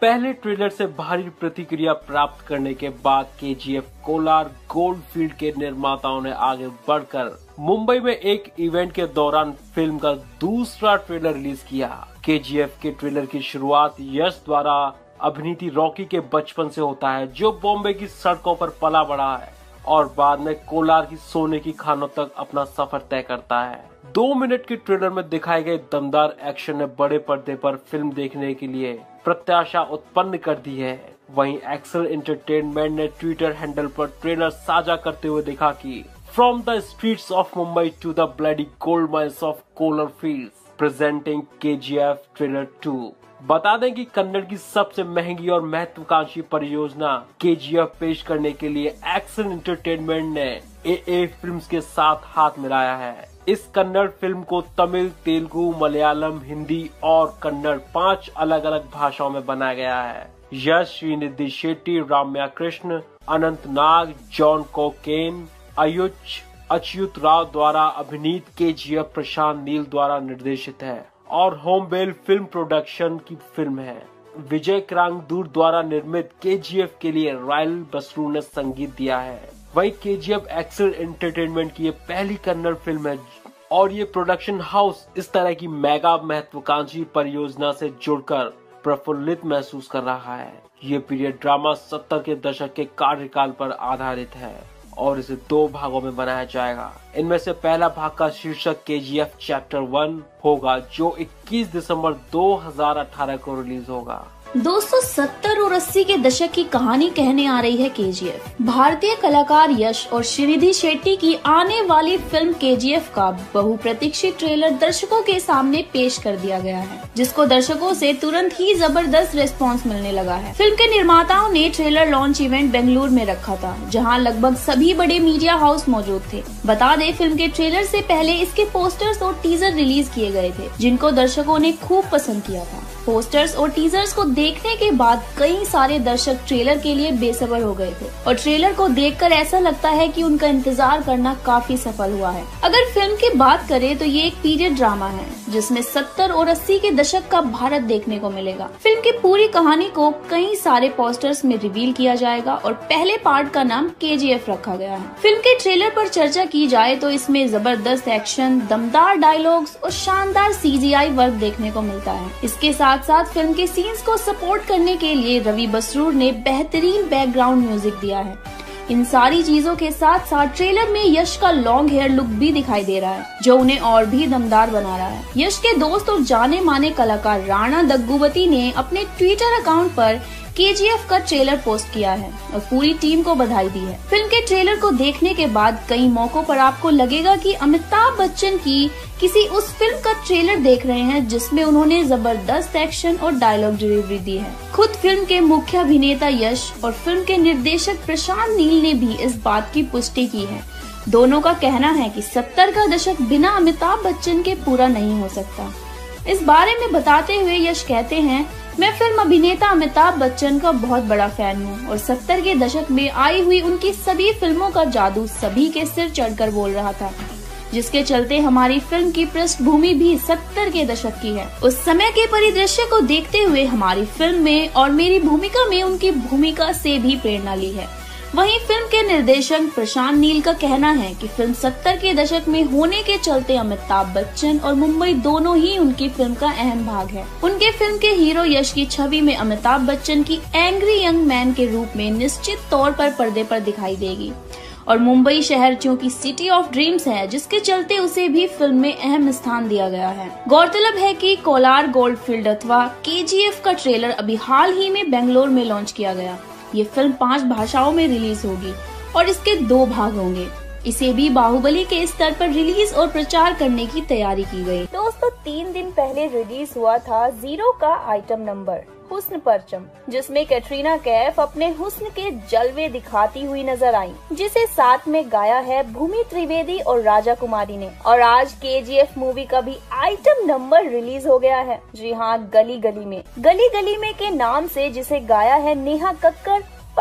पहले ट्रेलर से भारी प्रतिक्रिया प्राप्त करने के बाद केजीएफ कोलार गोल्डफील्ड के निर्माताओं ने आगे बढ़कर मुंबई में एक इवेंट के दौरान फिल्म का दूसरा ट्रेलर रिलीज किया। केजीएफ के ट्रेलर की शुरुआत यश द्वारा अभिनीत रॉकी के बचपन से होता है, जो बॉम्बे की सड़कों पर पला बढ़ा है और बाद में कोलार की सोने की खानों तक अपना सफर तय करता है। दो मिनट के ट्रेलर में दिखाए गए दमदार एक्शन ने बड़े पर्दे पर फिल्म देखने के लिए प्रत्याशा उत्पन्न कर दी है। वहीं एक्सेल एंटरटेनमेंट ने ट्विटर हैंडल पर ट्रेलर साझा करते हुए दिखा कि from the streets of Mumbai to the bloody gold mines of Kolar fields presenting KGF trailer two. बता दें कि कन्नड़ की सबसे महंगी और महत्वाकांक्षी परियोजना केजीएफ पेश करने के लिए एक्सेल एंटरटेनमेंट ने एए फिल्म्स के साथ हाथ मिलाया है। इस कन्नड़ फिल्म को तमिल, तेलुगु, मलयालम, हिंदी और कन्नड़ पांच अलग अलग भाषाओं में बनाया गया है। यश, श्रीनिधि शेट्टी, राम्या कृष्ण, अनंत नाग, जॉन कोकेन, अयुच अच्युत राव द्वारा अभिनीत केजीएफ प्रशांत नील द्वारा निर्देशित है और होमबेल फिल्म प्रोडक्शन की फिल्म है। विजय क्रांगदूर द्वारा निर्मित केजीएफ के लिए रायल बसरू ने संगीत दिया है। वही केजीएफ एक्सेल एंटरटेनमेंट की ये पहली कन्नड़ फिल्म है और ये प्रोडक्शन हाउस इस तरह की मेगा महत्वाकांक्षी परियोजना से जुड़कर प्रफुल्लित महसूस कर रहा है। ये पीरियड ड्रामा सत्तर के दशक के कार्यकाल पर आधारित है और इसे दो भागों में बनाया जाएगा। इनमें से पहला भाग का शीर्षक केजीएफ चैप्टर वन होगा, जो इक्कीस दिसंबर दो हज़ार अठारह को रिलीज होगा। दोस्तों, सत्तर और अस्सी के दशक की कहानी कहने आ रही है केजीएफ। भारतीय कलाकार यश और श्रीनिधि शेट्टी की आने वाली फिल्म केजीएफ का बहुप्रतीक्षित ट्रेलर दर्शकों के सामने पेश कर दिया गया है, जिसको दर्शकों से तुरंत ही जबरदस्त रिस्पांस मिलने लगा है। फिल्म के निर्माताओं ने ट्रेलर लॉन्च इवेंट बेंगलुरु में रखा था, जहाँ लगभग सभी बड़े मीडिया हाउस मौजूद थे। बता दें, फिल्म के ट्रेलर से पहले इसके पोस्टर्स और टीजर रिलीज किए गए थे, जिनको दर्शकों ने खूब पसंद किया था। पोस्टर्स और टीजर्स को देखने के बाद कई सारे दर्शक ट्रेलर के लिए बेसब्र हो गए थे और ट्रेलर को देखकर ऐसा लगता है कि उनका इंतजार करना काफी सफल हुआ है। अगर फिल्म की बात करें तो ये एक पीरियड ड्रामा है, जिसमें सत्तर और अस्सी के दशक का भारत देखने को मिलेगा। फिल्म की पूरी कहानी को कई सारे पोस्टर्स में रिवील किया जाएगा और पहले पार्ट का नाम केजीएफ रखा गया है। फिल्म के ट्रेलर पर चर्चा की जाए तो इसमें जबरदस्त एक्शन, दमदार डायलॉग्स और शानदार सीजीआई वर्क देखने को मिलता है। इसके साथ साथ फिल्म के सीन्स को सपोर्ट करने के लिए रवि बसरूर ने बेहतरीन बैकग्राउंड म्यूजिक दिया है। इन सारी चीजों के साथ साथ ट्रेलर में यश का लॉन्ग हेयर लुक भी दिखाई दे रहा है, जो उन्हें और भी दमदार बना रहा है। यश के दोस्त और जाने माने कलाकार राणा दग्गुबती ने अपने ट्विटर अकाउंट पर केजीएफ का ट्रेलर पोस्ट किया है और पूरी टीम को बधाई दी है। फिल्म के ट्रेलर को देखने के बाद कई मौकों पर आपको लगेगा कि अमिताभ बच्चन की किसी उस फिल्म का ट्रेलर देख रहे हैं जिसमें उन्होंने जबरदस्त एक्शन और डायलॉग डिलीवरी दी है। खुद फिल्म के मुख्य अभिनेता यश और फिल्म के निर्देशक प्रशांत नील ने भी इस बात की पुष्टि की है। दोनों का कहना है कि सत्तर का दशक बिना अमिताभ बच्चन के पूरा नहीं हो सकता। इस बारे में बताते हुए यश कहते हैं, मैं फिल्म अभिनेता अमिताभ बच्चन का बहुत बड़ा फैन हूँ और सत्तर के दशक में आई हुई उनकी सभी फिल्मों का जादू सभी के सिर चढ़कर बोल रहा था, जिसके चलते हमारी फिल्म की पृष्ठभूमि भी सत्तर के दशक की है। उस समय के परिदृश्य को देखते हुए हमारी फिल्म में और मेरी भूमिका में उनकी भूमिका से भी प्रेरणा ली है। वहीं फिल्म के निर्देशक प्रशांत नील का कहना है कि फिल्म सत्तर के दशक में होने के चलते अमिताभ बच्चन और मुंबई दोनों ही उनकी फिल्म का अहम भाग है। उनके फिल्म के हीरो यश की छवि में अमिताभ बच्चन की एंग्री यंग मैन के रूप में निश्चित तौर पर पर्दे पर दिखाई देगी और मुंबई शहर चूंकि सिटी ऑफ ड्रीम्स है, जिसके चलते उसे भी फिल्म में अहम स्थान दिया गया है। गौरतलब है कि कोलार गोल्डफील्ड अथवा केजीएफ का ट्रेलर अभी हाल ही में बेंगलोर में लॉन्च किया गया। ये फिल्म पांच भाषाओं में रिलीज होगी और इसके दो भाग होंगे। इसे भी बाहुबली के स्तर पर रिलीज और प्रचार करने की तैयारी की गई। दोस्तों, तीन दिन पहले रिलीज हुआ था जीरो का आइटम नंबर हुस्न परचम, जिसमें कैटरीना कैफ अपने हुस्न के जलवे दिखाती हुई नजर आई, जिसे साथ में गाया है भूमि त्रिवेदी और राजा कुमारी ने। और आज केजीएफ मूवी का भी आइटम नंबर रिलीज हो गया है। जी हाँ, गली गली में। गली गली में के नाम से जिसे गाया है नेहा कक्कर और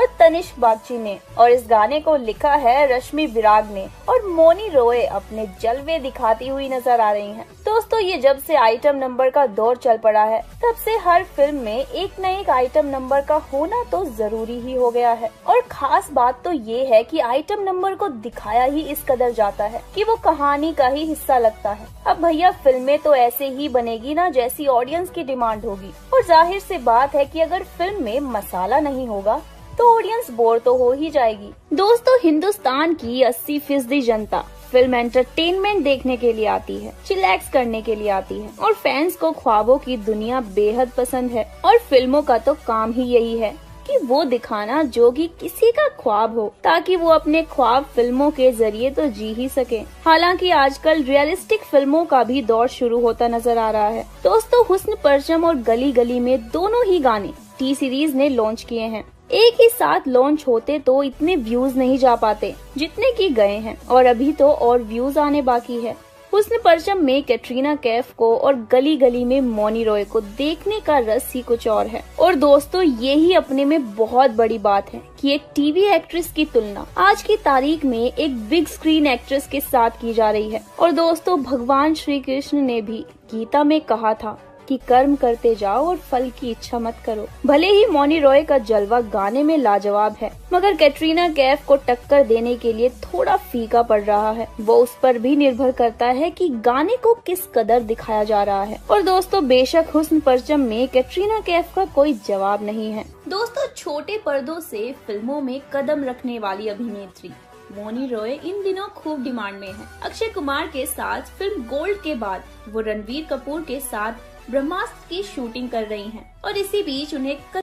और तनिष्क बागची ने, और इस गाने को लिखा है रश्मि विराग ने, और मौनी रॉय अपने जलवे दिखाती हुई नजर आ रही हैं। दोस्तों, ये जब से आइटम नंबर का दौर चल पड़ा है, तब से हर फिल्म में एक न एक आइटम नंबर का होना तो जरूरी ही हो गया है। और खास बात तो ये है कि आइटम नंबर को दिखाया ही इस कदर जाता है कि वो कहानी का ही हिस्सा लगता है। अब भैया, फिल्में तो ऐसे ही बनेगी ना जैसी ऑडियंस की डिमांड होगी, और जाहिर सी बात है कि अगर फिल्म में मसाला नहीं होगा तो ऑडियंस बोर तो हो ही जाएगी। दोस्तों, हिंदुस्तान की अस्सी फीसदी जनता फिल्म एंटरटेनमेंट देखने के लिए आती है, चिलैक्स करने के लिए आती है, और फैंस को ख्वाबों की दुनिया बेहद पसंद है। और फिल्मों का तो काम ही यही है कि वो दिखाना जो कि किसी का ख्वाब हो, ताकि वो अपने ख्वाब फिल्मों के जरिए तो जी ही सके। हालांकि आजकल रियलिस्टिक फिल्मों का भी दौर शुरू होता नजर आ रहा है। दोस्तों, हुस्न परचम और गली गली में दोनों ही गाने टी सीरीज ने लॉन्च किए हैं। एक ही साथ लॉन्च होते तो इतने व्यूज नहीं जा पाते जितने की गए हैं, और अभी तो और व्यूज आने बाकी है। हुस्न परचम में कैटरीना कैफ को और गली गली में मौनी रॉय को देखने का रस ही कुछ और है। और दोस्तों, ये ही अपने में बहुत बड़ी बात है कि एक टीवी एक्ट्रेस की तुलना आज की तारीख में एक बिग स्क्रीन एक्ट्रेस के साथ की जा रही है। और दोस्तों, भगवान श्री कृष्ण ने भी गीता में कहा था कि कर्म करते जाओ और फल की इच्छा मत करो। भले ही मौनी रॉय का जलवा गाने में लाजवाब है, मगर कैटरीना कैफ को टक्कर देने के लिए थोड़ा फीका पड़ रहा है। वो उस पर भी निर्भर करता है कि गाने को किस कदर दिखाया जा रहा है। और दोस्तों, बेशक हुस्न परचम में कैटरीना कैफ का कोई जवाब नहीं है। दोस्तों, छोटे पर्दों से फिल्मों में कदम रखने वाली अभिनेत्री मौनी रॉय इन दिनों खूब डिमांड में है। अक्षय कुमार के साथ फिल्म गोल्ड के बाद वो रणवीर कपूर के साथ ब्रह्मास्त्र की शूटिंग कर रही हैं, और इसी बीच उन्हें